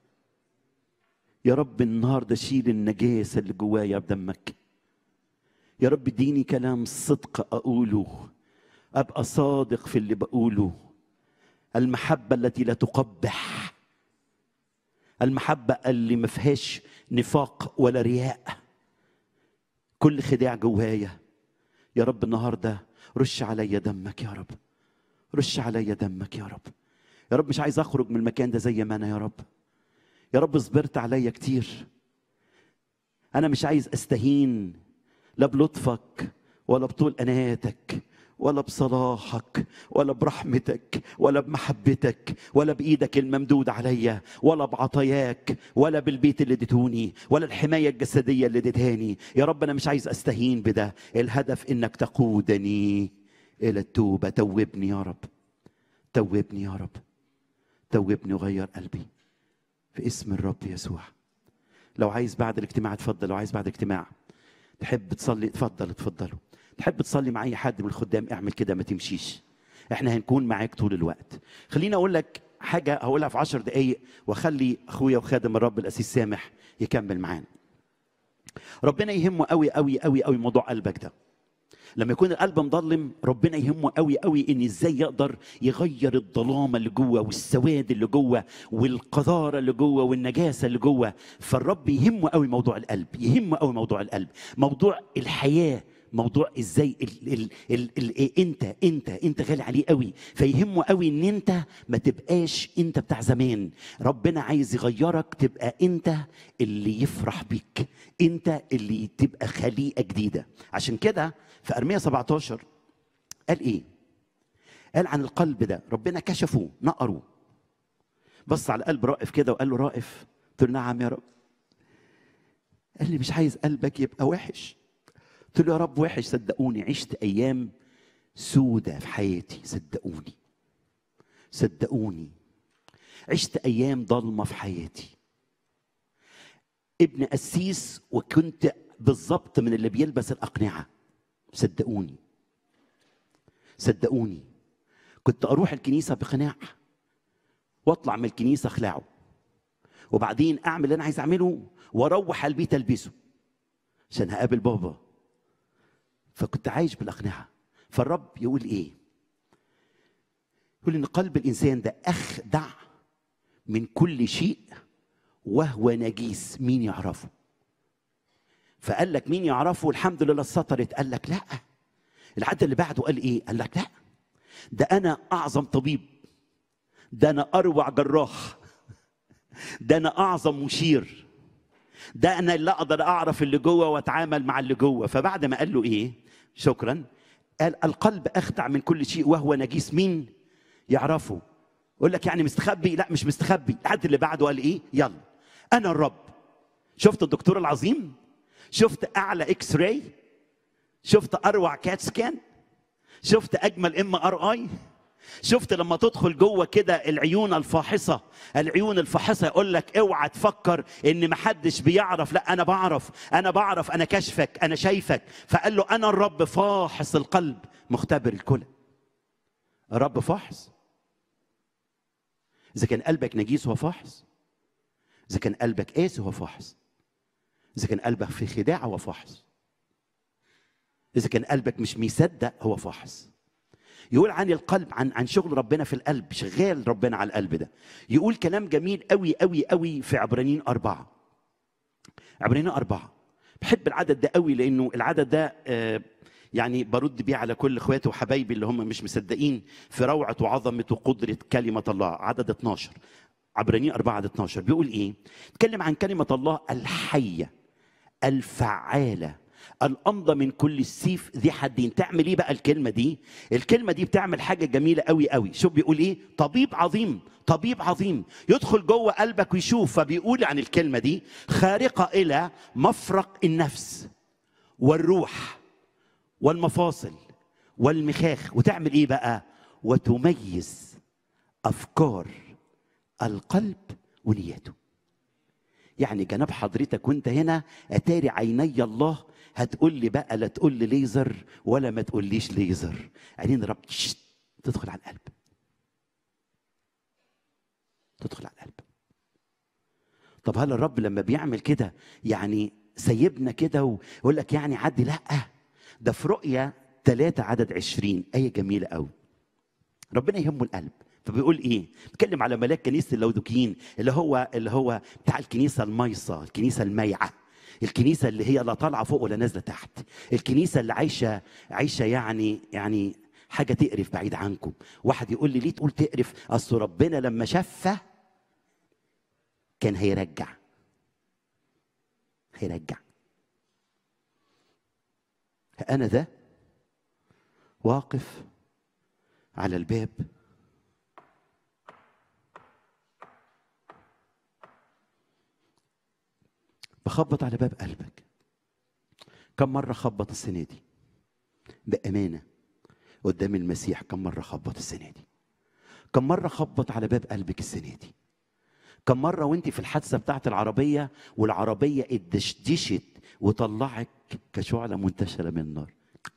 يا رب النهارده شيل النجاسه اللي جوايا بدمك، يا رب اديني كلام صدق اقوله، ابقى صادق في اللي بقوله. المحبه التي لا تقبح، المحبه اللي ما فيهاش نفاق ولا رياء، كل خداع جوايا يا رب النهارده رش عليا دمك يا رب، رش عليا دمك يا رب. يا رب مش عايز اخرج من المكان ده زي ما انا يا رب. يا رب صبرت عليا كتير، انا مش عايز استهين لا بلطفك ولا بطول اناتك ولا بصلاحك ولا برحمتك ولا بمحبتك ولا بايدك الممدود عليا ولا بعطاياك ولا بالبيت اللي اديتوني ولا الحمايه الجسديه اللي اديتهاني. يا رب انا مش عايز استهين بده، الهدف انك تقودني الى التوبه. توبني يا رب، توبني يا رب، توبني وغير قلبي في اسم الرب يسوع. لو عايز بعد الاجتماع اتفضل، لو عايز بعد الاجتماع تحب تصلي اتفضل، اتفضلوا. تحب تصلي مع اي حد من الخدام اعمل كده، ما تمشيش، احنا هنكون معاك طول الوقت. خليني اقول لك حاجه هقولها في 10 دقائق واخلي اخويا وخادم الرب الاسيس سامح يكمل معانا. ربنا يهمه قوي قوي قوي قوي موضوع قلبك ده. لما يكون القلب مظلم ربنا يهمه قوي قوي ان ازاي يقدر يغير الظلامه اللي جوه والسواد اللي جوه والقذاره اللي جوه والنجاسه اللي جوه. فالرب يهمه قوي موضوع القلب، يهمه قوي موضوع القلب، موضوع الحياه، موضوع ازاي انت غالي عليه قوي. فيهمه قوي ان انت ما تبقاش انت بتاع زمان. ربنا عايز يغيرك تبقى انت اللي يفرح بيك، انت اللي تبقى خليقه جديده. عشان كده في ارميا 17 قال ايه؟ قال عن القلب ده ربنا كشفه نقره، بص على قلب رائف كده وقال له رائف. قلت له نعم يا رب. قال لي مش عايز قلبك يبقى وحش. قلت له يا رب وحش؟ صدقوني عشت ايام سودة في حياتي، صدقوني عشت ايام ضلمه في حياتي. ابن قسيس وكنت بالظبط من اللي بيلبس الاقنعه. صدقوني كنت اروح الكنيسه بقناع واطلع من الكنيسه اخلعه، وبعدين اعمل اللي انا عايز اعمله واروح البيت البسه عشان هقابل بابا. فكنت عايش بالاقنعه. فالرب يقول ايه؟ يقول ان قلب الانسان ده اخدع من كل شيء وهو نجيس، مين يعرفه؟ فقال لك مين يعرفه؟ الحمد لله اتسترت. قال لك لا. العدد اللي بعده قال ايه؟ قال لك لا، ده انا اعظم طبيب، ده انا اروع جراح، ده انا اعظم مشير، ده انا اللي اقدر اعرف اللي جوه واتعامل مع اللي جوه. فبعد ما قال له ايه؟ شكرا. قال القلب اخدع من كل شيء وهو نجيس، مين يعرفه؟ يقول لك يعني مستخبي؟ لا مش مستخبي. العدد اللي بعده قال ايه؟ يلا انا الرب. شفت الدكتور العظيم؟ شفت اعلى اكس راي؟ شفت اروع كات سكان؟ شفت اجمل MRI؟ شفت لما تدخل جوه كده العيون الفاحصه يقول لك اوعى تفكر ان محدش بيعرف. لا انا بعرف، انا كشفك، انا شايفك. فقال له انا الرب فاحص القلب مختبر الكلى. الرب فاحص. اذا كان قلبك نجيس هو فاحص، اذا كان قلبك قاسي هو فاحص، اذا كان قلبك في خداع هو فاحص، اذا كان قلبك مش مصدق هو فاحص. يقول عن القلب، عن شغل ربنا في القلب، شغال ربنا على القلب ده. يقول كلام جميل قوي قوي قوي في عبرانيين 4. عبرانيين 4 بحب العدد ده قوي، لانه العدد ده يعني برد بيه على كل اخواتي وحبايبي اللي هم مش مصدقين في روعه وعظمه وقدره كلمه الله. عدد 12، عبرانيين 4 عدد 12 بيقول ايه؟ اتكلم عن كلمه الله الحيه الفعاله الأمضى من كل السيف ذي حدين. تعمل ايه بقى الكلمة دي؟ الكلمة دي بتعمل حاجة جميلة قوي قوي. شوف بيقول ايه؟ طبيب عظيم يدخل جوه قلبك ويشوف. فبيقول عن الكلمة دي خارقة إلى مفرق النفس والروح والمفاصل والمخاخ. وتعمل ايه بقى؟ وتميز أفكار القلب ونياته. يعني جناب حضرتك وانت هنا اتاري عيني الله. هتقول لي بقى لا تقول لي ليزر ولا ما تقوليش ليزر. عينين رب تدخل على القلب، تدخل على القلب. طب هل الرب لما بيعمل كده يعني سيبنا كده ويقول لك يعني عدي؟ لا، ده في رؤيا 3 عدد 20 آية جميلة قوي. ربنا يهمه القلب. فبيقول ايه؟ بيتكلم على ملاك كنيسه اللودوكيين اللي هو بتاع الكنيسه المايصه، الكنيسه المايعه، الكنيسه اللي هي لا طالعه فوق ولا نازله تحت، الكنيسه اللي عايشه يعني حاجه تقرف بعيد عنكم. واحد يقول لي ليه تقول تقرف؟ اصل ربنا لما شافها كان هيرجع. انا ده واقف على الباب بخبط على باب قلبك. كم مرة خبط السنة دي؟ بأمانة قدام المسيح كم مرة خبط السنة دي؟ كم مرة خبط على باب قلبك السنة دي؟ كم مرة وانت في الحادثة بتاعت العربية والعربية اتدشدشت وطلعك كشعلة منتشرة من النار؟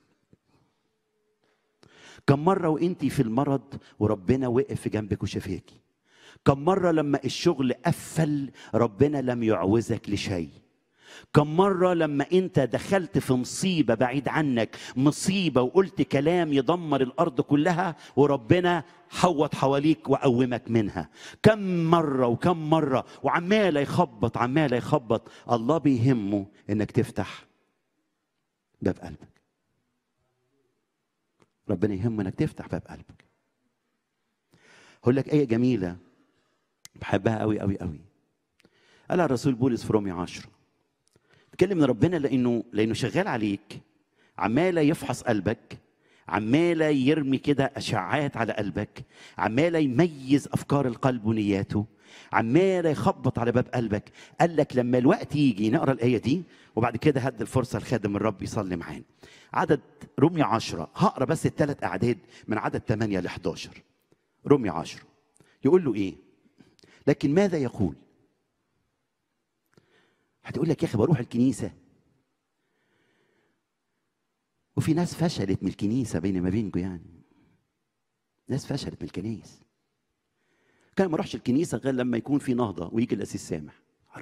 كم مرة وانت في المرض وربنا وقف في جنبك وشفاكي؟ كم مرة لما الشغل قفل ربنا لم يعوزك لشيء؟ كم مرة لما انت دخلت في مصيبة بعيد عنك، مصيبة وقلت كلام يدمر الأرض كلها، وربنا حوط حواليك وقومك منها. كم مرة وكم مرة، وعمال يخبط عمال يخبط. الله بيهمه انك تفتح باب قلبك. ربنا يهمه انك تفتح باب قلبك. هقول لك آية جميلة بحبها قوي قوي قوي. قالها الرسول بولس في رومية 10. اتكلم من ربنا لانه شغال عليك، عمال يفحص قلبك، عمال يرمي كده اشعاعات على قلبك، عمال يميز افكار القلب ونياته، عمال يخبط على باب قلبك. قال لك لما الوقت يجي نقرا الايه دي، وبعد كده هدي الفرصه لخادم الرب يصلي معانا. عدد رومية 10، هقرا بس الثلاث اعداد من عدد 8 ل 11. رومية 10 يقول له ايه؟ لكن ماذا يقول؟ هتقول لك يا اخي بروح الكنيسه، وفي ناس فشلت من الكنيسه بيني ما بينكم، يعني ناس فشلت من الكنيس. كان ما اروحش الكنيسه غير لما يكون في نهضه ويجي القسيس سامح.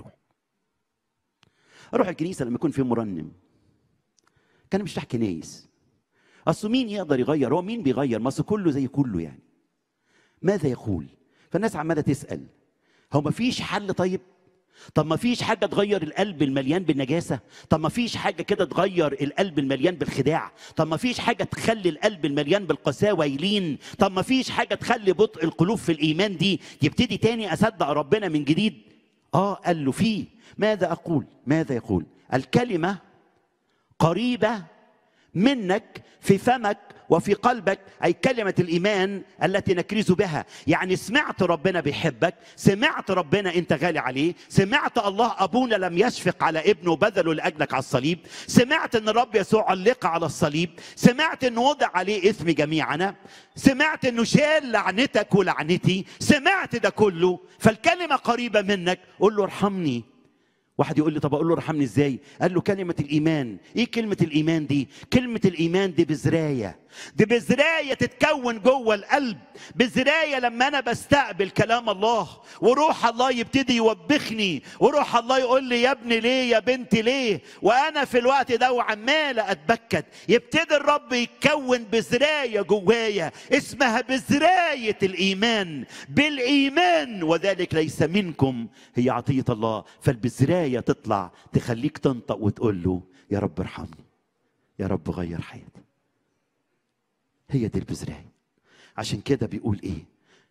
اروح الكنيسه لما يكون في مرنم. كان مش رايح كنايس. اصل مين يقدر يغير؟ هو مين بيغير؟ ما اصل كله زي كله يعني. ماذا يقول؟ فالناس عماله تسال، هو ما فيش حل؟ طب ما فيش حاجة تغير القلب المليان بالنجاسة؟ طب ما فيش حاجة كده تغير القلب المليان بالخداع؟ طب ما فيش حاجة تخلي القلب المليان بالقساوة يلين؟ طب ما فيش حاجة تخلي بطء القلوب في الإيمان دي يبتدي تاني أصدق ربنا من جديد؟ قال له فيه. ماذا أقول؟ ماذا يقول؟ الكلمة قريبة منك في فمك وفي قلبك، أي كلمة الإيمان التي نكرز بها. يعني سمعت ربنا بيحبك، سمعت ربنا أنت غالي عليه، سمعت الله أبونا لم يشفق على ابنه بذله لأجلك على الصليب، سمعت أن الرب يسوع علق على الصليب، سمعت أنه وضع عليه إثم جميعنا، سمعت أنه شال لعنتك ولعنتي، سمعت ده كله. فالكلمة قريبة منك. قل له ارحمني. واحد يقول لي طب اقول له ارحمني ازاي؟ قال له كلمه الايمان. ايه كلمه الايمان دي؟ كلمه الايمان دي بذرايه، دي بذرايه تتكون جوه القلب. بذرايه لما انا بستقبل كلام الله وروح الله يبتدي يوبخني، وروح الله يقول لي يا ابني ليه، يا بنتي ليه، وانا في الوقت ده وعمال اتبكت، يبتدي الرب يكون بذرايه جوايا اسمها بذرايه الايمان. بالايمان وذلك ليس منكم، هي عطيه الله. فالبذرايه تطلع تخليك تنطق وتقول له يا رب ارحمني، يا رب غير حياتي. هي دي البذرايه. عشان كده بيقول ايه؟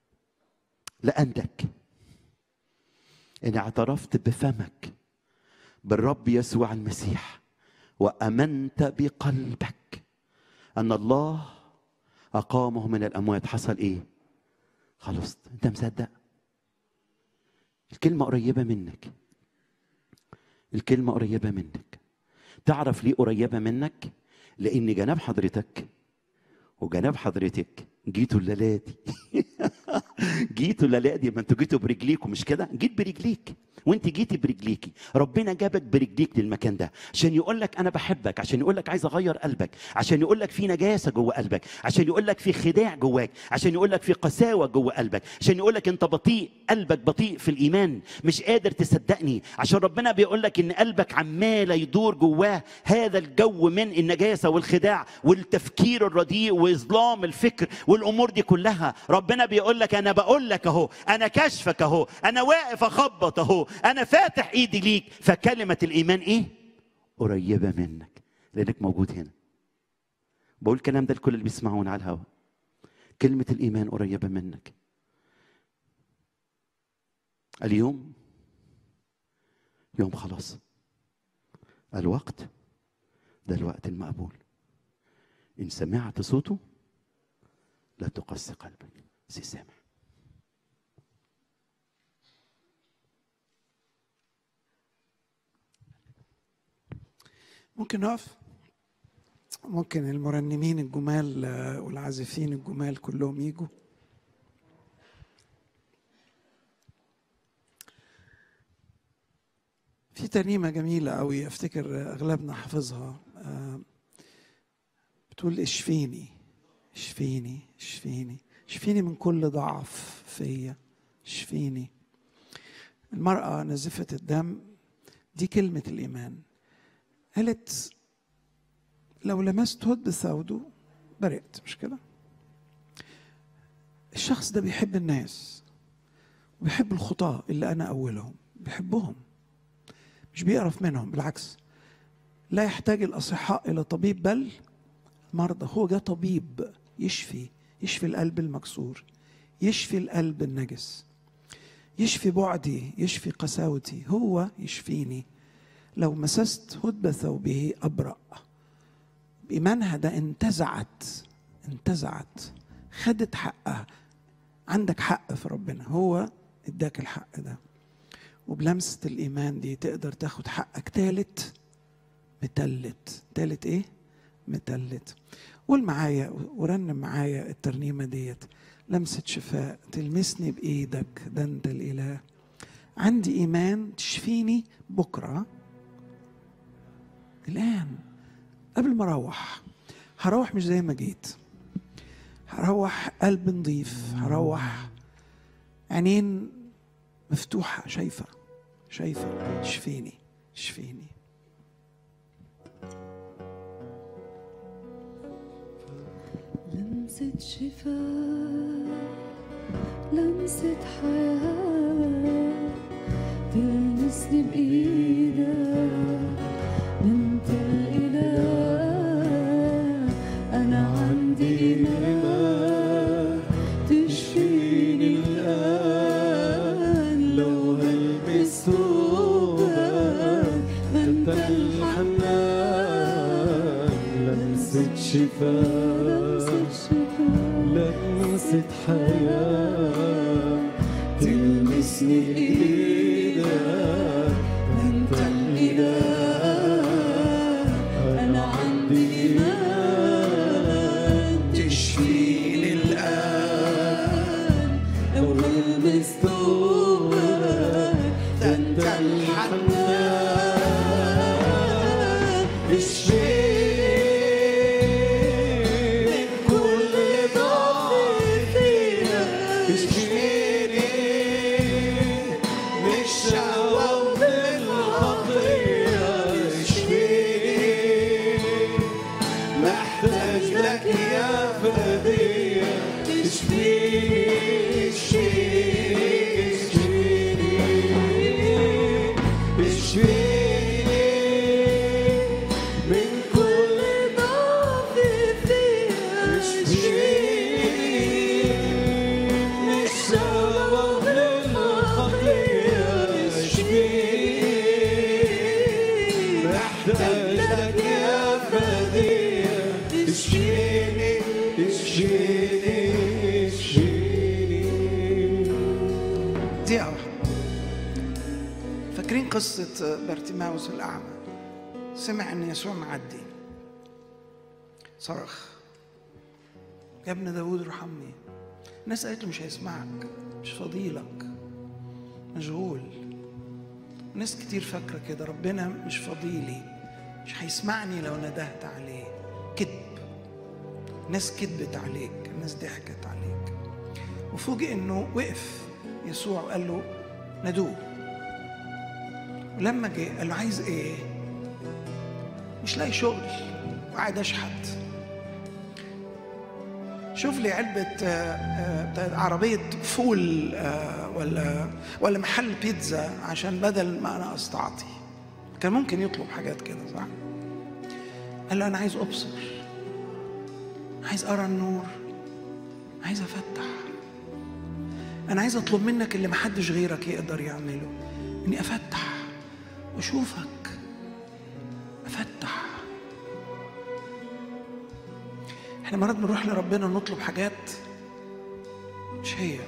لأنك إن اعترفت بفمك بالرب يسوع المسيح وأمنت بقلبك أن الله أقامه من الأموات، حصل إيه؟ خلصت. أنت مصدق؟ الكلمة قريبة منك، الكلمة قريبة منك. تعرف ليه قريبة منك؟ لأن جناب حضرتك وجناب حضرتك جيتوا الليلة دي جيتوا الليلة دي. ما انتوا جيتوا برجليكم مش كده؟ جيت برجليك، وانت جيتي برجليكي. ربنا جابك برجليك للمكان ده عشان يقول لك انا بحبك، عشان يقول لك عايز اغير قلبك، عشان يقول لك في نجاسه جوه قلبك، عشان يقول لك في خداع جواك، عشان يقول لك في قساوه جوه قلبك، عشان يقول لك انت بطيء، قلبك بطيء في الايمان، مش قادر تصدقني. عشان ربنا بيقول لك ان قلبك عمال يدور جواه هذا الجو من النجاسه والخداع والتفكير الرديء واظلام الفكر والامور دي كلها. ربنا بيقول لك انا بقول لك اهو، انا كشفك اهو، انا واقف اخبط اهو، انا فاتح ايدي ليك. فكلمه الايمان ايه؟ قريبه منك لانك موجود هنا. بقول الكلام ده لكل اللي بيسمعونا على الهواء. كلمه الايمان قريبه منك. اليوم يوم خلاص، الوقت ده الوقت المقبول. ان سمعت صوته لا تقسي قلبك. سي سامع. ممكن نقف؟ ممكن المرنمين الجمال والعازفين الجمال كلهم يجوا. في ترنيمة جميلة قوي افتكر اغلبنا حافظها، بتقول اشفيني اشفيني اشفيني اشفيني من كل ضعف فيا، اشفيني. المرأة نزفت الدم دي كلمة الإيمان. قالت لو لمست هد بثوبه برئت، مش كده؟ الشخص ده بيحب الناس وبيحب الخطاة اللي أنا أولهم، بيحبهم مش بيقرف منهم، بالعكس لا يحتاج الأصحاء إلى طبيب بل مرضى. هو جاء طبيب يشفي القلب المكسور، يشفي القلب النجس، يشفي بعدي، يشفي قساوتي، هو يشفيني. لو مسست هدب ثوبه أبرأ. بإيمانها ده انتزعت خدت حقها. عندك حق في ربنا، هو اداك الحق ده، وبلمسة الإيمان دي تقدر تاخد حقك تالت ايه؟ متلت. قول معايا ورنم معايا الترنيمة ديت. لمسة شفاء تلمسني بإيدك، ده أنت الإله. عندي إيمان تشفيني بكرة الآن قبل ما هروح مش زي ما جيت، هروح قلب نظيف، هروح عينين مفتوحة شايفة تشفيني. لمسة شفاء، لمسة حياة، تلمسني بإيدك، أنت الإله. أنا عندي إيمان تشفيني الآن. لو هلمس ثوبك أنت الحنان. لمسة شفاء، لمسة حياة، تلمسني بإيدك، أنت الإله. أنا عندي إيمان تشفيني الآن. لو هلمس ثوبك أنت الحنان. فاكرين قصة بارتيماوس الأعمى؟ سمع أن يسوع معدي، صرخ يا ابن داود ارحمني. الناس قالت له مش هيسمعك، مش فضيلك، مشغول. ناس كتير فاكرة كده، ربنا مش فضيلي، مش هيسمعني لو ندهت عليه. كذب، ناس كذبت عليك، الناس ضحكت عليك. وفوجئ انه وقف يسوع وقال له ندوه. ولما جه قال له عايز ايه؟ مش لاقي شغل وقاعد اشحت، شوف لي علبة عربية فول ولا محل بيتزا عشان بدل ما أنا أستعطي. كان ممكن يطلب حاجات كده صح؟ قال له أنا عايز أبصر، عايز أرى النور، عايز أفتح. أنا عايز أطلب منك اللي محدش غيرك يقدر يعمله، إني أفتح وأشوفك، أفتح. احنا مرات بنروح لربنا نطلب حاجات مش هي.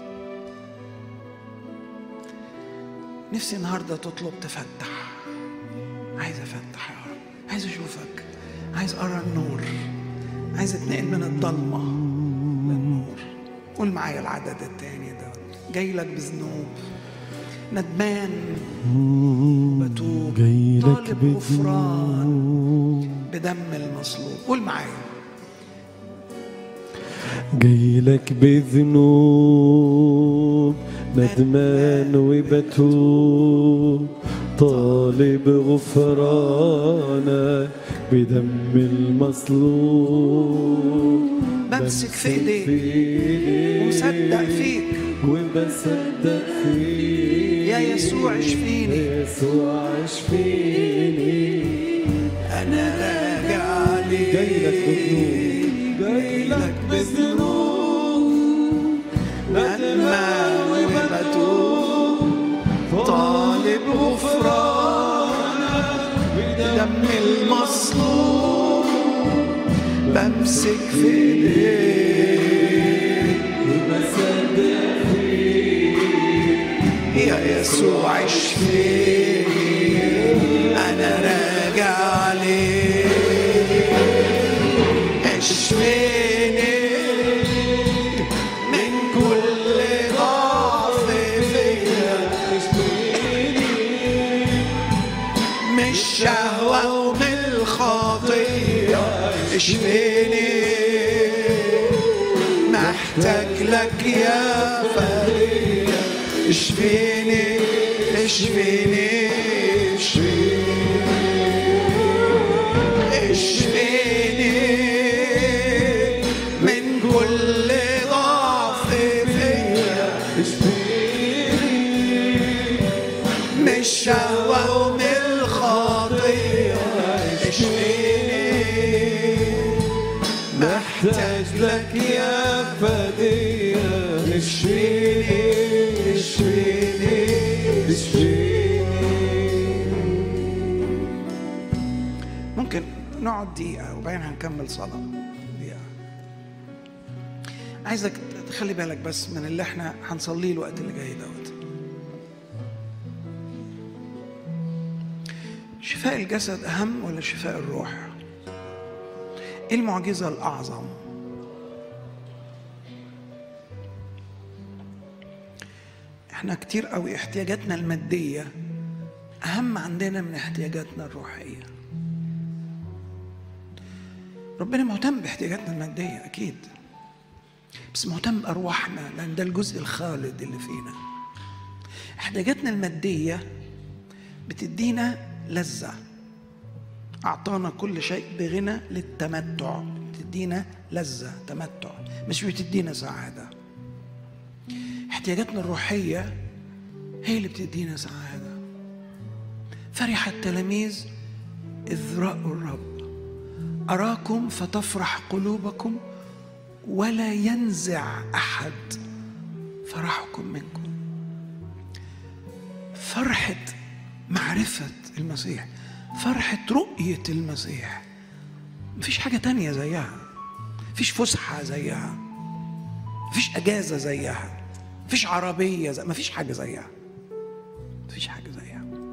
نفسي النهارده تطلب تفتح. عايز افتح يا رب، عايز اشوفك، عايز ارى النور، عايز اتنقل من الضلمه للنور. قول معايا العدد التاني ده. جاي لك بذنوب، ندمان بتوب، طالب غفران بدم المصلوب. قول معايا. جايلك بذنوب، ندمان وبتوب، طالب غفرانك بدم المصلوب. بمسك في ايديك ومصدق فيك وبصدق فيك يا يسوع اشفيني. يا يسوع اشفيني. انا راجع ليك جاي لك بذنوب ندمان وبتوب طالب غفرانك بدم المصلوب. بمسك في ايديك وبصدق فيك يا يسوع اشفيني. انا راجع ليك اشفيني من كل ضعف فيا. من الشهوة ومن الخطية اشفيني. محتاج لك يا فدية. اشفيني اشفيني اشفيني من كل ضعف فيا. من الشهوة ومن الخطية اشفيني. محتاج لك يا فدية. اشفيني اشفيني اشفيني. ممكن نقعد دقيقة وبعدين هنكمل صلاة. دقيقة. عايزك تخلي بالك بس من اللي احنا هنصليه الوقت اللي جاي دوت. شفاء الجسد أهم ولا شفاء الروح؟ ايه المعجزة الأعظم؟ احنا كتير قوي احتياجاتنا المادية أهم عندنا من احتياجاتنا الروحية. ربنا مهتم باحتياجاتنا المادية أكيد، بس مهتم بأرواحنا لأن ده الجزء الخالد اللي فينا. احتياجاتنا المادية بتدينا لذة. أعطانا كل شيء بغنى للتمتع. بتدينا لذة تمتع، مش بتدينا سعادة. احتياجاتنا الروحية هي اللي بتدينا سعادة. فرح التلاميذ إذ رأوا الرب. أراكم فتفرح قلوبكم ولا ينزع أحد فرحكم منكم. فرحة معرفة المسيح، فرحة رؤية المسيح، مفيش حاجة تانية زيها. مفيش فسحة زيها، مفيش أجازة زيها، مفيش عربية مفيش حاجة زيها. مفيش حاجة زيها.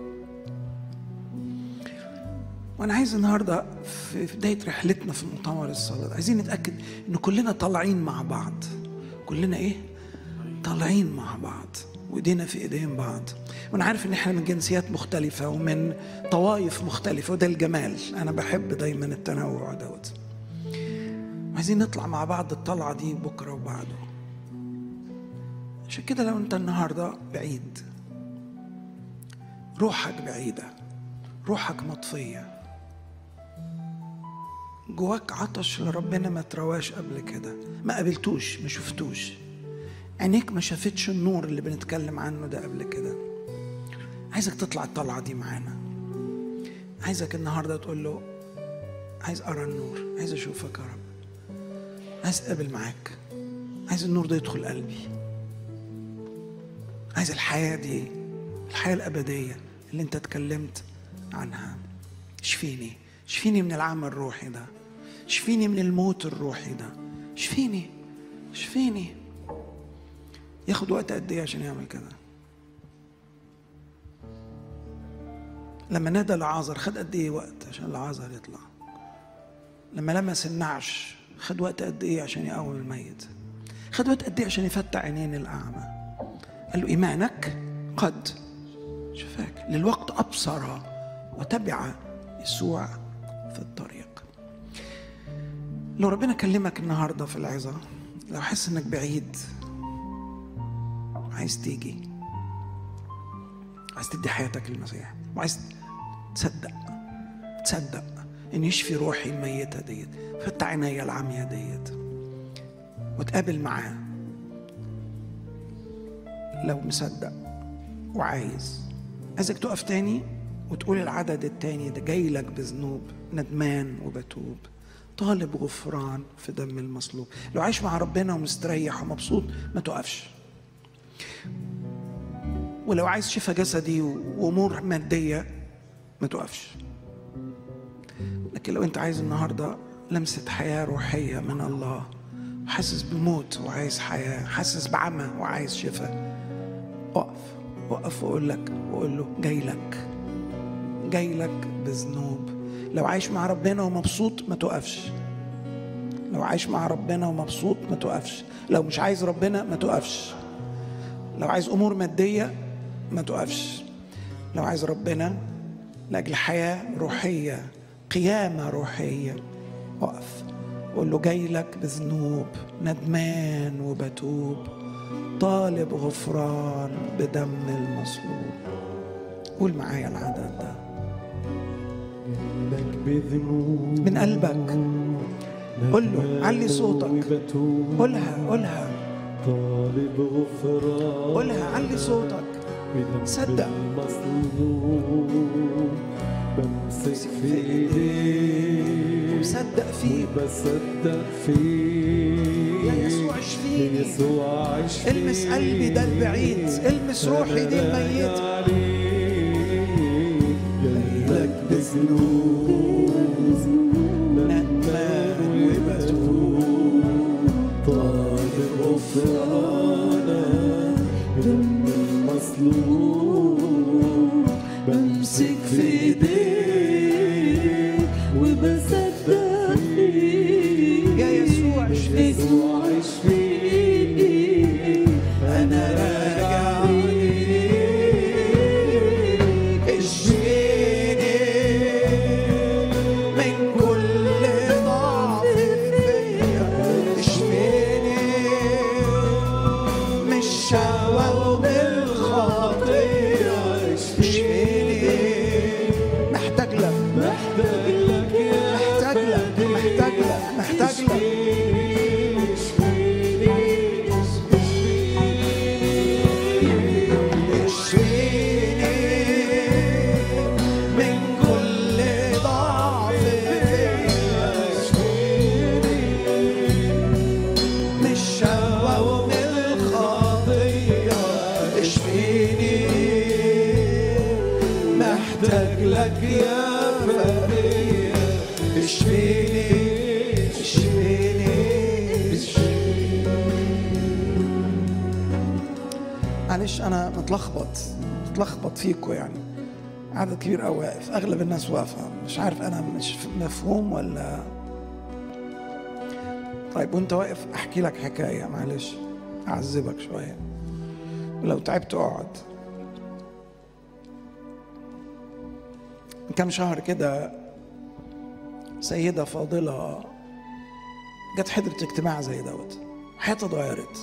وأنا عايز النهاردة في بداية رحلتنا في مؤتمر الصلاة عايزين نتأكد إن كلنا طالعين مع بعض. كلنا إيه؟ طالعين مع بعض وإيدينا في إيدين بعض. وأنا عارف إن إحنا من جنسيات مختلفة ومن طوائف مختلفة وده الجمال. أنا بحب دايما التنوع دوت. عايزين نطلع مع بعض الطلعة دي بكرة وبعده. عشان كده لو أنت النهاردة بعيد، روحك بعيدة، روحك مطفية، جواك عطش لربنا ما ترواش قبل كده، ما قابلتوش، ما شفتوش، عينيك ما شافتش النور اللي بنتكلم عنه ده قبل كده. عايزك تطلع الطلعة دي معانا. عايزك النهاردة تقول له عايز أرى النور، عايز أشوفك يا رب، عايز أقابل معاك، عايز النور ده يدخل قلبي، عايز الحياة دي، الحياة الأبدية اللي أنت اتكلمت عنها. شفيني، شفيني من العمى الروحي ده، شفيني من الموت الروحي ده، شفيني شفيني. ياخد وقت قد ايه عشان يعمل كده؟ لما نادى لعازر خد قد ايه وقت عشان لعازر يطلع؟ لما لمس النعش خد وقت قد ايه عشان يقوم الميت؟ خد وقت قد ايه عشان يفتح عينين الأعمى؟ قال له إيمانك قد شفاك. للوقت أبصر وتبع يسوع في الطريق. لو ربنا كلمك النهاردة في العظة، لو حس انك بعيد، عايز تيجي، عايز تدي حياتك للمسيح، وعايز تصدق ان يشفي روحي الميتة ديت، فتح عينيا العمية ديت وتقابل معاه. لو مصدق عايزك تقف تاني وتقول العدد التاني ده: جاي لك بذنوب، ندمان وبتوب، طالب غفران في دم المصلوب. لو عايش مع ربنا ومستريح ومبسوط ما تقفش. ولو عايز شفاء جسدي وامور ماديه ما تقفش. لكن لو انت عايز النهارده لمسه حياه روحيه من الله، حاسس بموت وعايز حياه، حاسس بعمى وعايز شفاء، وقف وقول له: جاي لك بذنوب. لو عايش مع ربنا ومبسوط ما تقفش. لو عايش مع ربنا ومبسوط ما تقفش. لو مش عايز ربنا ما تقفش. لو عايز امور ماديه ما تقفش. لو عايز ربنا لاجل حياه روحيه، قيامه روحيه، وقف قول له: جاي لك بذنوب، ندمان وبتوب، طالب غفران بدم المصلوب. قول معايا العدد ده من قلبك. قول له، علي صوتك، قولها طالب غفران، قولها، علي صوتك، صدق. بمسك في ايديك ومصدق فيك، بصدق فيك يا يسوع اشفيني، يسوع اشفيني. المس قلبي ده البعيد، المس روحي دي الميتة. جايلك بذنوب، ندمان وبتوب، طالب غفرانك دم المصلوب. بمسك في ايديك وبصدق فيك يا يسوع اشفيني. انا راجع ليك، اشفيني من كل ضعف فيا، اشفيني من الشهوة ومن الخطية، اشفيني. محتاج لك من كل ضعف فيا، من الشهوة ومن الخطية، اشفيني. محتاج لك يا فدية، اشفيني. معلش انا متلخبط فيكم، يعني عدد كبير قوي واقف، اغلب الناس واقفه، مش عارف انا مش مفهوم ولا. طيب وانت واقف احكي لك حكايه، معلش اعذبك شويه، ولو تعبت اقعد. من كام شهر كده سيده فاضله جت حضرت اجتماع زي دوت، حياتها اتغيرت.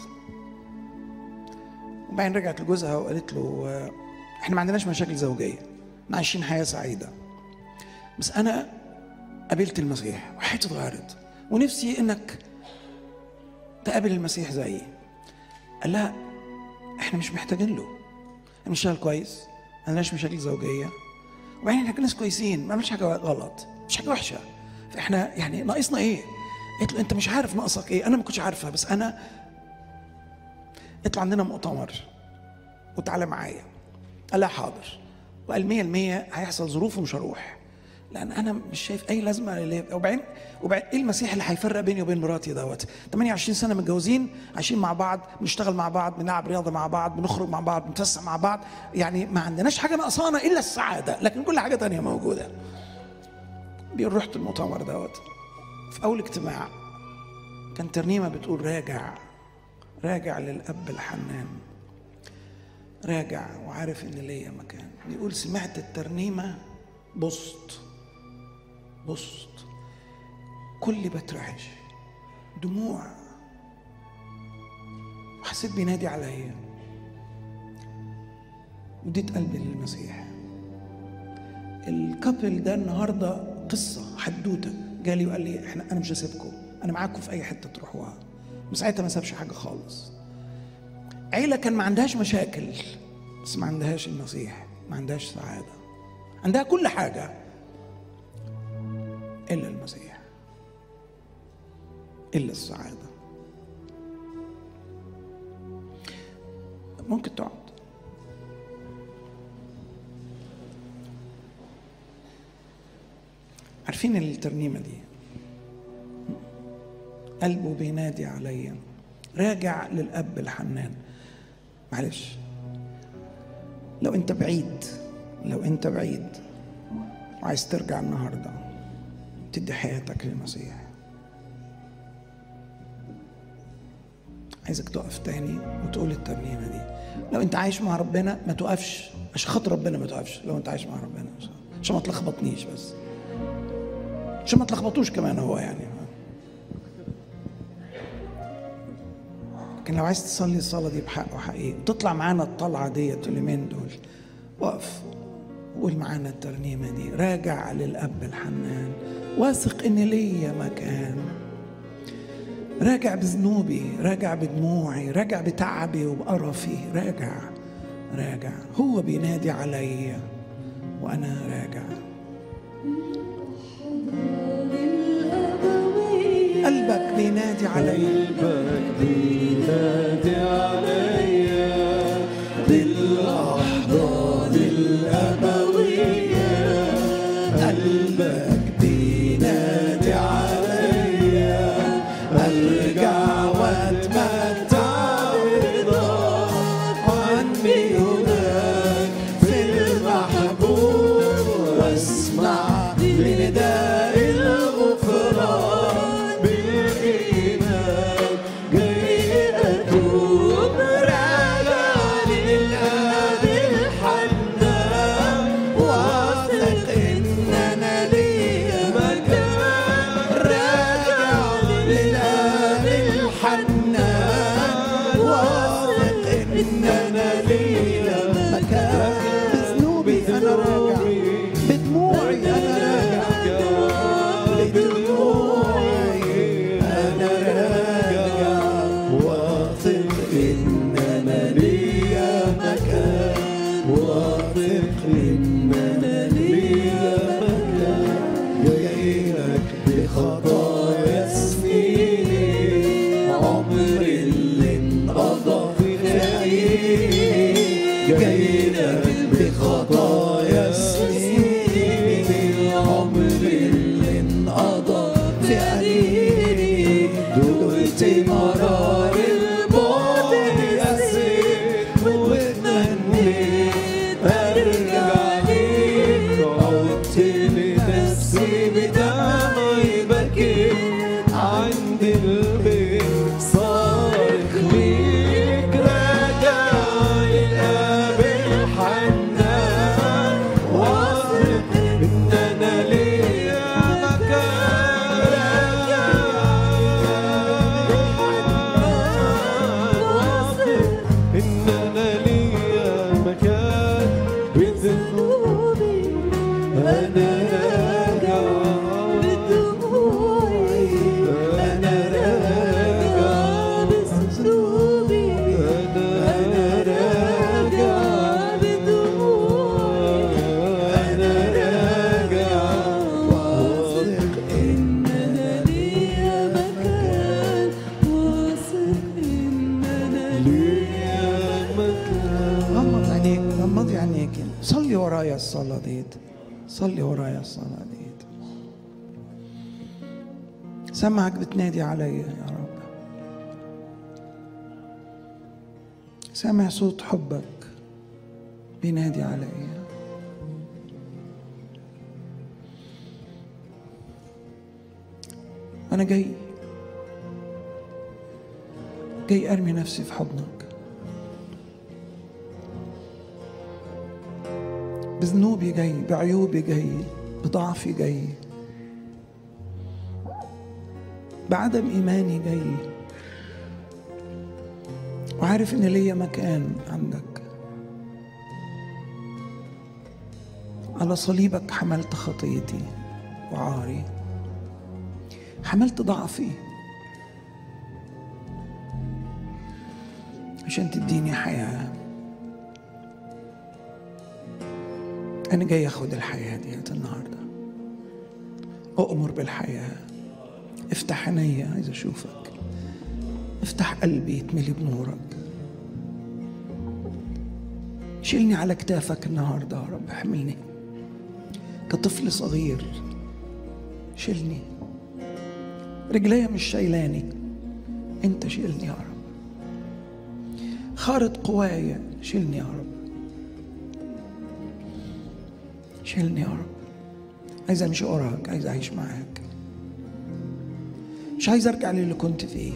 وبعدين رجعت لجوزها وقالت له: احنا ما عندناش مشاكل زوجيه، احنا عايشين حياه سعيده، بس انا قابلت المسيح وحياتي اتغيرت، ونفسي انك تقابل المسيح زيي. قال لها: احنا مش محتاجين له، احنا بنشتغل كويس، ما عندناش مشاكل زوجيه، وبعدين احنا ناس كويسين، ما بنعملش حاجه غلط، مش حاجه وحشه، فاحنا يعني ناقصنا ايه؟ قلت له: انت مش عارف ناقصك ايه، انا ما كنتش عارفها، بس انا اطلع عندنا مؤتمر وتعالى معايا. قال لها: حاضر. وقال 100% هيحصل ظروف ومش هروح، لان انا مش شايف اي لازمه للي. وبعدين ايه المسيح اللي هيفرق بيني وبين مراتي دوت؟ 28 سنه متجوزين، عايشين مع بعض، بنشتغل مع بعض، بنلعب رياضه مع بعض، بنخرج مع بعض، بنتفسح مع بعض، يعني ما عندناش حاجه ناقصانا الا السعاده، لكن كل حاجه تانية موجوده. بيقول: رحت المؤتمر دوت، في اول اجتماع كان ترنيمه بتقول: راجع للاب الحنان، راجع وعارف ان ليا مكان. بيقول: سمعت الترنيمه، بصت كل بترعش، دموع، وحسيت بينادي عليا، وديت قلبي للمسيح. الكابل ده النهارده قصه حدوته، جالي وقال لي انا مش هسيبكم، انا معاكم في اي حته تروحوها. وساعتها ما سابش حاجه خالص. عيله كان ما عندهاش مشاكل بس ما عندهاش المسيح، ما عندهاش سعاده، عندها كل حاجه الا المسيح، الا السعاده. ممكن تقعد. عارفين الترنيمة دي؟ قلبه بينادي عليا، راجع للأب الحنان. معلش، لو أنت بعيد وعايز ترجع النهاردة تدي حياتك للمسيح، عايزك تقف تاني وتقول الترنيمة دي. لو أنت عايش مع ربنا ما توقفش، عشان خاطر ربنا ما توقفش. لو أنت عايش مع ربنا عشان ما تلخبطنيش، بس عشان ما تلخبطوش كمان هو يعني. لكن لو عايز تصلي الصلاة دي بحق وحقيقي وتطلع معانا الطلعة ديت اليومين دول، وقف وقول معانا الترنيمة دي. راجع للأب الحنان، واثق إن ليا مكان. راجع بذنوبي، راجع بدموعي، راجع بتعبي وبقرفي. راجع هو بينادي عليا وأنا راجع. قلبك بينادي عليا، قلبك بينادي عليا بالأحضان الأبوية. قلبك بينادي عليا أرجع وأتمتع برضاك عني هناك في المحبوب، واسمع لنداء الغفران بالإيمان جاي أتوب. راجع للأب الحنان واثق إن أنا ليا مكان. راجع للأب الحنان واثق إن أنا ليا مكان. بذنوبي أنا راجع، بدموعي أنا راجع، بدموعي أنا راجع، واثق إن أنا ليا مكان، واثق إن أنا ليا مكان. جايلك بخطايا سنين، عمري اللي انقضى في عيني. جايلك بخطايا سنين، عمري اللي انقضى في عيني. دقت مرار البعد قسيت واتمنيت ارجع ليك. عدت لنفسي بدمعي بكيت عند البيت صارخ ليك. راجع للأب الحنان واثق إن أنا ليا مكان. راجع واثق إن أنا ليا مكان. بذنوبي أنا راجع، بدموعي أنا راجع، بذنوبي أنا راجع، بدموعي أنا راجع، واثق إن أنا ليا مكان، واثق إن أنا ليا مكان. غمض عينيك، غمضي عينيك، صلي ورايا الصلاة ديت، صلي ورايا الصلاة ديت. سمعك بتنادي عليا يا رب، سامع صوت حبك بينادي عليا. أنا جاي أرمي نفسي في حضنك، بذنوبي جاي، بعيوبي جاي، بضعفي جاي، بعدم إيماني جاي، وعارف إن ليا مكان عندك. على صليبك حملت خطيتي وعاري، حملت ضعفي عشان تديني حياة. أنا جاي أخد الحياة ديت النهاردة. أؤمر بالحياة. افتح عيني، عايز أشوفك. افتح قلبي يتملي بنورك. شيلني على كتافك النهاردة يا رب. احملني كطفل صغير. شيلني. رجليا مش شايلاني، انت شيلني يا رب. خارط قوايا، شيلني يا رب. شيلني يا رب. عايز امشي وراك، عايز اعيش معاك. مش عايز ارجع للي كنت فيه.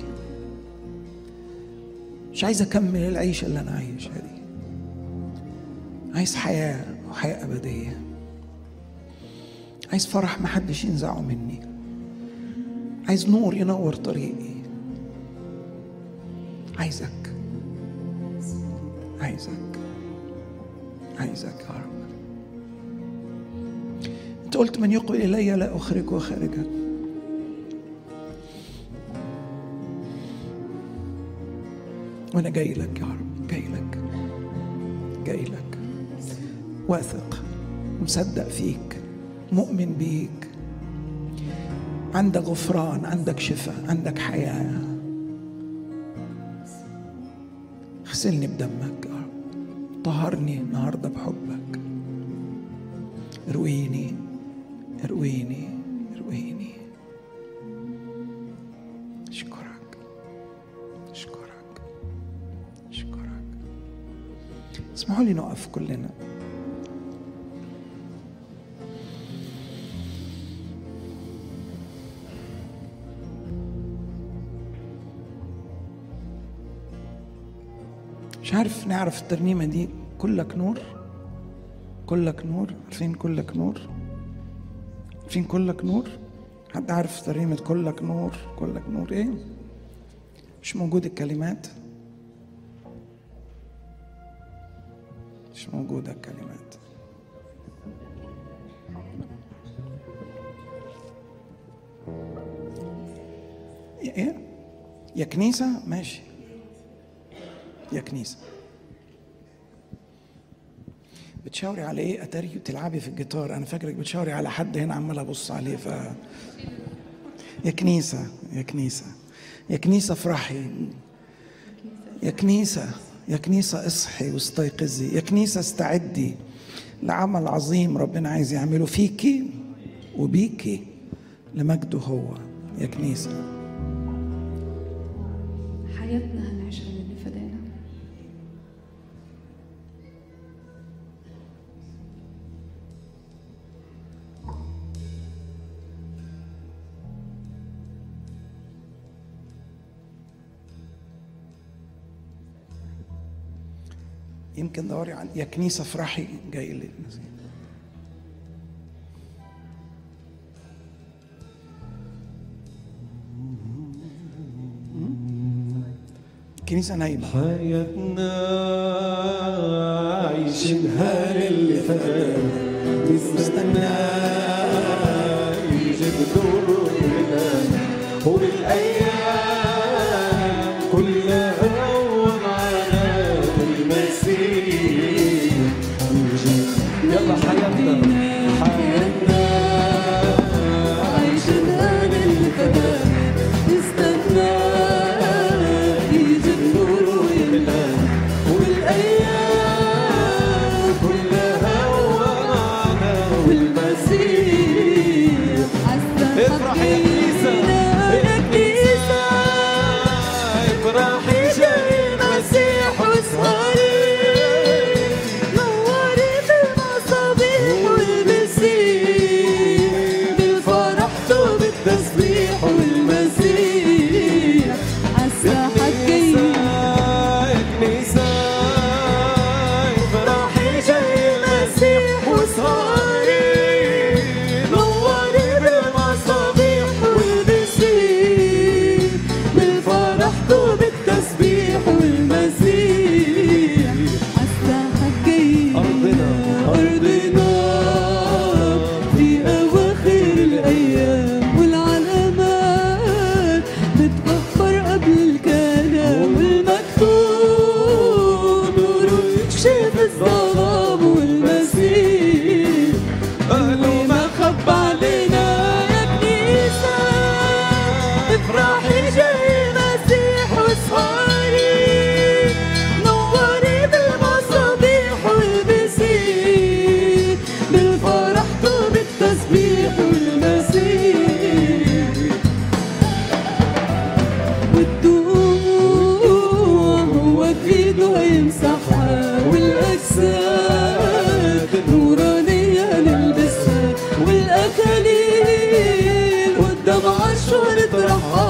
مش عايز اكمل العيشة اللي انا عايشها دي. عايز حياة وحياة أبدية. عايز فرح محدش ينزعه مني. عايز نور ينور طريقي. عايزك عايزك عايزك يا رب. انت قلت من يقبل إلي لا أخرجه خارجا. وانا جاي لك يا رب. جاي لك جاي لك واثق مصدق فيك، مؤمن بيك. عندك غفران، عندك شفاء، عندك حياة. اغسلني بدمك يا رب. طهرني النهارده بحبك. ارويني ارويني ارويني. اشكرك اشكرك اشكرك. اسمحوا لي نقف كلنا. مش عارف نعرف الترنيمة دي. كلك نور كلك نور. عارفين كلك نور؟ عارفين كلك نور؟ حد عارف ترنيمة كلك نور؟ كلك نور ايه؟ مش موجود الكلمات. مش موجودة الكلمات. ايه؟ يا كنيسة؟ ماشي يا كنيسة. بتشاوري على ايه؟ اتاري بتلعبي في الجيتار. انا فاكرك بتشاوري على حد هنا عمال ابص عليه. يا كنيسة يا كنيسة يا كنيسة افرحي. يا كنيسة يا كنيسة اصحي واستيقظي. يا كنيسة استعدي لعمل عظيم ربنا عايز يعمله فيكي وبيكي لمجده هو. يا كنيسة حياتنا هنعيشها للي فدانا. يمكن دوري عن يا كنيسة افرحي جاي لي. كنيسة نايمة. حياتنا عايشينها للي فات، نستنى يجي بدورنا والأيام كلها هو معنا والمسيح يجي. يلا حياتنا عايشينها للي فات، نستنى افرح يا كنيسة يا كنيسة. بالتسبيح والمسيح، والدموع هو بإيده هيمسحها، والأجساد نورانية نلبسها، والأكاليل قدام عالشهر نطرحها،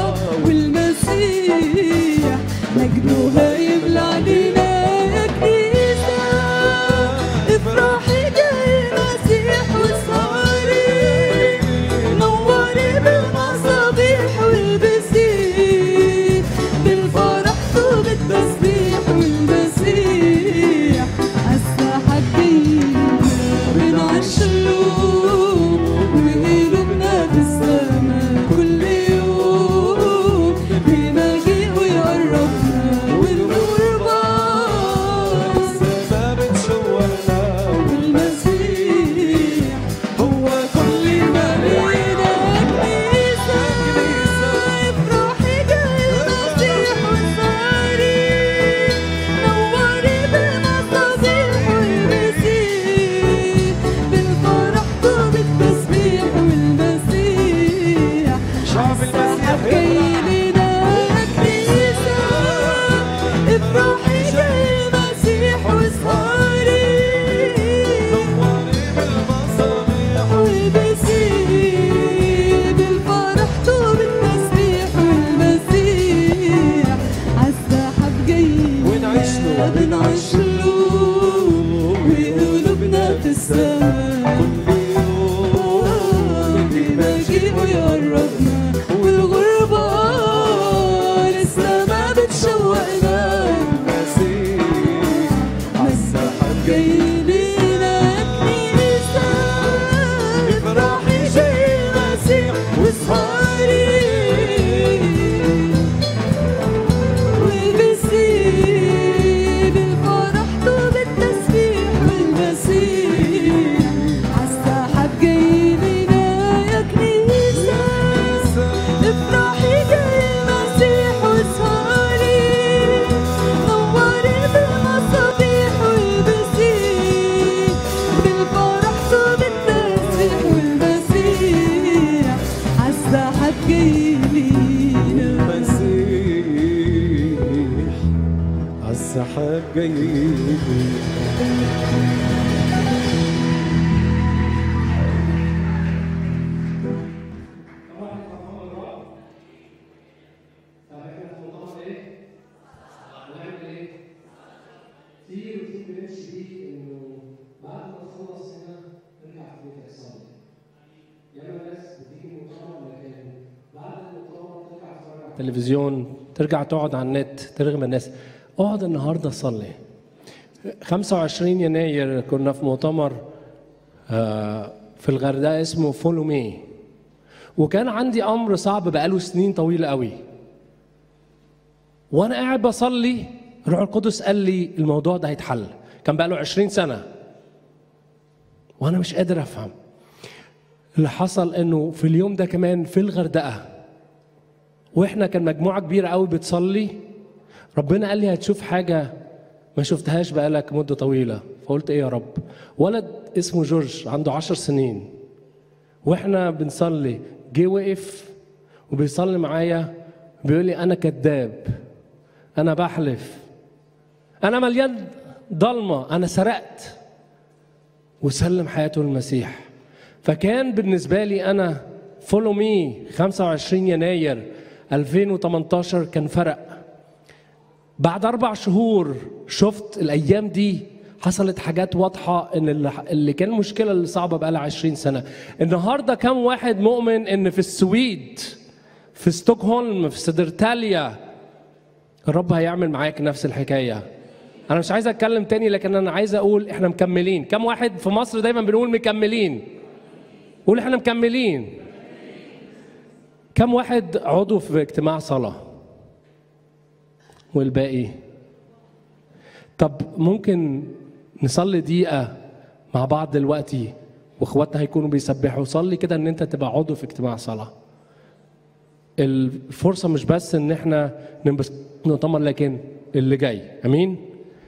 والمسيح مجده هيملى علينا يا كنيسة. افرحي جاي المسيح واسهري، نوري بالمصابيح والبسي، بالفرح طوب التسبيح والمسيح عالساحة جاينا بنعشلوه، وقلوبنا في السما كل يوم بمجيئه يقربنا، والغربة السما بتشوقنا، والمسيح هو كل ما لينا. كنيسة افرحي جاي المسيح واسهري، نوري بالمصابيح والبسي، بالفرح طوب التسبيح والمسيح شعب المسيح جاي لنا. كنيسة افرحي جاي المسيح واسهري، والبسي بالفرح طوب التسبيح والمسيح عالسحاب جاينا بنعيش له، وقلوبنا في السما كل يوم بمجيئه يقربنا، والغربة للسما بتشوقنا، المسيح عالسحاب جاي لنا. كنيسة افرحي جاي المسيح واسهري، والبسي بالفرح طوب التسبيح والمسيح عالسحاب جاي لنا. يا كنيسة افرحي جاي المسيح واسهري، نوري بالمصابيح والبسي، بالفرح طوب التسبيح والمسيح عالسحاب جاي لنا. المسيح عالسحاب جاي. تلفزيون، ترجع تقعد على النت ترغم الناس. اقعد النهارده صلي. 25 يناير كنا في مؤتمر في الغردقه اسمه فولو مي، وكان عندي امر صعب بقاله سنين طويله قوي، وانا قاعد بصلي الروح القدس قال لي الموضوع ده هيتحل. كان بقاله 20 سنه وانا مش قادر افهم اللي حصل. انه في اليوم ده كمان في الغردقه، واحنا كان مجموعه كبيره قوي بتصلي، ربنا قال لي هتشوف حاجه ما شفتهاش بقالك مده طويله. فقلت ايه يا رب؟ ولد اسمه جورج عنده 10 سنين، واحنا بنصلي جه وقف وبيصلي معايا، بيقول لي انا كذاب، انا بحلف، انا مليان ضلمه، انا سرقت، وسلم حياته للمسيح. فكان بالنسبه لي انا فولو مي 25 يناير 2018 كان فرق. بعد 4 شهور شفت الايام دي حصلت حاجات واضحه، ان اللي كان المشكله اللي صعبه بقى لها 20 سنه. النهارده كم واحد مؤمن ان في السويد، في ستوكهولم، في سدرتاليا الرب هيعمل معاك نفس الحكايه؟ انا مش عايز اتكلم تاني، لكن انا عايز اقول احنا مكملين. كم واحد في مصر دايما بنقول مكملين؟ قول احنا مكملين. كم واحد عضو في اجتماع صلاه؟ والباقي؟ طب ممكن نصلي دقيقه مع بعض دلوقتي، واخواتنا هيكونوا بيسبحوا. صلي كده ان انت تبقى عضو في اجتماع صلاه. الفرصه مش بس ان احنا نؤتمر، لكن اللي جاي. امين.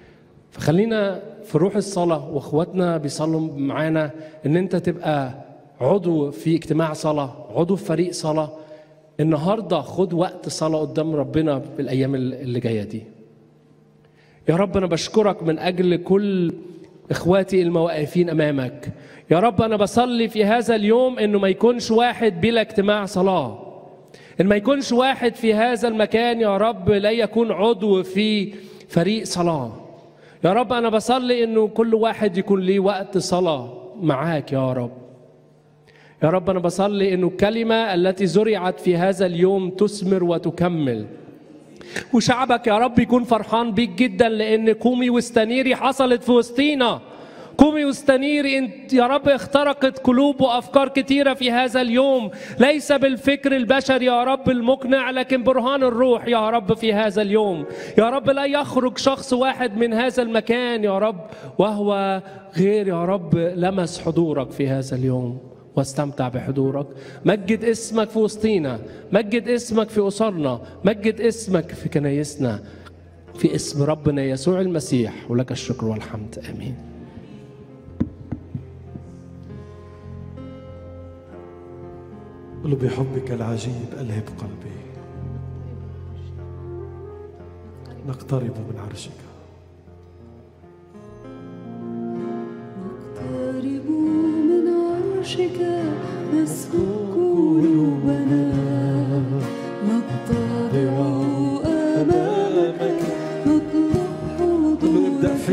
فخلينا في روح الصلاه واخواتنا بيصلوا معانا ان انت تبقى عضو في اجتماع صلاة، عضو في فريق صلاة، النهاردة خد وقت صلاة قدام ربنا بالأيام اللي جاية دي. يا رب أنا بشكرك من أجل كل إخواتي المواقفين أمامك. يا رب أنا بصلي في هذا اليوم إنه ما يكونش واحد بلا اجتماع صلاة، إن ما يكونش واحد في هذا المكان يا رب لا يكون عضو في فريق صلاة. يا رب أنا بصلي إنه كل واحد يكون ليه وقت صلاة معاك يا رب. يا رب أنا بصلي إنه الكلمة التي زرعت في هذا اليوم تثمر وتكمل، وشعبك يا رب يكون فرحان بيك جدا، لأن قومي واستنيري حصلت في وسطينا. قومي واستنيري انت يا رب اخترقت قلوب وأفكار كتيرة في هذا اليوم، ليس بالفكر البشري يا رب المقنع، لكن برهان الروح يا رب في هذا اليوم. يا رب لا يخرج شخص واحد من هذا المكان يا رب وهو غير يا رب لمس حضورك في هذا اليوم واستمتع بحضورك. مجد اسمك في وسطينا، مجد اسمك في أسرنا، مجد اسمك في كنايسنا، في اسم ربنا يسوع المسيح، ولك الشكر والحمد. آمين. قل بحبك العجيب ألهب قلبي، نقترب من عرشك. نقترب من عرشك نسكب قلوبنا، نتضع أمامك نطلب حضورك.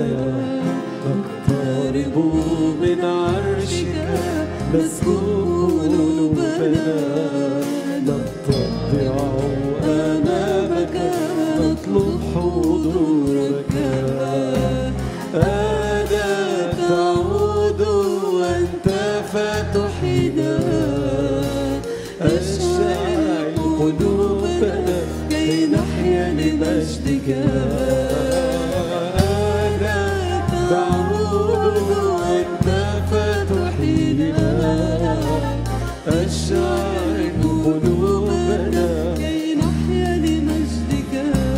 نقترب من عرشك نسكب قلوبنا، نتضع أمامك نطلب حضورك. أنا تعود وأنت فتحينا، أشعل قلوبنا كي نحيا لمجدك. أنا تعود وأنت فتحينا، أشعل قلوبنا كي نحيا لمجدك.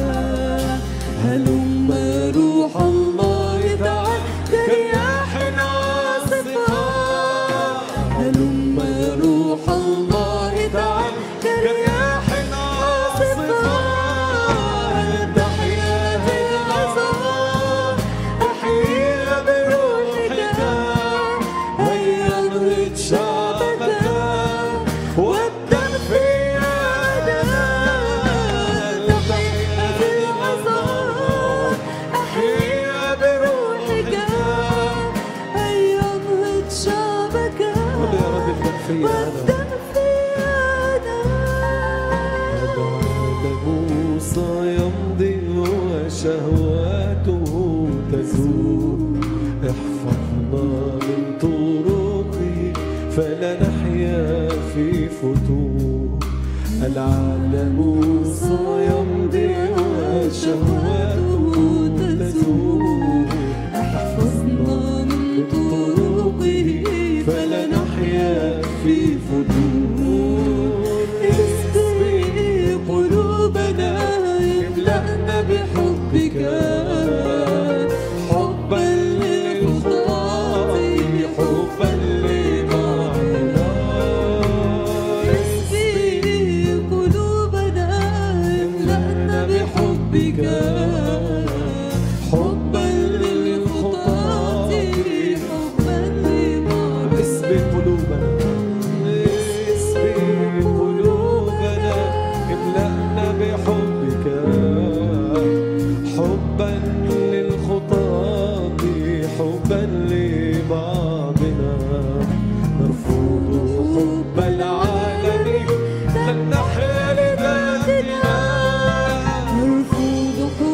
هلم روح الله تعال كرياح عاصفة، هلم روح الله تعال كرياح عاصفة. تحيا العظام أحيا بروحك، هيا انهض شعبك والدم في يدنا. تحيا العظام أحيا بروحك، هيا انهض شعبك والدم في يدنا. موسى يمضي وشهواته تزول، احفظنا من طرقه فلا نحيا في فتور. العالم موسى يمضي وشهواته تزول، احفظنا من طرقه فلا نحيا في فتور. اسقي قلوبنا املأنا بحبك، حبا للخطاة حبا لمعنا. اسقي قلوبنا املأنا بحبك، حبا للخطاة حبا لمعنا. اسقي قلوبنا، اسقي قلوبنا املأنا بحبك، حبا للخطاة حبا لبعضنا. نرفض حب العالم لن نحيا لذاتنا، نرفض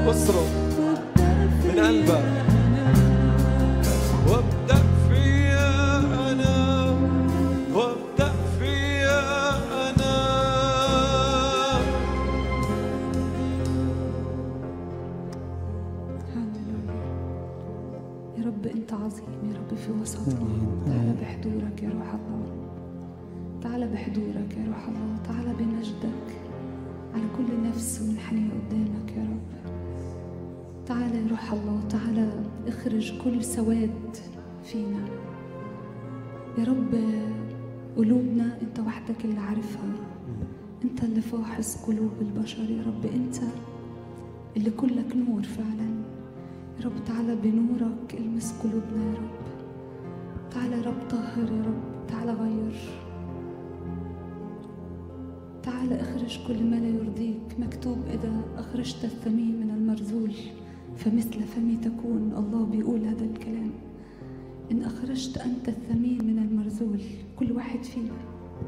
اصرخ من قلبك. وابدأ فيا أنا، وابدأ فيا أنا. يا رب أنت عظيم يا رب في وسطنا. تعال بحضورك يا روح الله، تعال بحضورك يا روح الله، تعال بمجدك على كل نفس منحنية قدامك يا رب. تعال يا روح الله، تعال اخرج كل سواد فينا يا رب. قلوبنا انت وحدك اللي عارفها، انت اللي فاحص قلوب البشر يا رب، انت اللي كلك نور فعلا يا رب. تعال بنورك المس قلوبنا يا رب. تعال يا رب طهر يا رب، تعال غير، تعال اخرج كل ما لا يرضيك. مكتوب إذا أخرجت الثمين من المرذول فمثل فمي تكون. الله بيقول هذا الكلام، إن أخرجت أنت الثمين من المرذول كل واحد فينا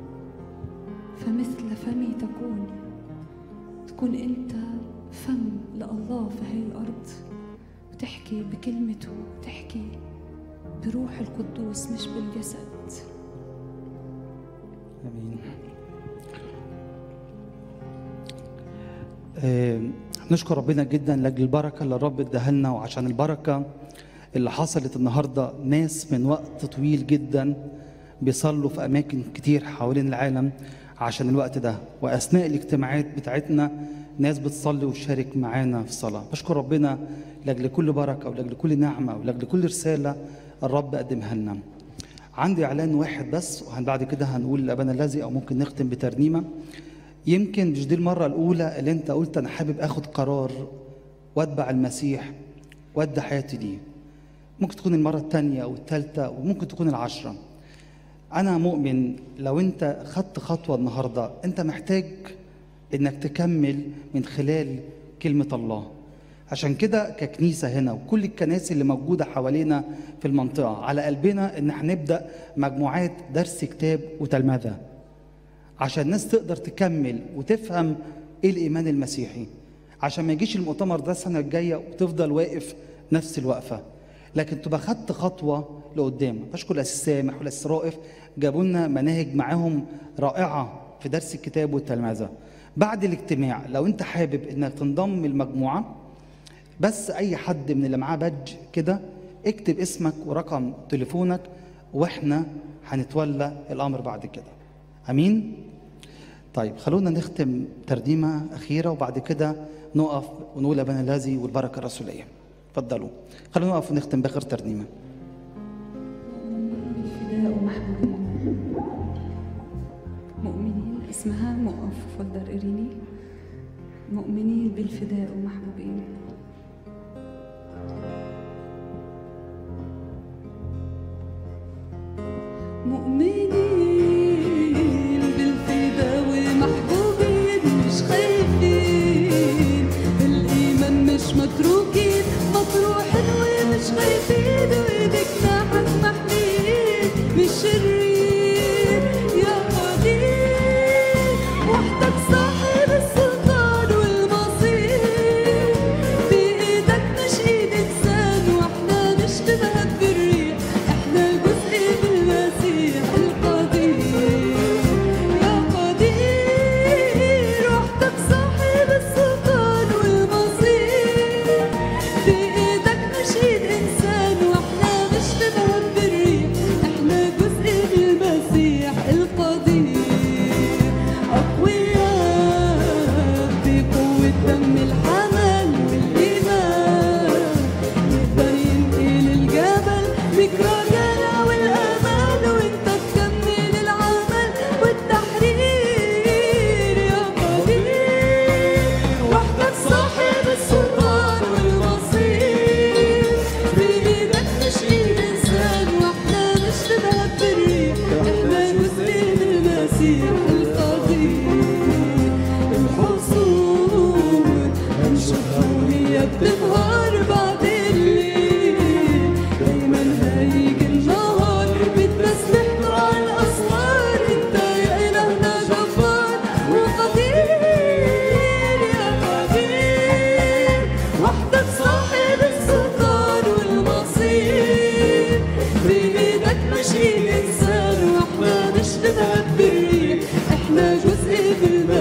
فمثل فمي تكون. تكون أنت فم لله في هاي الأرض، وتحكي بكلمته، تحكي بروح القدوس مش بالجسد. امين. نشكر ربنا جدا لاجل البركه اللي الرب اداها لنا، وعشان البركه اللي حصلت النهارده. ناس من وقت طويل جدا بيصلوا في اماكن كتير حوالين العالم عشان الوقت ده، واثناء الاجتماعات بتاعتنا ناس بتصلي وتشارك معانا في الصلاه. بشكر ربنا لاجل كل بركه ولاجل كل نعمه ولاجل كل رساله الرب قدمها لنا. عندي اعلان واحد بس، وبعد كده هنقول لابانا الذي، او ممكن نختم بترنيمه. يمكن مش دي المره الاولى اللي انت قلت انا حابب اخد قرار واتبع المسيح وادي حياتي ليه. ممكن تكون المره الثانيه او الثالثه، وممكن تكون العشره. انا مؤمن لو انت خدت خطوه النهارده، انت محتاج انك تكمل من خلال كلمه الله. عشان كده ككنيسه هنا وكل الكنائس اللي موجوده حوالينا في المنطقه، على قلبنا ان هنبدا مجموعات درس كتاب وتلمذه، عشان الناس تقدر تكمل وتفهم ايه الايمان المسيحي، عشان ما يجيش المؤتمر ده السنه الجايه وتفضل واقف نفس الوقفه، لكن تبقى خدت خطوه لقدام. بشكر الاسيس سامح والاسيس رائف، جابوا لنا مناهج معاهم رائعه في درس الكتاب والتلمذه. بعد الاجتماع لو انت حابب انك تنضم المجموعه، بس اي حد من اللي معاه بادج كده اكتب اسمك ورقم تليفونك، واحنا هنتولى الامر بعد كده. امين. طيب خلونا نختم ترنيمه اخيره، وبعد كده نقف ونقول ابانا الذي والبركه الرسوليه. اتفضلوا خلونا نقف ونختم باخر ترنيمه. فداء ومحبوبين مؤمنين، اسمها مؤقف فضل قريني. مؤمنين بالفداء ومحبوبين. مؤمنين بالفداء ومحبوبين، مش خايفين، بالإيمان مش متروكين، مطروحين ومش خايفين، وإيدك ناحك محميين مش شرير يا قدير، وحدك صاحب السلطان والمصير، بإيدك مش إيد إنسان، وإحنا مش بنهب الريح، إحنا جزء بالمسيح.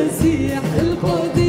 المسيح القدير